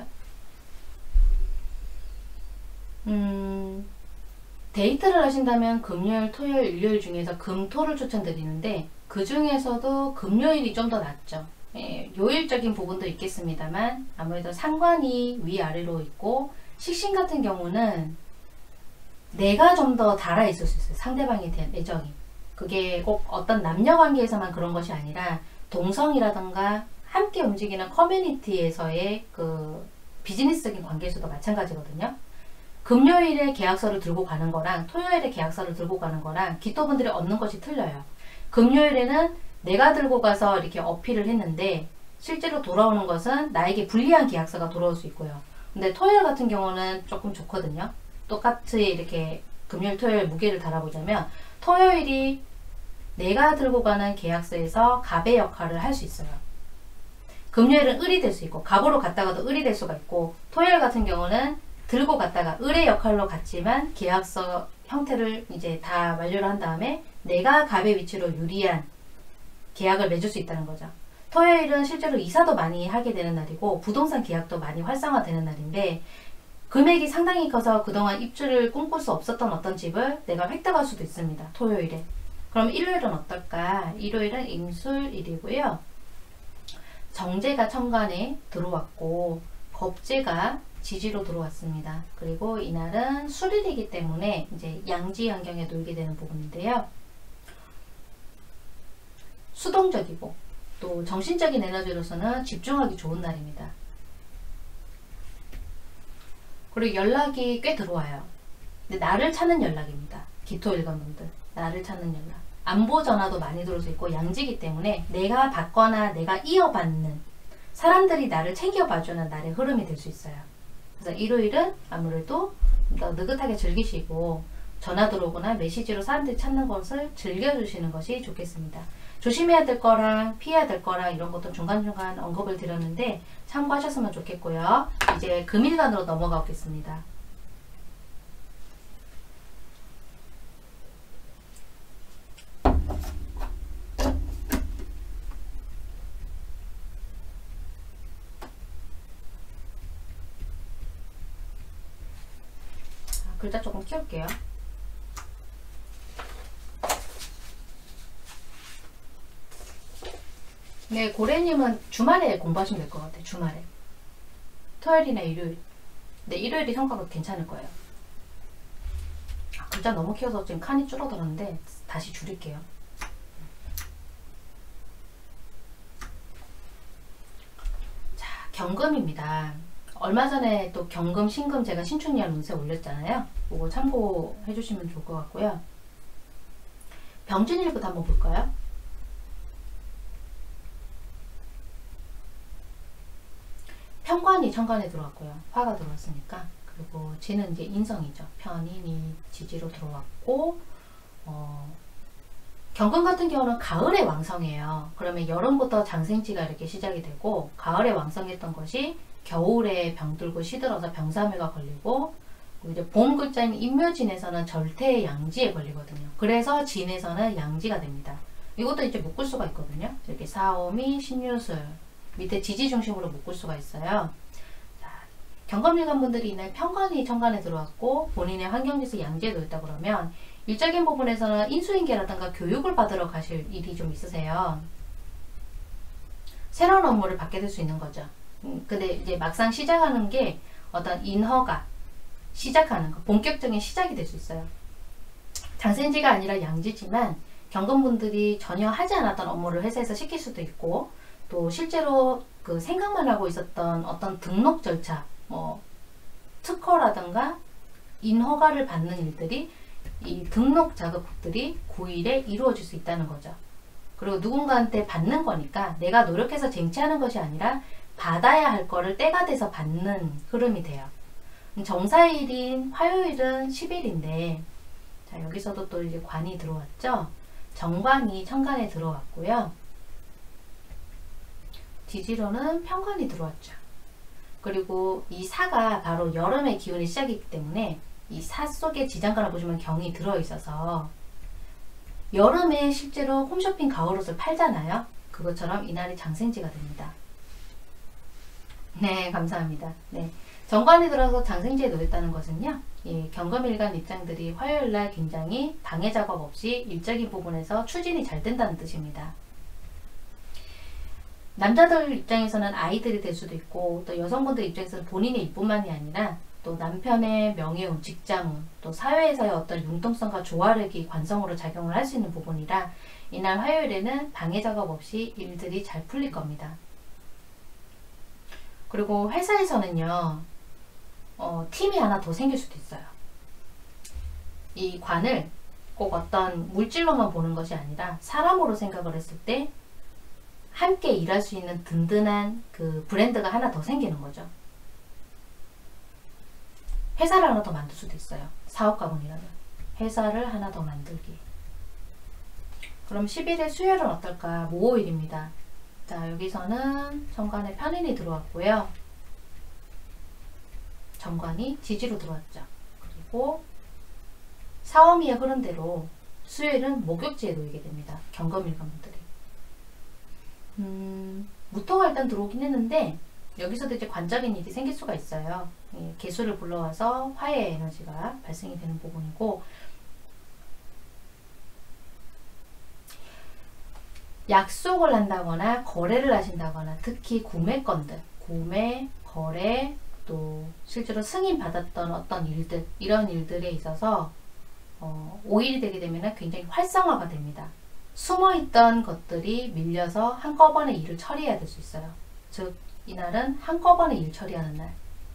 음, 데이트를 하신다면 금요일, 토요일, 일요일 중에서 금, 토를 추천드리는데 그 중에서도 금요일이 좀 더 낫죠. 예, 요일적인 부분도 있겠습니다만 아무래도 상관이 위아래로 있고 식신 같은 경우는 내가 좀 더 달아 있을 수 있어요. 상대방에 대한 애정이. 그게 꼭 어떤 남녀 관계에서만 그런 것이 아니라 동성이라던가 함께 움직이는 커뮤니티에서의 그 비즈니스적인 관계에서도 마찬가지거든요. 금요일에 계약서를 들고 가는 거랑 토요일에 계약서를 들고 가는 거랑 기토분들이 얻는 것이 틀려요. 금요일에는 내가 들고 가서 이렇게 어필을 했는데 실제로 돌아오는 것은 나에게 불리한 계약서가 돌아올 수 있고요. 근데 토요일 같은 경우는 조금 좋거든요. 똑같이 이렇게 금요일 토요일 무게를 달아보자면 토요일이 내가 들고 가는 계약서에서 갑의 역할을 할 수 있어요. 금요일은 을이 될 수 있고 갑으로 갔다가도 을이 될 수가 있고 토요일 같은 경우는 들고 갔다가 을의 역할로 갔지만 계약서 형태를 이제 다 완료를 한 다음에 내가 갑의 위치로 유리한 계약을 맺을 수 있다는 거죠. 토요일은 실제로 이사도 많이 하게 되는 날이고 부동산 계약도 많이 활성화되는 날인데 금액이 상당히 커서 그동안 입주를 꿈꿀 수 없었던 어떤 집을 내가 획득할 수도 있습니다. 토요일에. 그럼 일요일은 어떨까? 일요일은 임술일이고요. 정제가 천간에 들어왔고 겁재가 지지로 들어왔습니다. 그리고 이날은 술일이기 때문에 이제 양지 환경에 놀게 되는 부분인데요. 수동적이고 또 정신적인 에너지로서는 집중하기 좋은 날입니다. 그리고 연락이 꽤 들어와요. 근데 나를 찾는 연락입니다. 기토일관분들 나를 찾는 연락. 안보 전화도 많이 들어올 수 있고 양지기 때문에 내가 받거나 내가 이어받는 사람들이 나를 챙겨봐주는 날의 흐름이 될 수 있어요. 그래서 일요일은 아무래도 더 느긋하게 즐기시고 전화 들어오거나 메시지로 사람들이 찾는 것을 즐겨주시는 것이 좋겠습니다. 조심해야 될 거랑 피해야 될 거랑 이런 것도 중간중간 언급을 드렸는데 참고하셨으면 좋겠고요. 이제 금일간으로 넘어가 보겠습니다. 글자 조금 키울게요. 네, 고래님은 주말에 공부하시면 될 것 같아요. 주말에. 토요일이나 일요일. 근데 일요일이 성과가 괜찮을 거예요. 아, 글자 너무 키워서 지금 칸이 줄어들었는데 다시 줄일게요. 자, 경금입니다. 얼마 전에 또 경금, 신금 제가 신춘년 운세 올렸잖아요. 그거 참고해 주시면 좋을 것 같고요. 병진일부터 한번 볼까요? 편관이 천간에 들어왔고요. 화가 들어왔으니까. 그리고 지는 이제 인성이죠. 편인이 지지로 들어왔고, 어, 경금 같은 경우는 가을에 왕성해요. 그러면 여름부터 장생지가 이렇게 시작이 되고, 가을에 왕성했던 것이 겨울에 병들고 시들어서 병사묘가 걸리고, 이제 봄 글자인 인묘진에서는 절태의 양지에 걸리거든요. 그래서 진에서는 양지가 됩니다. 이것도 이제 묶을 수가 있거든요. 이렇게 사오미, 신유술 밑에 지지 중심으로 묶을 수가 있어요. 자, 경금일간 분들이 이날 편관이 천간에 들어왔고 본인의 환경지에서 양지에 놓였다 그러면 일적인 부분에서는 인수인계라든가 교육을 받으러 가실 일이 좀 있으세요. 새로운 업무를 받게 될 수 있는 거죠. 음, 근데 이제 막상 시작하는 게 어떤 인허가 시작하는 거, 본격적인 시작이 될 수 있어요. 장생지가 아니라 양지지만 경금분들이 전혀 하지 않았던 업무를 회사에서 시킬 수도 있고 또 실제로 그 생각만 하고 있었던 어떤 등록 절차, 뭐 특허라든가 인허가를 받는 일들이 이 등록 작업들이 구 일에 이루어질 수 있다는 거죠. 그리고 누군가한테 받는 거니까 내가 노력해서 쟁취하는 것이 아니라 받아야 할 거를 때가 돼서 받는 흐름이 돼요. 정사일인 화요일은 십 일인데 자, 여기서도 또 이제 관이 들어왔죠. 정관이 천간에 들어왔고요. 지지로는 편관이 들어왔죠. 그리고 이 사가 바로 여름의 기운이 시작이기 때문에 이 사 속에 지장간을 보시면 경이 들어있어서 여름에 실제로 홈쇼핑 가을옷을 팔잖아요. 그것처럼 이날이 장생지가 됩니다. 네, 감사합니다. 네, 정관이 들어서 장생지에 놓였다는 것은요, 예, 경금일간 입장들이 화요일날 굉장히 방해 작업 없이 일적인 부분에서 추진이 잘 된다는 뜻입니다. 남자들 입장에서는 아이들이 될 수도 있고, 또 여성분들 입장에서는 본인의 이뿐만이 아니라 또 남편의 명예운, 직장운, 또 사회에서의 어떤 융통성과 조화력이 관성으로 작용을 할 수 있는 부분이라 이날 화요일에는 방해 작업 없이 일들이 잘 풀릴 겁니다. 그리고 회사에서는요, 어, 팀이 하나 더 생길 수도 있어요. 이 관을 꼭 어떤 물질로만 보는 것이 아니라 사람으로 생각을 했을 때 함께 일할 수 있는 든든한 그 브랜드가 하나 더 생기는 거죠. 회사를 하나 더 만들 수도 있어요. 사업가분이라면 회사를 하나 더 만들기. 그럼 십일일 수요일은 어떨까? 모호일입니다. 자, 여기서는 정관에 편인이 들어왔고요. 정관이 지지로 들어왔죠. 그리고 사오미의 흐름대로 수요일은 목욕지에 놓이게 됩니다. 경금일간분들이. 음, 무토가 일단 들어오긴 했는데 여기서도 이제 관적인 일이 생길 수가 있어요. 예, 개수를 불러와서 화해의 에너지가 발생이 되는 부분이고, 약속을 한다거나 거래를 하신다거나, 특히 구매건들, 구매, 거래, 또 실제로 승인 받았던 어떤 일들, 이런 일들에 있어서 어, 오일이 되게 되면 굉장히 활성화가 됩니다. 숨어있던 것들이 밀려서 한꺼번에 일을 처리해야 될 수 있어요. 즉 이날은 한꺼번에 일 처리하는 날.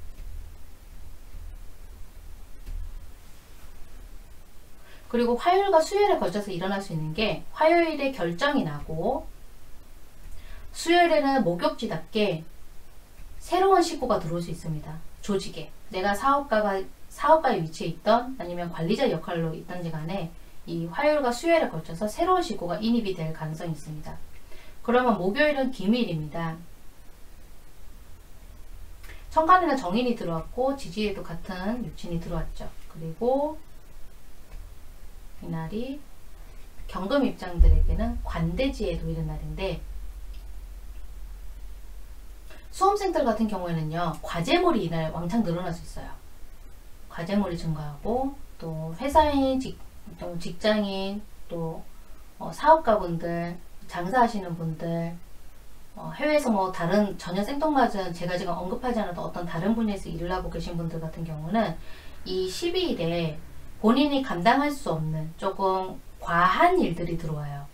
그리고 화요일과 수요일에 걸쳐서 일어날 수 있는 게, 화요일에 결정이 나고 수요일에는 목욕지답게 새로운 식구가 들어올 수 있습니다. 조직에. 내가 사업가가, 사업가의 위치에 있던 아니면 관리자 역할로 있던지 간에 이 화요일과 수요일에 걸쳐서 새로운 식구가 인입이 될 가능성이 있습니다. 그러면 목요일은 기밀입니다. 천간에는 정인이 들어왔고 지지에도 같은 육친이 들어왔죠. 그리고 이날이 경금 입장들에게는 관대지에 놓이는 날인데, 수험생들 같은 경우에는요, 과제물이 이날 왕창 늘어날 수 있어요. 과제물이 증가하고, 또 회사인, 직, 또 직장인, 또 어, 사업가분들, 장사하시는 분들, 어, 해외에서 뭐 다른 전혀 생뚱맞은, 제가 지금 언급하지 않아도 어떤 다른 분야에서 일을 하고 계신 분들 같은 경우는 이 십이일에 본인이 감당할 수 없는 조금 과한 일들이 들어와요.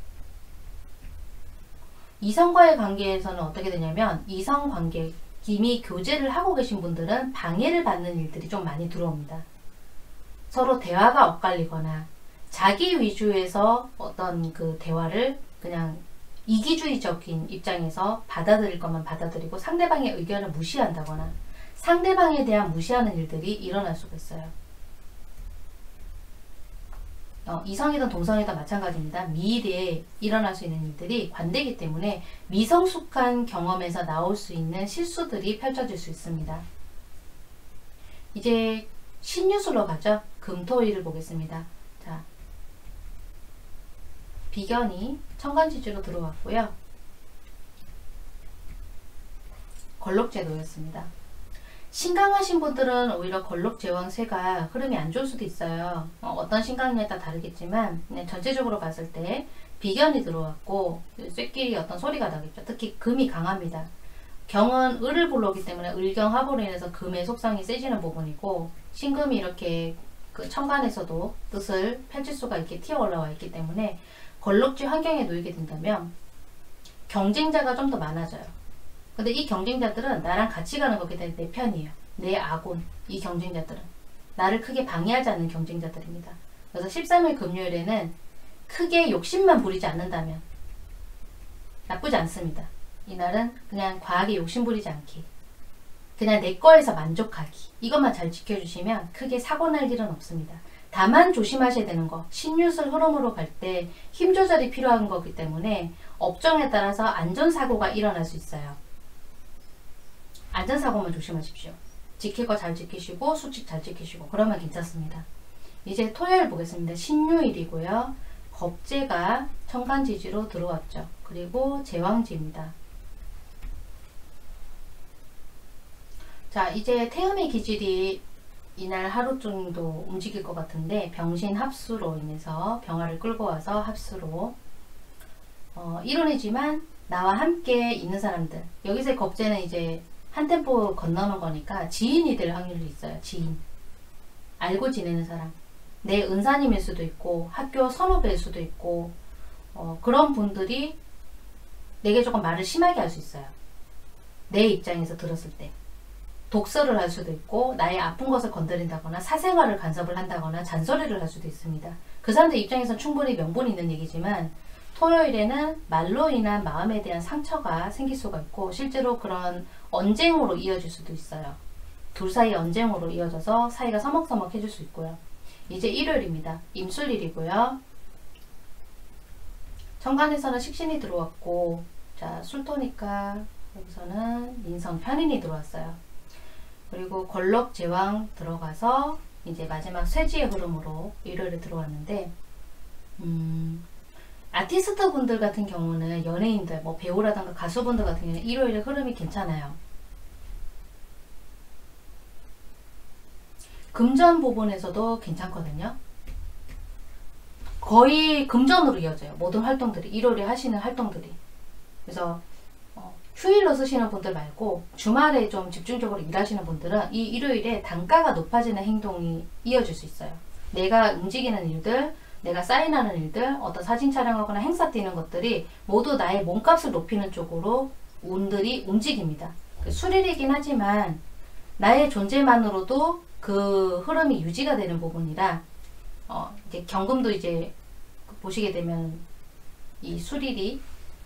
이성과의 관계에서는 어떻게 되냐면, 이성관계, 이미 교제를 하고 계신 분들은 방해를 받는 일들이 좀 많이 들어옵니다. 서로 대화가 엇갈리거나 자기 위주에서 어떤 그 대화를 그냥 이기주의적인 입장에서 받아들일 것만 받아들이고 상대방의 의견을 무시한다거나 상대방에 대한 무시하는 일들이 일어날 수가 있어요. 어, 이성이든 동성이든 마찬가지입니다. 미래에 일어날 수 있는 일들이 관대이기 때문에 미성숙한 경험에서 나올 수 있는 실수들이 펼쳐질 수 있습니다. 이제 신유술로 가죠. 금토일을 보겠습니다. 자, 비견이 천간지지로 들어왔고요. 걸록지에 놓였습니다. 신강하신 분들은 오히려 걸록제왕쇠가 흐름이 안 좋을 수도 있어요. 어, 어떤 신강냐에 따라 다르겠지만 그냥 전체적으로 봤을 때 비견이 들어왔고 쇠끼리 어떤 소리가 나겠죠. 특히 금이 강합니다. 경은 을을 불러오기 때문에 을경합으로 인해서 금의 속성이 세지는 부분이고, 신금이 이렇게 그 천간에서도 뜻을 펼칠 수가 있게 튀어 올라와 있기 때문에 걸록지 환경에 놓이게 된다면 경쟁자가 좀 더 많아져요. 근데 이 경쟁자들은 나랑 같이 가는 거기 때문에 내 편이에요. 내 아군, 이 경쟁자들은. 나를 크게 방해하지 않는 경쟁자들입니다. 그래서 십삼일 금요일에는 크게 욕심만 부리지 않는다면 나쁘지 않습니다. 이날은 그냥 과하게 욕심 부리지 않기, 그냥 내 거에서 만족하기, 이것만 잘 지켜주시면 크게 사고 날 일은 없습니다. 다만 조심하셔야 되는 거, 신유술 흐름으로 갈 때 힘 조절이 필요한 거기 때문에 업종에 따라서 안전사고가 일어날 수 있어요. 안전사고만 조심하십시오. 지킬 거 잘 지키시고 수칙 잘 지키시고 그러면 괜찮습니다. 이제 토요일 보겠습니다. 신유일이고요. 겁재가 천간지지로 들어왔죠. 그리고 제왕지입니다. 자, 이제 태음의 기질이 이날 하루 정도 움직일 것 같은데 병신 합수로 인해서 병화를 끌고 와서 합수로 어, 이론이지만 나와 함께 있는 사람들, 여기서의 겁재는 이제 한 템포 건너는 거니까 지인이 될 확률이 있어요. 지인, 알고 지내는 사람, 내 은사님일 수도 있고 학교 선후배일 수도 있고 어, 그런 분들이 내게 조금 말을 심하게 할 수 있어요. 내 입장에서 들었을 때 독설을 할 수도 있고 나의 아픈 것을 건드린다거나 사생활을 간섭을 한다거나 잔소리를 할 수도 있습니다. 그 사람들 입장에서 충분히 명분이 있는 얘기지만 토요일에는 말로 인한 마음에 대한 상처가 생길 수가 있고 실제로 그런 언쟁으로 이어질 수도 있어요. 둘 사이 언쟁으로 이어져서 사이가 서먹서먹해질 수 있고요. 이제 일요일입니다. 임술일이고요. 천간에서는 식신이 들어왔고 자 술토니까 여기서는 인성 편인이 들어왔어요. 그리고 걸럭 제왕 들어가서 이제 마지막 쇠지의 흐름으로 일요일에 들어왔는데 음, 아티스트 분들 같은 경우는 연예인들 뭐 배우라던가 가수분들 같은 경우는 일요일에 흐름이 괜찮아요. 금전 부분에서도 괜찮거든요. 거의 금전으로 이어져요. 모든 활동들이 일요일에 하시는 활동들이. 그래서 휴일로 쓰시는 분들 말고 주말에 좀 집중적으로 일하시는 분들은 이 일요일에 단가가 높아지는 행동이 이어질 수 있어요. 내가 움직이는 일들, 내가 사인하는 일들, 어떤 사진 촬영하거나 행사 뛰는 것들이 모두 나의 몸값을 높이는 쪽으로 운들이 움직입니다. 수일이긴 하지만 나의 존재만으로도 그 흐름이 유지가 되는 부분이라 어, 이제 경금도 이제 보시게 되면 이 수일이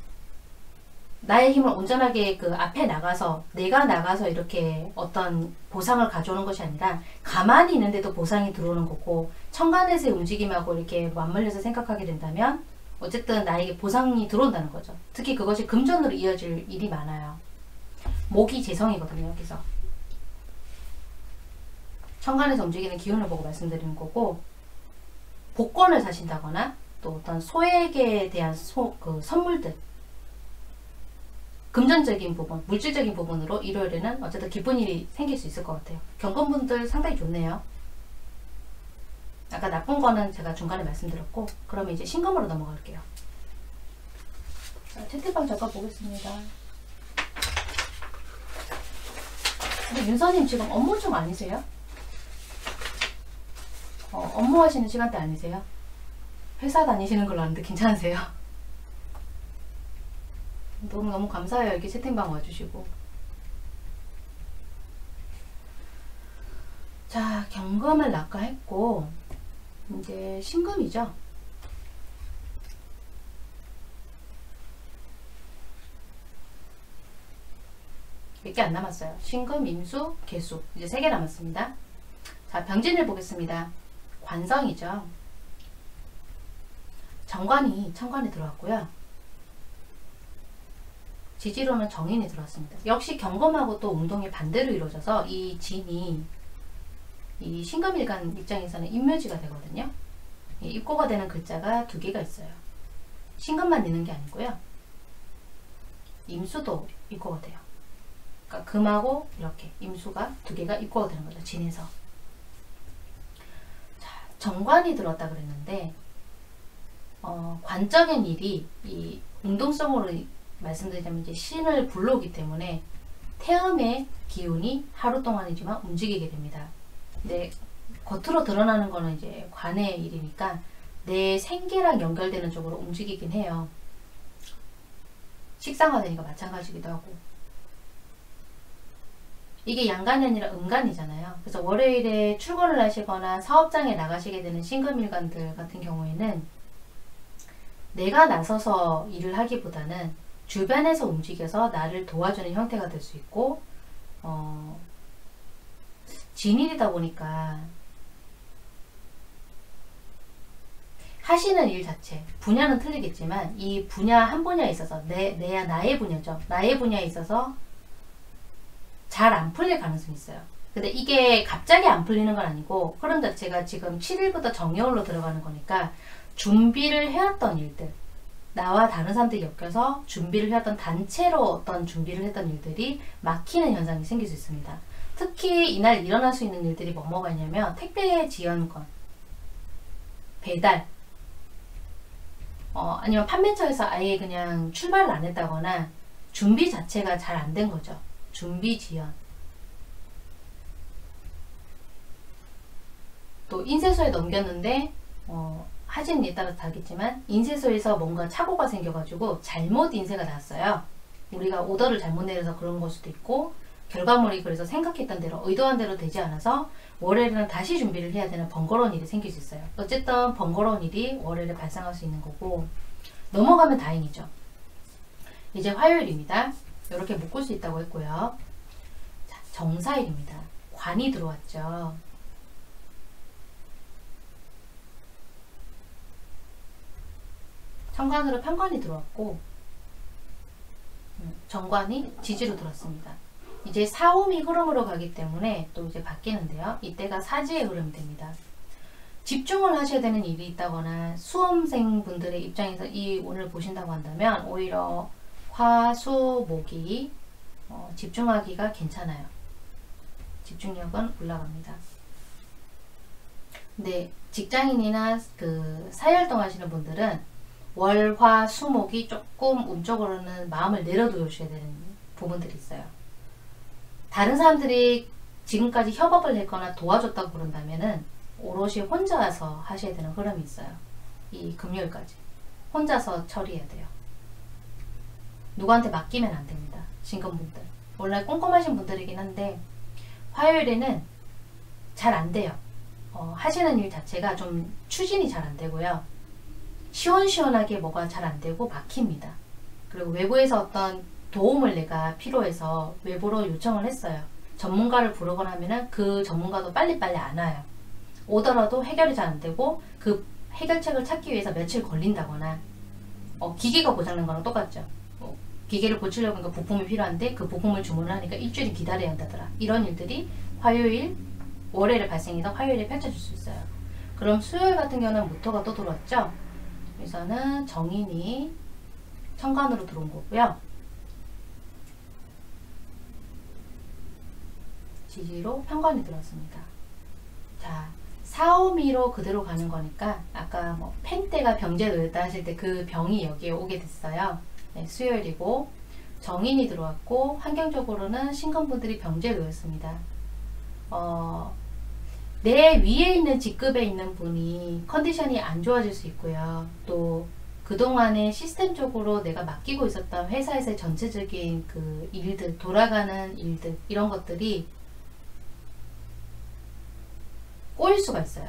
나의 힘을 온전하게 그 앞에 나가서 내가 나가서 이렇게 어떤 보상을 가져오는 것이 아니라 가만히 있는데도 보상이 들어오는 거고 천간에서의 움직임하고 이렇게 맞물려서 생각하게 된다면 어쨌든 나에게 보상이 들어온다는 거죠. 특히 그것이 금전으로 이어질 일이 많아요. 목이 재성이거든요. 여기서 천간에서 움직이는 기운을 보고 말씀드리는 거고 복권을 사신다거나 또 어떤 소액에 대한 소, 그 선물들 금전적인 부분, 물질적인 부분으로 일요일에는 어쨌든 기쁜 일이 생길 수 있을 것 같아요. 경금분들 상당히 좋네요. 아까 나쁜 거는 제가 중간에 말씀드렸고 그러면 이제 신금으로 넘어갈게요. 자, 채팅방 잠깐 보겠습니다. 근데 윤서님 지금 업무 중 아니세요? 어, 업무하시는 시간대 아니세요? 회사 다니시는 걸로 아는데 괜찮으세요? 너무너무 감사해요. 이렇게 채팅방 와주시고. 자, 경금을 아까 했고 이제 신금이죠. 몇 개 안 남았어요. 신금, 임수, 계수 이제 세 개 남았습니다. 자, 병진을 보겠습니다. 관성이죠. 정관이 천간에 들어왔고요. 지지로는 정인이 들어왔습니다. 역시 경금하고 또 운동이 반대로 이루어져서 이 진이 이 신금일간 입장에서는 인묘지가 되거든요. 이 입고가 되는 글자가 두 개가 있어요. 신금만 있는 게 아니고요. 임수도 입고가 돼요. 그러니까 금하고 이렇게 임수가 두 개가 입고가 되는 거죠. 진에서. 자, 정관이 들어왔다 그랬는데 어, 관적인 일이 이 운동성으로 말씀드리자면 이제 신을 불러오기 때문에 태음의 기운이 하루 동안이지만 움직이게 됩니다. 근데 겉으로 드러나는 거는 이제 관의 일이니까 내 생계랑 연결되는 쪽으로 움직이긴 해요. 식상화되니까 마찬가지기도 하고. 이게 양간이 아니라 음간이잖아요. 그래서 월요일에 출근을 하시거나 사업장에 나가시게 되는 신금일간들 같은 경우에는 내가 나서서 일을 하기보다는 주변에서 움직여서 나를 도와주는 형태가 될 수 있고 어, 진일이다 보니까 하시는 일 자체 분야는 틀리겠지만 이 분야 한 분야에 있어서 내, 내 나의 분야죠. 나의 분야에 있어서 잘 안 풀릴 가능성이 있어요. 근데 이게 갑자기 안 풀리는 건 아니고 흐름 자체가 지금 칠 일부터 정여울로 들어가는 거니까 준비를 해왔던 일들, 나와 다른 사람들이 엮여서 준비를 해왔던 단체로 어떤 준비를 했던 일들이 막히는 현상이 생길 수 있습니다. 특히 이날 일어날 수 있는 일들이 뭐뭐가 있냐면 택배 지연권, 배달, 어, 아니면 판매처에서 아예 그냥 출발을 안 했다거나 준비 자체가 잘 안 된 거죠. 준비 지연. 또 인쇄소에 넘겼는데 어, 하진에 따라서 다르겠지만 인쇄소에서 뭔가 착오가 생겨가지고 잘못 인쇄가 났어요. 우리가 오더를 잘못 내려서 그런 걸 수도 있고 결과물이 그래서 생각했던 대로 의도한 대로 되지 않아서 월요일은 다시 준비를 해야 되는 번거로운 일이 생길 수 있어요. 어쨌든 번거로운 일이 월요일에 발생할 수 있는 거고 넘어가면 다행이죠. 이제 화요일입니다. 이렇게 묶을 수 있다고 했고요. 자, 정사일입니다. 관이 들어왔죠. 천간으로 편관이 들어왔고 정관이 지지로 들어왔습니다. 이제 사오미 흐름으로 가기 때문에 또 이제 바뀌는데요. 이때가 사지의 흐름이 됩니다. 집중을 하셔야 되는 일이 있다거나 수험생 분들의 입장에서 이 오늘 보신다고 한다면 오히려 화, 수, 목이 어, 집중하기가 괜찮아요. 집중력은 올라갑니다. 근데 직장인이나 그 사회활동 하시는 분들은 월, 화, 수, 목이 조금 운쪽으로는 마음을 내려두셔야 되는 부분들이 있어요. 다른 사람들이 지금까지 협업을 했거나 도와줬다고 그런다면은 오롯이 혼자서 하셔야 되는 흐름이 있어요. 이 금요일까지 혼자서 처리해야 돼요. 누구한테 맡기면 안 됩니다. 신금분들 원래 꼼꼼하신 분들이긴 한데 화요일에는 잘 안 돼요. 어, 하시는 일 자체가 좀 추진이 잘 안 되고요. 시원시원하게 뭐가 잘 안 되고 막힙니다. 그리고 외부에서 어떤 도움을 내가 필요해서 외부로 요청을 했어요. 전문가를 부르거나 하면은 그 전문가도 빨리빨리 안 와요. 오더라도 해결이 잘 안 되고 그 해결책을 찾기 위해서 며칠 걸린다거나 어, 기계가 고장난 거랑 똑같죠. 어, 기계를 고치려고 하니까 부품이 필요한데 그 부품을 주문을 하니까 일주일 기다려야 한다더라. 이런 일들이 화요일, 월요일에 발생해서 화요일에 펼쳐질 수 있어요. 그럼 수요일 같은 경우는 무토가 또 들어왔죠. 여기서는 정인이 천간으로 들어온 거고요. 지지로 편관이 들어왔습니다. 자, 사오미로 그대로 가는 거니까 아까 뭐 펜때가 병제에 놓였다 하실 때 그 병이 여기에 오게 됐어요. 네, 수요일이고 정인이 들어왔고 환경적으로는 신금분들이 병제에 놓였습니다. 어, 내 위에 있는 직급에 있는 분이 컨디션이 안 좋아질 수 있고요. 또 그동안에 시스템적으로 내가 맡기고 있었던 회사에서의 전체적인 그 일들, 돌아가는 일들 이런 것들이 꼬일 수가 있어요.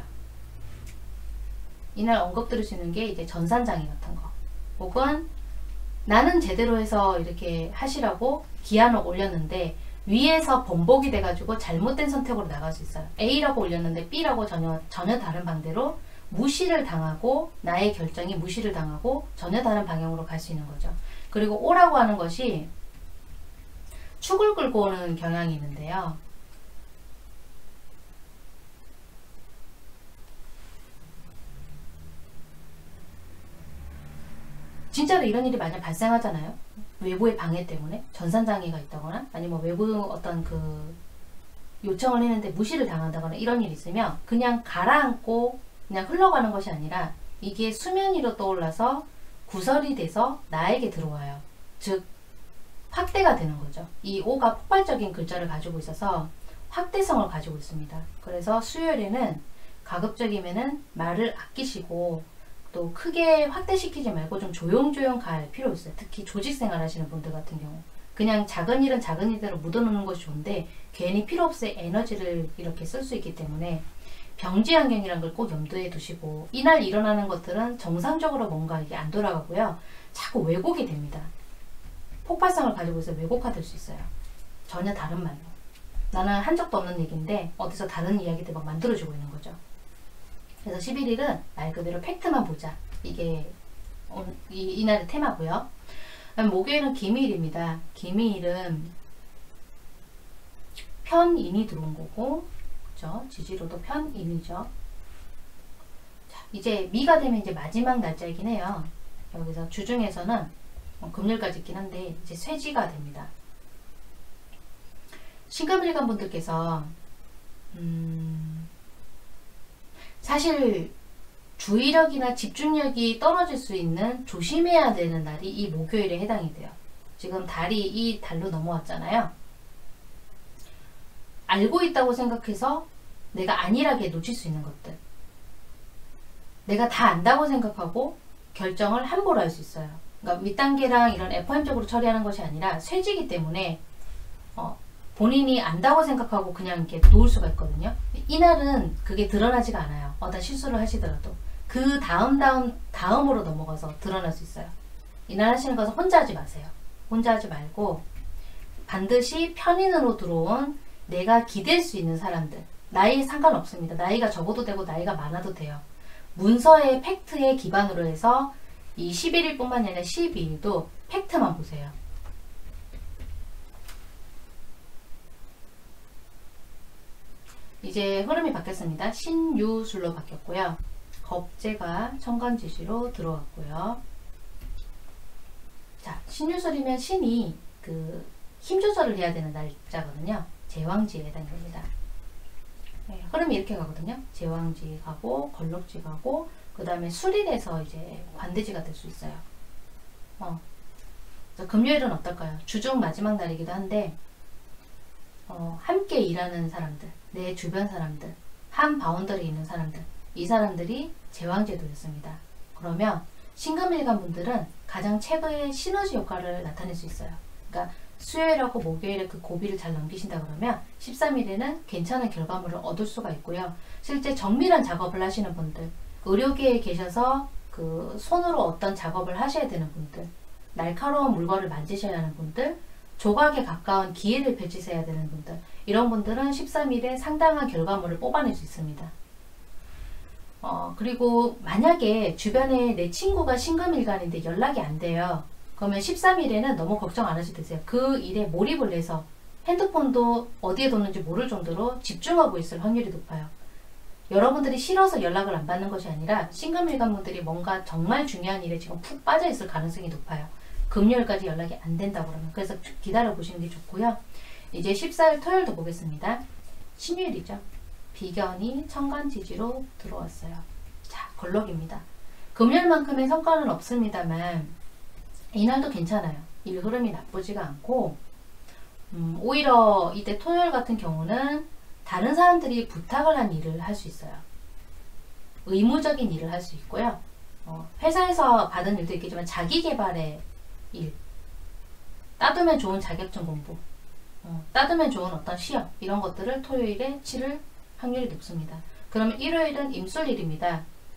이날 언급 들을 수 있는 게 이제 전산장애 같은 거 혹은 나는 제대로 해서 이렇게 하시라고 기한을 올렸는데 위에서 번복이 돼가지고 잘못된 선택으로 나갈 수 있어요. A라고 올렸는데 B라고 전혀 전혀 다른 방대로 무시를 당하고 나의 결정이 무시를 당하고 전혀 다른 방향으로 갈 수 있는 거죠. 그리고 O라고 하는 것이 축을 끌고 오는 경향이 있는데요. 진짜로 이런 일이 만약 발생하잖아요. 외부의 방해 때문에 전산장애가 있다거나 아니면 외부 어떤 그 요청을 했는데 무시를 당한다거나 이런 일이 있으면 그냥 가라앉고 그냥 흘러가는 것이 아니라 이게 수면 위로 떠올라서 구설이 돼서 나에게 들어와요. 즉 확대가 되는 거죠. 이 오가 폭발적인 글자를 가지고 있어서 확대성을 가지고 있습니다. 그래서 수요일에는 가급적이면은 말을 아끼시고 또 크게 확대시키지 말고 좀 조용조용 갈 필요 있어요. 특히 조직생활 하시는 분들 같은 경우 그냥 작은 일은 작은 일대로 묻어놓는 것이 좋은데 괜히 필요 없이 에너지를 이렇게 쓸 수 있기 때문에 병지 환경이라는 걸 꼭 염두에 두시고 이날 일어나는 것들은 정상적으로 뭔가 이게 안 돌아가고요. 자꾸 왜곡이 됩니다. 폭발성을 가지고 있어 왜곡화 될 수 있어요. 전혀 다른 말로. 나는 한 적도 없는 얘기인데 어디서 다른 이야기들 막 만들어주고 있는 거죠. 그래서 십일 일은 말 그대로 팩트만 보자. 이게 이, 이날의 테마고요. 목요일은 기미일입니다. 기미일은 편인이 들어온 거고, 그죠? 지지로도 편인이죠. 자, 이제 미가 되면 이제 마지막 날짜이긴 해요. 여기서 주중에서는 어, 금요일까지 있긴 한데 이제 쇠지가 됩니다. 신금일간 분들께서 음, 사실 주의력이나 집중력이 떨어질 수 있는 조심해야 되는 날이 이 목요일에 해당이 돼요. 지금 달이 이 달로 넘어왔잖아요. 알고 있다고 생각해서 내가 안일하게 놓칠 수 있는 것들, 내가 다 안다고 생각하고 결정을 함부로 할 수 있어요. 그러니까 윗단계랑 이런 에프엠적으로 처리하는 것이 아니라 쇠지기 때문에 어, 본인이 안다고 생각하고 그냥 이렇게 놓을 수가 있거든요. 이날은 그게 드러나지가 않아요. 어떤 실수를 하시더라도 그 다음 다음 다음으로 넘어가서 드러날 수 있어요. 이날 하시는 것은 혼자 하지 마세요. 혼자 하지 말고 반드시 편인으로 들어온 내가 기댈 수 있는 사람들, 나이 상관없습니다. 나이가 적어도 되고 나이가 많아도 돼요. 문서의 팩트에 기반으로 해서 이 십일 일 뿐만 아니라 십이 일도 팩트만 보세요. 이제 흐름이 바뀌었습니다. 신유술로 바뀌었고요. 겁재가 천간지시로 들어왔고요. 자, 신유술이면 신이 그 힘 조절을 해야 되는 날짜거든요. 제왕지에 해당됩니다. 네, 흐름이 이렇게 가거든요. 제왕지 가고 걸럭지 가고 그 다음에 술일에서 이제 관대지가 될 수 있어요. 어. 금요일은 어떨까요? 주중 마지막 날이기도 한데 어, 함께 일하는 사람들, 내 주변 사람들, 한 바운더리에 있는 사람들, 이 사람들이 제왕제도였습니다. 그러면 신금일간 분들은 가장 최고의 시너지 효과를 나타낼 수 있어요. 그러니까 수요일하고 목요일에 그 고비를 잘 넘기신다 그러면 십삼 일에는 괜찮은 결과물을 얻을 수가 있고요. 실제 정밀한 작업을 하시는 분들, 의료계에 계셔서 그 손으로 어떤 작업을 하셔야 되는 분들, 날카로운 물건을 만지셔야 하는 분들, 조각에 가까운 기회를 펼치셔야 되는 분들, 이런 분들은 십삼 일에 상당한 결과물을 뽑아낼 수 있습니다. 어, 그리고 만약에 주변에 내 친구가 신금일간인데 연락이 안 돼요. 그러면 십삼 일에는 너무 걱정 안 하셔도 되세요. 그 일에 몰입을 해서 핸드폰도 어디에 뒀는지 모를 정도로 집중하고 있을 확률이 높아요. 여러분들이 싫어서 연락을 안 받는 것이 아니라 신금일간 분들이 뭔가 정말 중요한 일에 지금 푹 빠져 있을 가능성이 높아요. 금요일까지 연락이 안 된다고 그러면. 그래서 기다려 보시는 게 좋고요. 이제 십사 일 토요일도 보겠습니다. 신유일이죠. 비견이 천간지지로 들어왔어요. 자, 걸럭입니다. 금요일만큼의 성과는 없습니다만 이날도 괜찮아요. 일 흐름이 나쁘지가 않고 음, 오히려 이때 토요일 같은 경우는 다른 사람들이 부탁을 한 일을 할 수 있어요. 의무적인 일을 할 수 있고요. 어, 회사에서 받은 일도 있겠지만 자기개발의 일, 따두면 좋은 자격증 공부, 어, 따두면 좋은 어떤 시험, 이런 것들을 토요일에 치를 확률이 높습니다. 그러면 일요일은 임술일입니다.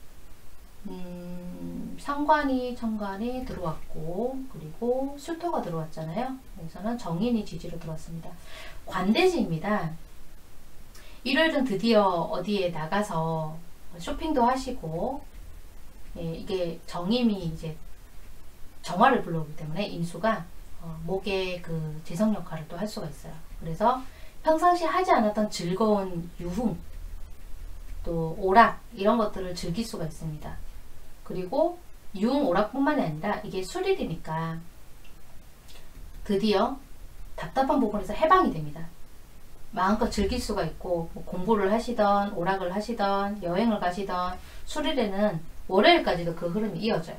음, 상관이 천간이 들어왔고 그리고 술토가 들어왔잖아요. 여기서는 정인이 지지로 들어왔습니다. 관대지입니다. 일요일은 드디어 어디에 나가서 쇼핑도 하시고, 예, 이게 정임이 이제 정화를 불러오기 때문에 임수가 어, 목의 그 재성 역할을 또 할 수가 있어요. 그래서 평상시 하지 않았던 즐거운 유흥, 또 오락, 이런 것들을 즐길 수가 있습니다. 그리고 유흥 오락뿐만이 아니라 이게 술일이니까 드디어 답답한 부분에서 해방이 됩니다. 마음껏 즐길 수가 있고, 뭐 공부를 하시던 오락을 하시던 여행을 가시던 술일에는 월요일까지도 그 흐름이 이어져요.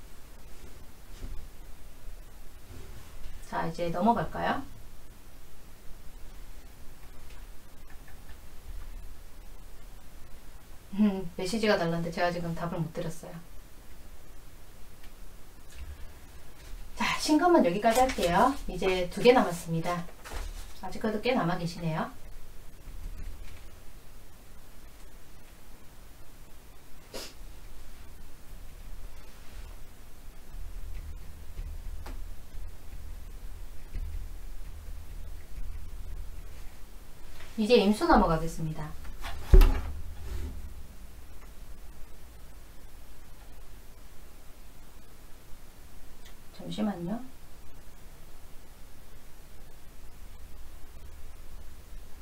자, 이제 넘어갈까요? 음, 메시지가 달랐는데 제가 지금 답을 못 드렸어요. 자, 신금은 여기까지 할게요. 이제 두 개 남았습니다. 아직까지 꽤 남아 계시네요. 이제 임수 넘어가겠습니다. 잠시만요.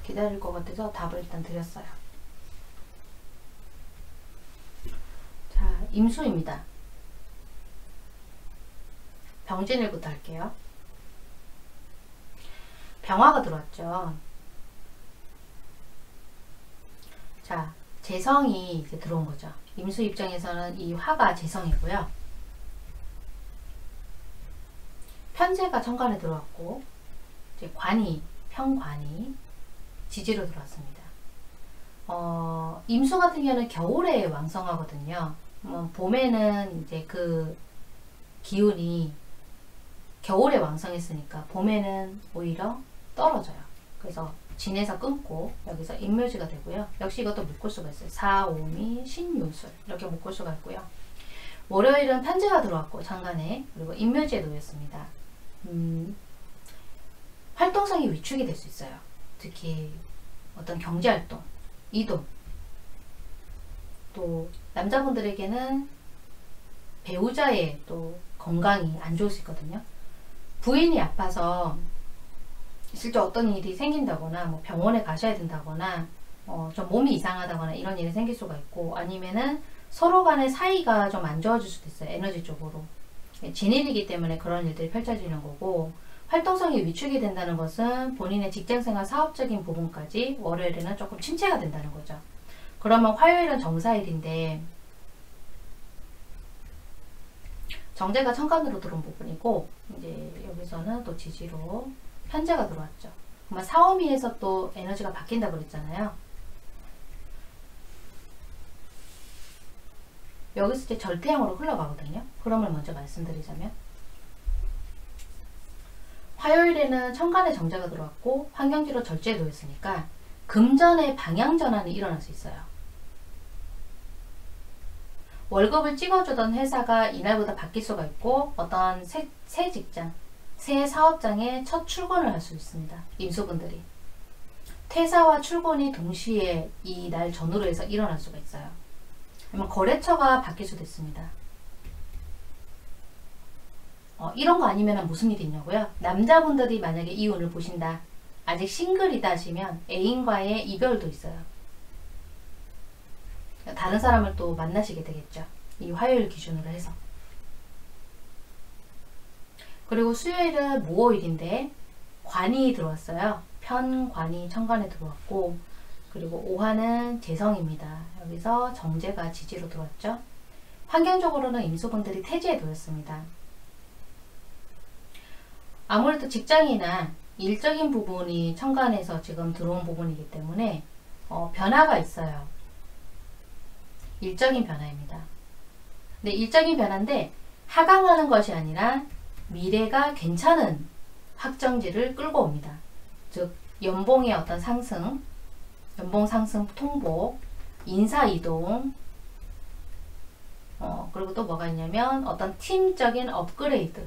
기다릴 것 같아서 답을 일단 드렸어요. 자, 임수입니다. 병진일부터 할게요. 병화가 들어왔죠. 자, 재성이 이제 들어온 거죠. 임수 입장에서는 이 화가 재성이고요. 편재가 천간에 들어왔고, 이제 관이, 편관이 지지로 들어왔습니다. 어, 임수 같은 경우는 겨울에 왕성하거든요. 뭐, 봄에는 이제 그 기운이 겨울에 왕성했으니까 봄에는 오히려 떨어져요. 그래서 진에서 끊고 여기서 임묘지가 되고요. 역시 이것도 묶을 수가 있어요. 사오미, 신유술 이렇게 묶을 수가 있고요. 월요일은 편재가 들어왔고 천간에, 그리고 임묘지에 놓였습니다. 음, 활동성이 위축이 될 수 있어요. 특히 어떤 경제활동, 이동, 또 남자분들에게는 배우자의 또 건강이 안 좋을 수 있거든요. 부인이 아파서 실제 어떤 일이 생긴다거나, 뭐 병원에 가셔야 된다거나, 어, 좀 몸이 이상하다거나 이런 일이 생길 수가 있고, 아니면은 서로 간의 사이가 좀 안 좋아질 수도 있어요. 에너지 쪽으로. 진일이기 때문에 그런 일들이 펼쳐지는 거고, 활동성이 위축이 된다는 것은 본인의 직장생활 사업적인 부분까지 월요일에는 조금 침체가 된다는 거죠. 그러면 화요일은 정사일인데 정제가 천간으로 들어온 부분이고, 이제 여기서는 또 지지로 편제가 들어왔죠. 그러면 사오미에서 또 에너지가 바뀐다고 그랬잖아요. 여기서 이제 절대양으로 흘러가거든요. 흐름을 먼저 말씀드리자면, 화요일에는 천간에 정제가 들어왔고 환경지로 절제에 놓였으니까 금전의 방향 전환이 일어날 수 있어요. 월급을 찍어주던 회사가 이날부터 바뀔 수가 있고, 어떤 새, 새 직장, 새 사업장에 첫 출근을 할 수 있습니다. 임수분들이. 퇴사와 출근이 동시에 이 날 전후로 해서 일어날 수가 있어요. 아니면 거래처가 바뀔 수도 있습니다. 어, 이런 거 아니면 무슨 일이 있냐고요? 남자분들이 만약에 이 운을 보신다, 아직 싱글이다 하시면 애인과의 이별도 있어요. 다른 사람을 또 만나시게 되겠죠. 이 화요일 기준으로 해서. 그리고 수요일은 모호일인데 관이 들어왔어요. 편관이 천간에 들어왔고, 그리고 오화는 재성입니다. 여기서 정제가 지지로 들어왔죠. 환경적으로는 임수분들이 태지에 놓였습니다. 아무래도 직장이나 일적인 부분이 천간에서 지금 들어온 부분이기 때문에 어, 변화가 있어요. 일적인 변화입니다. 근데 일적인 변화인데 하강하는 것이 아니라 미래가 괜찮은 확정지를 끌고 옵니다. 즉 연봉의 어떤 상승, 연봉 상승 통보, 인사 이동, 어, 그리고 또 뭐가 있냐면 어떤 팀적인 업그레이드,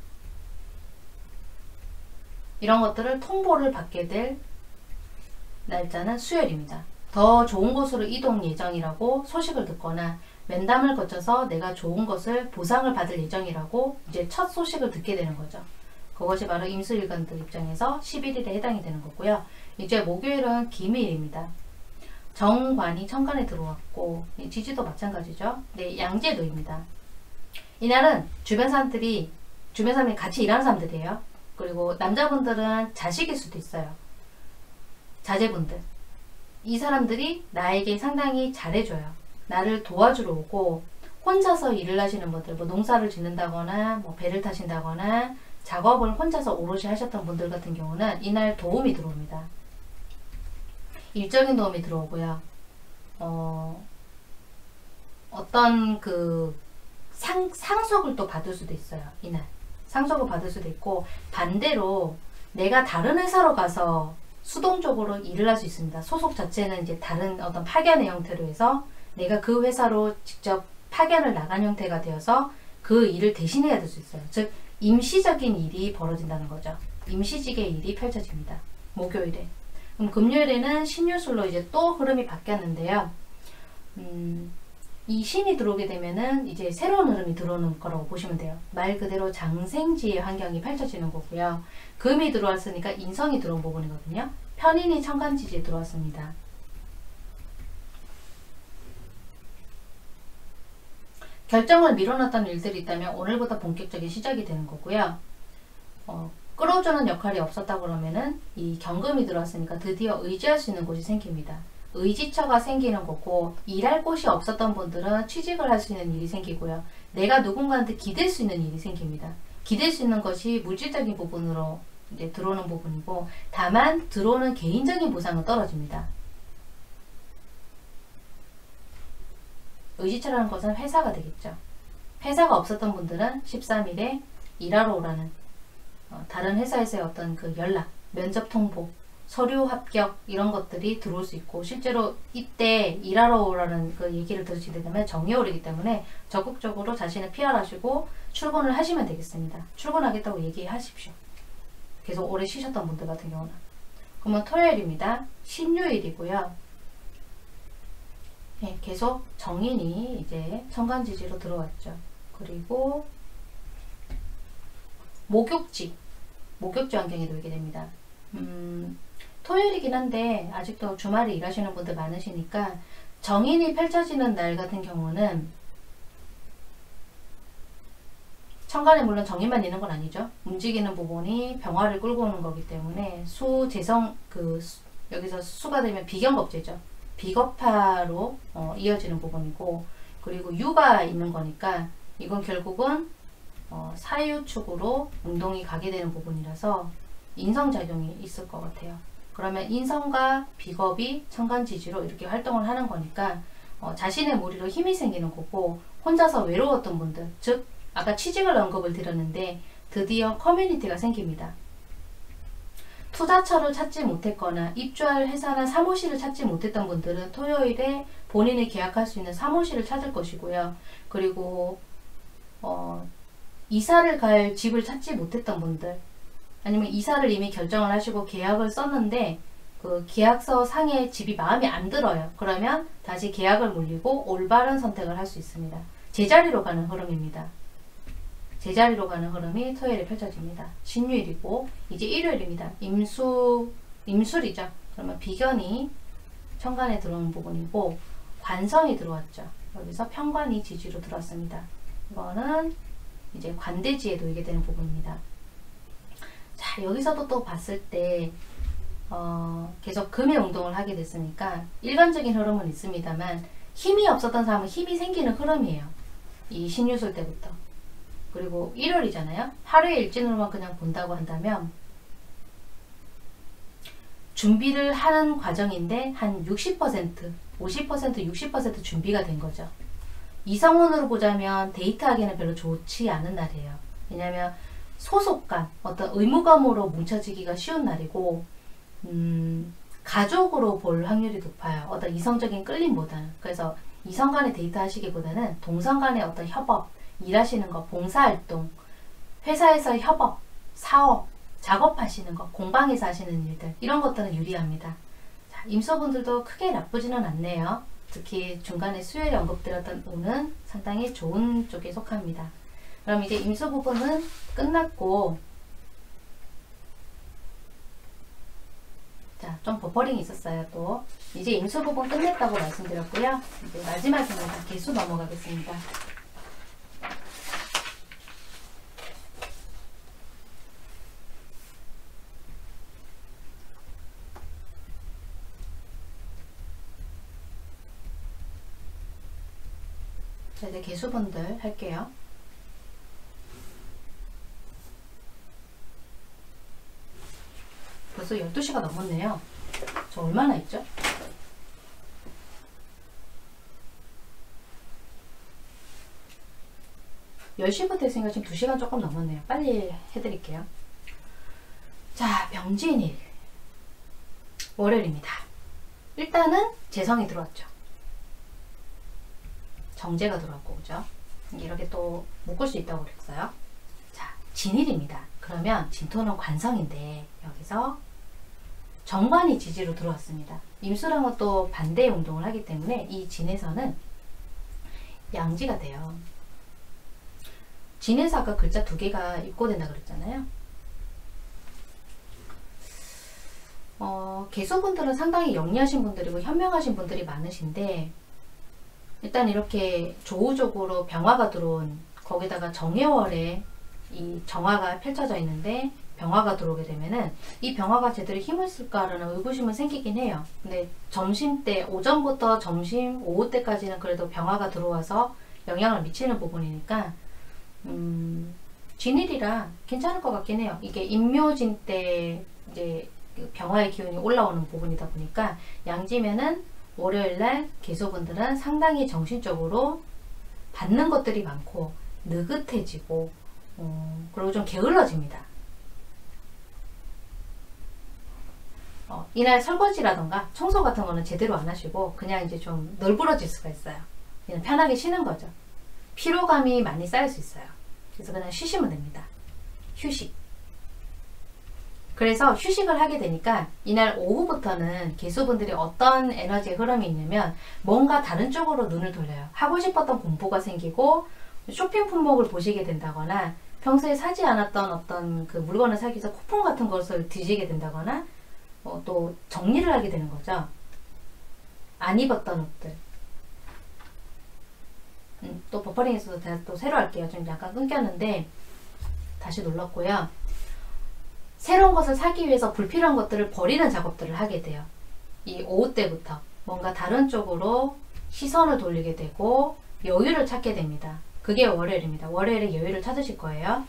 이런 것들을 통보를 받게 될 날짜는 수요일입니다. 더 좋은 곳으로 이동 예정이라고 소식을 듣거나 면담을 거쳐서 내가 좋은 것을 보상을 받을 예정이라고 이제 첫 소식을 듣게 되는 거죠. 그것이 바로 임수일간들 입장에서 십일 일에 해당이 되는 거고요. 이제 목요일은 기미일입니다. 정관이 천간에 들어왔고 지지도 마찬가지죠. 네, 양재도입니다. 이날은 주변 사람들이 주변 사람이 같이 일하는 사람들이에요. 그리고 남자분들은 자식일 수도 있어요. 자제분들. 이 사람들이 나에게 상당히 잘해줘요. 나를 도와주러 오고, 혼자서 일을 하시는 분들, 뭐 농사를 짓는다거나 뭐 배를 타신다거나 작업을 혼자서 오롯이 하셨던 분들 같은 경우는 이날 도움이 들어옵니다. 일적인 도움이 들어오고요. 어, 어떤 그 상, 상속을 또 받을 수도 있어요. 이날 상속을 받을 수도 있고, 반대로 내가 다른 회사로 가서 수동적으로 일을 할 수 있습니다. 소속 자체는 이제 다른 어떤 파견의 형태로 해서 내가 그 회사로 직접 파견을 나간 형태가 되어서 그 일을 대신해야 될 수 있어요. 즉 임시적인 일이 벌어진다는 거죠. 임시직의 일이 펼쳐집니다. 목요일에. 그럼 금요일에는 신유술로 이제 또 흐름이 바뀌었는데요. 음, 이 신이 들어오게 되면은 이제 새로운 흐름이 들어오는 거라고 보시면 돼요. 말 그대로 장생지의 환경이 펼쳐지는 거고요. 금이 들어왔으니까 인성이 들어온 부분이거든요. 편인이 천간지지에 들어왔습니다. 결정을 미뤄놨던 일들이 있다면 오늘부터 본격적인 시작이 되는 거고요. 어, 끌어주는 역할이 없었다 그러면은 이 경금이 들어왔으니까 드디어 의지할 수 있는 곳이 생깁니다. 의지처가 생기는 거고, 일할 곳이 없었던 분들은 취직을 할 수 있는 일이 생기고요. 내가 누군가한테 기댈 수 있는 일이 생깁니다. 기댈 수 있는 것이 물질적인 부분으로 이제 들어오는 부분이고, 다만 들어오는 개인적인 보상은 떨어집니다. 의지처라는 것은 회사가 되겠죠. 회사가 없었던 분들은 십삼 일에 일하러 오라는 어, 다른 회사에서의 어떤 그 연락, 면접 통보, 서류 합격 이런 것들이 들어올 수 있고, 실제로 이때 일하러 오라는 그 얘기를 들으시게 되면 정해오르기 때문에 적극적으로 자신을 피할하시고 출근을 하시면 되겠습니다. 출근하겠다고 얘기하십시오. 계속 오래 쉬셨던 분들 같은 경우는. 그러면 토요일입니다. 신유일이고요. 네, 계속 정인이 이제 천간지지로 들어왔죠. 그리고 목욕지, 목욕지 환경에 놓이게 됩니다. 음, 토요일이긴 한데 아직도 주말에 일하시는 분들 많으시니까 정인이 펼쳐지는 날 같은 경우는 천간에 물론 정인만 있는 건 아니죠. 움직이는 부분이 병화를 끌고 오는 거기 때문에 수, 재성, 그 수, 여기서 수가 되면 비견겁제죠. 비겁화로 어, 이어지는 부분이고, 그리고 유가 있는 거니까 이건 결국은 어, 사유축으로 운동이 가게 되는 부분이라서 인성작용이 있을 것 같아요. 그러면 인성과 비겁이 천간지지로 이렇게 활동을 하는 거니까 어, 자신의 무리로 힘이 생기는 거고, 혼자서 외로웠던 분들, 즉 아까 취직을 언급을 드렸는데 드디어 커뮤니티가 생깁니다. 투자처를 찾지 못했거나 입주할 회사나 사무실을 찾지 못했던 분들은 토요일에 본인이 계약할 수 있는 사무실을 찾을 것이고요. 그리고 어, 이사를 갈 집을 찾지 못했던 분들, 아니면 이사를 이미 결정을 하시고 계약을 썼는데 그 계약서 상의 집이 마음에 안 들어요. 그러면 다시 계약을 물리고 올바른 선택을 할 수 있습니다. 제자리로 가는 흐름입니다. 제자리로 가는 흐름이 토요일에 펼쳐집니다. 신유일이고 이제 일요일입니다. 임수, 임술이죠. 그러면 비견이 천간에 들어오는 부분이고 관성이 들어왔죠. 여기서 편관이 지지로 들어왔습니다. 이거는 이제 관대지에 놓이게 되는 부분입니다. 자, 여기서도 또 봤을 때 어, 계속 금의 운동을 하게 됐으니까 일반적인 흐름은 있습니다만 힘이 없었던 사람은 힘이 생기는 흐름이에요. 이 신유술 때부터. 그리고 일월이잖아요. 하루의 일진으로만 그냥 본다고 한다면 준비를 하는 과정인데 한 육십 퍼센트, 오십 퍼센트, 육십 퍼센트 준비가 된 거죠. 이성운으로 보자면 데이트하기는 별로 좋지 않은 날이에요. 왜냐하면 소속감, 어떤 의무감으로 뭉쳐지기가 쉬운 날이고 음, 가족으로 볼 확률이 높아요. 어떤 이성적인 끌림보다는. 그래서 이성 간의 데이트 하시기보다는 동성 간의 어떤 협업, 일하시는 거, 봉사활동, 회사에서 협업, 사업, 작업하시는 거, 공방에서 하시는 일들, 이런 것들은 유리합니다. 자, 임소분들도 크게 나쁘지는 않네요. 특히 중간에 수요일에 언급드렸던 운은 상당히 좋은 쪽에 속합니다. 그럼 이제 임수 부분은 끝났고, 자, 좀 버퍼링이 있었어요. 또 이제 임수 부분 끝냈다고 말씀드렸고요. 이제 마지막입니다. 개수 넘어가겠습니다. 자, 이제 개수분들 할게요. 벌써 열두 시가 넘었네요. 저 얼마나 있죠? 열 시부터 했으니까 지금 두 시간 조금 넘었네요. 빨리 해드릴게요. 자, 병진일 월요일입니다. 일단은 재성이 들어왔죠. 정제가 들어왔고, 그죠? 이렇게 또 묶을 수 있다고 그랬어요. 자, 진일입니다. 그러면 진토는 관성인데 여기서 정관이 지지로 들어왔습니다. 임수랑은 또 반대의 운동을 하기 때문에 이 진에서는 양지가 돼요. 진에서 아까 글자 두 개가 입고된다 그랬잖아요. 어, 개수분들은 상당히 영리하신 분들이고 현명하신 분들이 많으신데, 일단 이렇게 조우적으로 병화가 들어온, 거기다가 정해월에 이 정화가 펼쳐져 있는데 병화가 들어오게 되면은 이 병화가 제대로 힘을 쓸까라는 의구심은 생기긴 해요. 근데 점심때, 오전부터 점심, 오후 때까지는 그래도 병화가 들어와서 영향을 미치는 부분이니까 음, 진일이라 괜찮을 것 같긴 해요. 이게 임묘진 때 이제 병화의 기운이 올라오는 부분이다 보니까 양지면은 월요일날 개수분들은 상당히 정신적으로 받는 것들이 많고 느긋해지고 어, 그리고 좀 게을러집니다. 어, 이날 설거지라던가 청소 같은 거는 제대로 안 하시고 그냥 이제 좀 널브러질 수가 있어요. 그냥 편하게 쉬는 거죠. 피로감이 많이 쌓일 수 있어요. 그래서 그냥 쉬시면 됩니다. 휴식. 그래서 휴식을 하게 되니까 이날 오후부터는 개수분들이 어떤 에너지의 흐름이 있냐면 뭔가 다른 쪽으로 눈을 돌려요. 하고 싶었던 공부가 생기고 쇼핑 품목을 보시게 된다거나 평소에 사지 않았던 어떤 그 물건을 사기 위해서 쿠폰 같은 것을 뒤지게 된다거나 어, 또 정리를 하게 되는 거죠. 안 입었던 옷들. 음, 또 버퍼링에서도 또 새로 할게요. 좀 약간 끊겼는데 다시 눌렀고요. 새로운 것을 사기 위해서 불필요한 것들을 버리는 작업들을 하게 돼요. 이 오후 때부터 뭔가 다른 쪽으로 시선을 돌리게 되고 여유를 찾게 됩니다. 그게 월요일입니다. 월요일에 여유를 찾으실 거예요.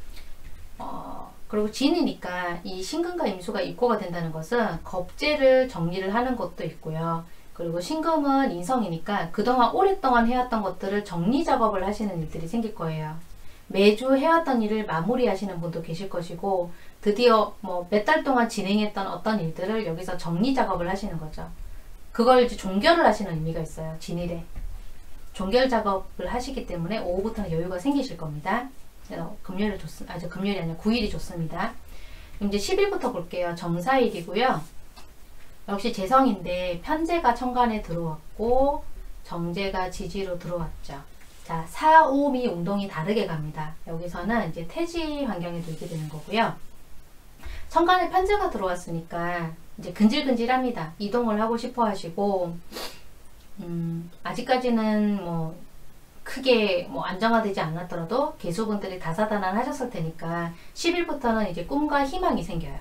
어, 그리고 진이니까 이 신금과 임수가 입고가 된다는 것은 겁재를 정리를 하는 것도 있고요. 그리고 신금은 인성이니까 그동안 오랫동안 해왔던 것들을 정리 작업을 하시는 일들이 생길 거예요. 매주 해왔던 일을 마무리하시는 분도 계실 것이고 드디어 뭐 몇 달 동안 진행했던 어떤 일들을 여기서 정리 작업을 하시는 거죠. 그걸 이제 종결을 하시는 의미가 있어요. 진일에. 종결 작업을 하시기 때문에 오후부터는 여유가 생기실 겁니다. 그래서 금요일이 좋습니다. 아, 저 금요일이 아니라 구 일이 좋습니다. 그럼 이제 십 일부터 볼게요. 정사일이고요. 역시 재성인데 편재가 천간에 들어왔고 정제가 지지로 들어왔죠. 자, 사, 오미 운동이 다르게 갑니다. 여기서는 이제 태지 환경에도 있게 되는 거고요. 천간에 편재가 들어왔으니까 이제 근질근질합니다. 이동을 하고 싶어 하시고 음, 아직까지는 뭐 크게 뭐 안정화되지 않았더라도 개수분들이 다사다난 하셨을 테니까 십 일부터는 이제 꿈과 희망이 생겨요.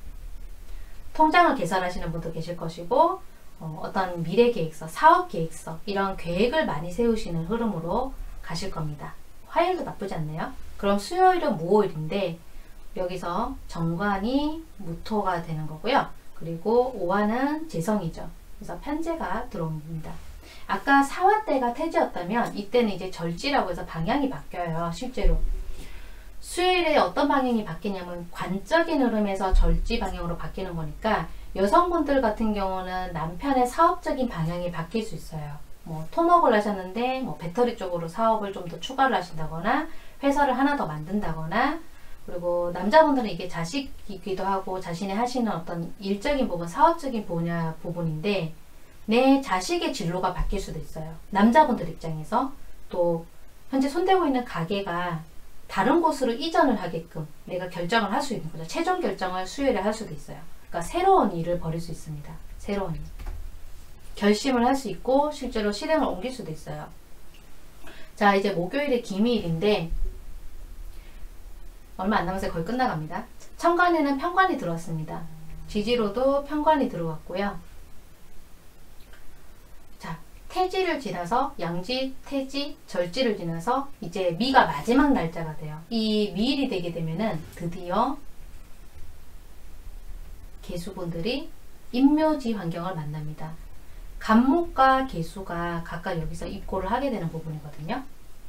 통장을 개설하시는 분도 계실 것이고 어, 어떤 미래 계획서, 사업 계획서 이런 계획을 많이 세우시는 흐름으로 가실 겁니다. 화요일도 나쁘지 않네요. 그럼 수요일은 무오일인데 여기서 정관이 무토가 되는 거고요. 그리고 오화는 재성이죠. 그래서 편재가 들어옵니다. 아까 사화 때가 태지였다면 이때는 이제 절지라고 해서 방향이 바뀌어요. 실제로. 수요일에 어떤 방향이 바뀌냐면 관적인 흐름에서 절지 방향으로 바뀌는 거니까 여성분들 같은 경우는 남편의 사업적인 방향이 바뀔 수 있어요. 뭐 토목을 하셨는데 뭐 배터리 쪽으로 사업을 좀 더 추가를 하신다거나 회사를 하나 더 만든다거나 그리고 남자분들은 이게 자식이기도 하고 자신이 하시는 어떤 일적인 부분, 사업적인 분야 부분인데 내 자식의 진로가 바뀔 수도 있어요. 남자분들 입장에서 또 현재 손대고 있는 가게가 다른 곳으로 이전을 하게끔 내가 결정을 할 수 있는 거죠. 최종 결정을 수요일에 할 수도 있어요. 그러니까 새로운 일을 벌일 수 있습니다. 새로운 일. 결심을 할 수 있고 실제로 실행을 옮길 수도 있어요. 자, 이제 목요일에 기미일인데 얼마 안 남아서 거의 끝나갑니다. 천간에는 편관이 들어왔습니다. 지지로도 편관이 들어왔고요. 자, 태지를 지나서 양지, 태지, 절지를 지나서 이제 미가 마지막 날짜가 돼요. 이 미일이 되게 되면은 드디어 개수분들이 임묘지 환경을 만납니다. 간목과 개수가 각각 여기서 입고를 하게 되는 부분이거든요.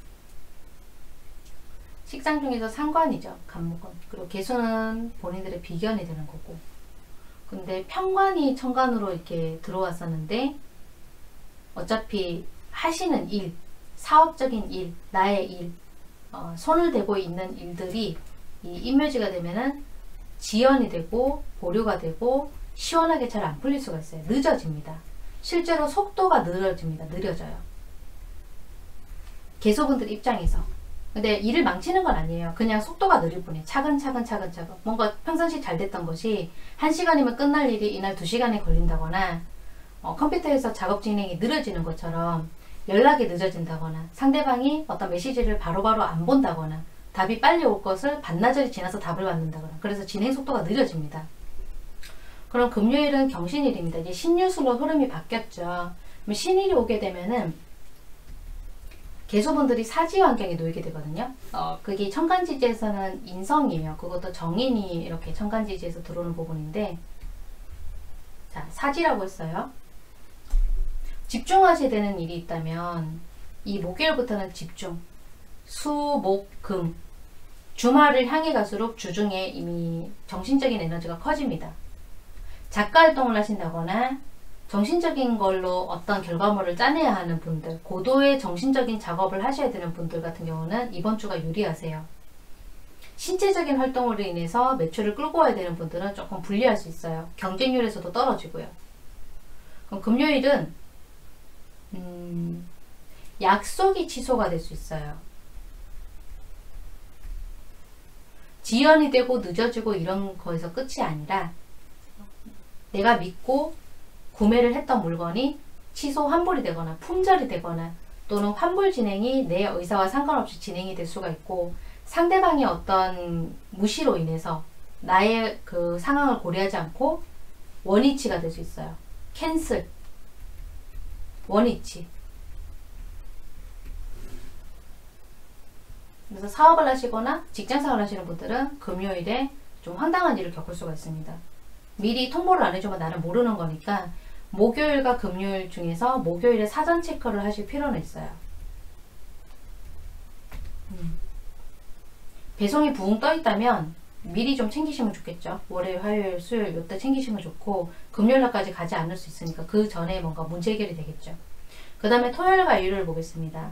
식상 중에서 상관이죠. 간목은. 그리고 개수는 본인들의 비견이 되는 거고. 근데 편관이 천간으로 이렇게 들어왔었는데 어차피 하시는 일, 사업적인 일, 나의 일, 어, 손을 대고 있는 일들이 이 임묘지가 되면은 지연이 되고 보류가 되고 시원하게 잘 안 풀릴 수가 있어요. 늦어집니다. 실제로 속도가 느려집니다. 느려져요. 개수분들 입장에서. 근데 일을 망치는 건 아니에요. 그냥 속도가 느릴 뿐이에요. 차근차근 차근차근. 뭔가 평상시 잘 됐던 것이 한 시간이면 끝날 일이 이날 두 시간이 걸린다거나 어, 컴퓨터에서 작업 진행이 느려지는 것처럼 연락이 늦어진다거나 상대방이 어떤 메시지를 바로바로 안 본다거나 답이 빨리 올 것을 반나절이 지나서 답을 받는다거나 그래서 진행 속도가 느려집니다. 그럼 금요일은 경신일입니다. 이제 신유술로 흐름이 바뀌었죠. 그럼 신일이 오게 되면은 개수분들이 사지 환경에 놓이게 되거든요. 어, 그게 천간지지에서는 인성이에요. 그것도 정인이 이렇게 천간지지에서 들어오는 부분인데, 자, 사지라고 했어요. 집중하셔야 되는 일이 있다면 이 목요일부터는 집중, 수, 목, 금, 주말을 향해 갈수록 주중에 이미 정신적인 에너지가 커집니다. 작가 활동을 하신다거나 정신적인 걸로 어떤 결과물을 짜내야 하는 분들, 고도의 정신적인 작업을 하셔야 되는 분들 같은 경우는 이번 주가 유리하세요. 신체적인 활동으로 인해서 매출을 끌고 와야 되는 분들은 조금 불리할 수 있어요. 경쟁률에서도 떨어지고요. 그럼 금요일은 음, 약속이 취소가 될 수 있어요. 지연이 되고 늦어지고 이런 거에서 끝이 아니라 내가 믿고 구매를 했던 물건이 취소 환불이 되거나 품절이 되거나 또는 환불 진행이 내 의사와 상관없이 진행이 될 수가 있고 상대방의 어떤 무시로 인해서 나의 그 상황을 고려하지 않고 원위치가 될 수 있어요. 캔슬, 원위치. 그래서 사업을 하시거나 직장생활을 하시는 분들은 금요일에 좀 황당한 일을 겪을 수가 있습니다. 미리 통보를 안 해주면 나는 모르는 거니까 목요일과 금요일 중에서 목요일에 사전 체크를 하실 필요는 있어요. 음. 배송이 붕 떠 있다면 미리 좀 챙기시면 좋겠죠. 월요일, 화요일, 수요일 이때 챙기시면 좋고 금요일날까지 가지 않을 수 있으니까 그 전에 뭔가 문제 해결이 되겠죠. 그 다음에 토요일과 일요일 보겠습니다.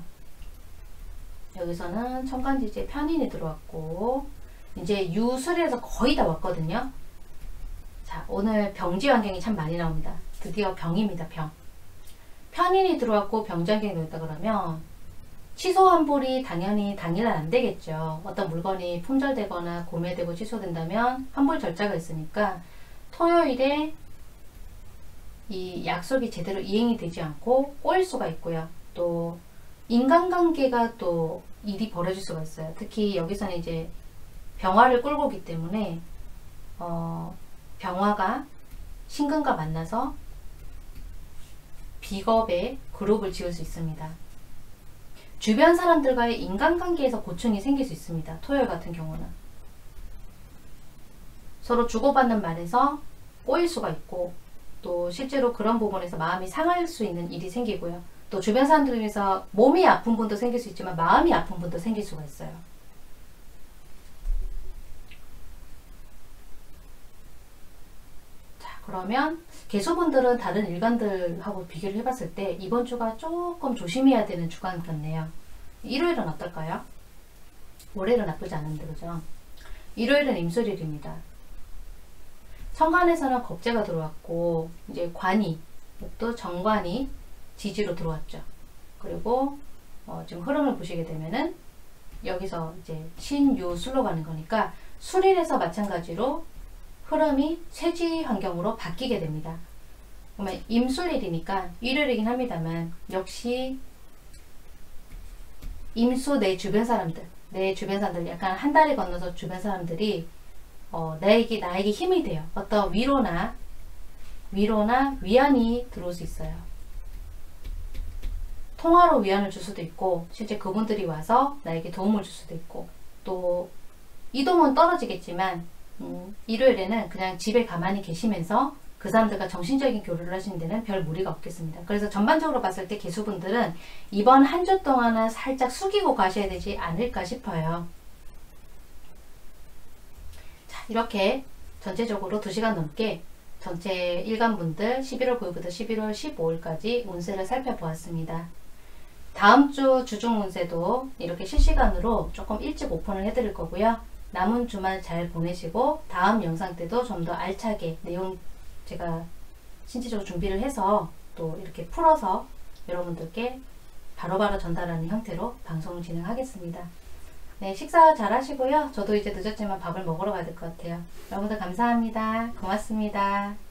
여기서는 천간지지에 편인이 들어왔고 이제 유술에서 거의 다 왔거든요. 자, 오늘 병지 환경이 참 많이 나옵니다. 드디어 병입니다. 병. 편인이 들어왔고 병지 환경이 놓였다 그러면 취소 환불이 당연히 당일날 안 되겠죠. 어떤 물건이 품절되거나 구매되고 취소된다면 환불 절차가 있으니까 토요일에 이 약속이 제대로 이행이 되지 않고 꼬일 수가 있고요. 또 인간관계가 또 일이 벌어질 수가 있어요. 특히 여기서는 이제 병화를 끌고 오기 때문에 어, 병화가 신금과 만나서 비겁의 그룹을 지을 수 있습니다. 주변 사람들과의 인간관계에서 고충이 생길 수 있습니다. 토요일 같은 경우는 서로 주고받는 말에서 꼬일 수가 있고 또 실제로 그런 부분에서 마음이 상할 수 있는 일이 생기고요. 또 주변 사람들 중에서 몸이 아픈 분도 생길 수 있지만 마음이 아픈 분도 생길 수가 있어요. 자, 그러면 개수분들은 다른 일간들하고 비교를 해봤을 때 이번 주가 조금 조심해야 되는 주간 같네요. 일요일은 어떨까요? 월요일은 나쁘지 않은데 그죠? 일요일은 임술일입니다. 천간에서는 겁재가 들어왔고 이제 관이 또 정관이 지지로 들어왔죠. 그리고 어, 지금 흐름을 보시게 되면은 여기서 이제 신유술로 가는 거니까 술일에서 마찬가지로 흐름이 쇠지 환경으로 바뀌게 됩니다. 그러면 임술일이니까 일요일이긴 합니다만 역시 임수 내 주변 사람들, 내 주변 사람들 약간 한 달이 건너서 주변 사람들이 어, 나에게 나에게 힘이 돼요. 어떤 위로나 위로나 위안이 들어올 수 있어요. 통화로 위안을 줄 수도 있고 실제 그분들이 와서 나에게 도움을 줄 수도 있고 또 이동은 떨어지겠지만 음, 일요일에는 그냥 집에 가만히 계시면서 그 사람들과 정신적인 교류를 하시는 데는 별 무리가 없겠습니다. 그래서 전반적으로 봤을 때 개수분들은 이번 한 주 동안은 살짝 숙이고 가셔야 되지 않을까 싶어요. 자, 이렇게 전체적으로 두 시간 넘게 전체 일간분들 십일월 구일부터 십일월 십오일까지 운세를 살펴보았습니다. 다음 주 주중 운세도 이렇게 실시간으로 조금 일찍 오픈을 해드릴 거고요. 남은 주말 잘 보내시고 다음 영상 때도 좀 더 알차게 내용 제가 신체적으로 준비를 해서 또 이렇게 풀어서 여러분들께 바로바로 전달하는 형태로 방송을 진행하겠습니다. 네, 식사 잘 하시고요. 저도 이제 늦었지만 밥을 먹으러 가야 될 것 같아요. 여러분들 감사합니다. 고맙습니다.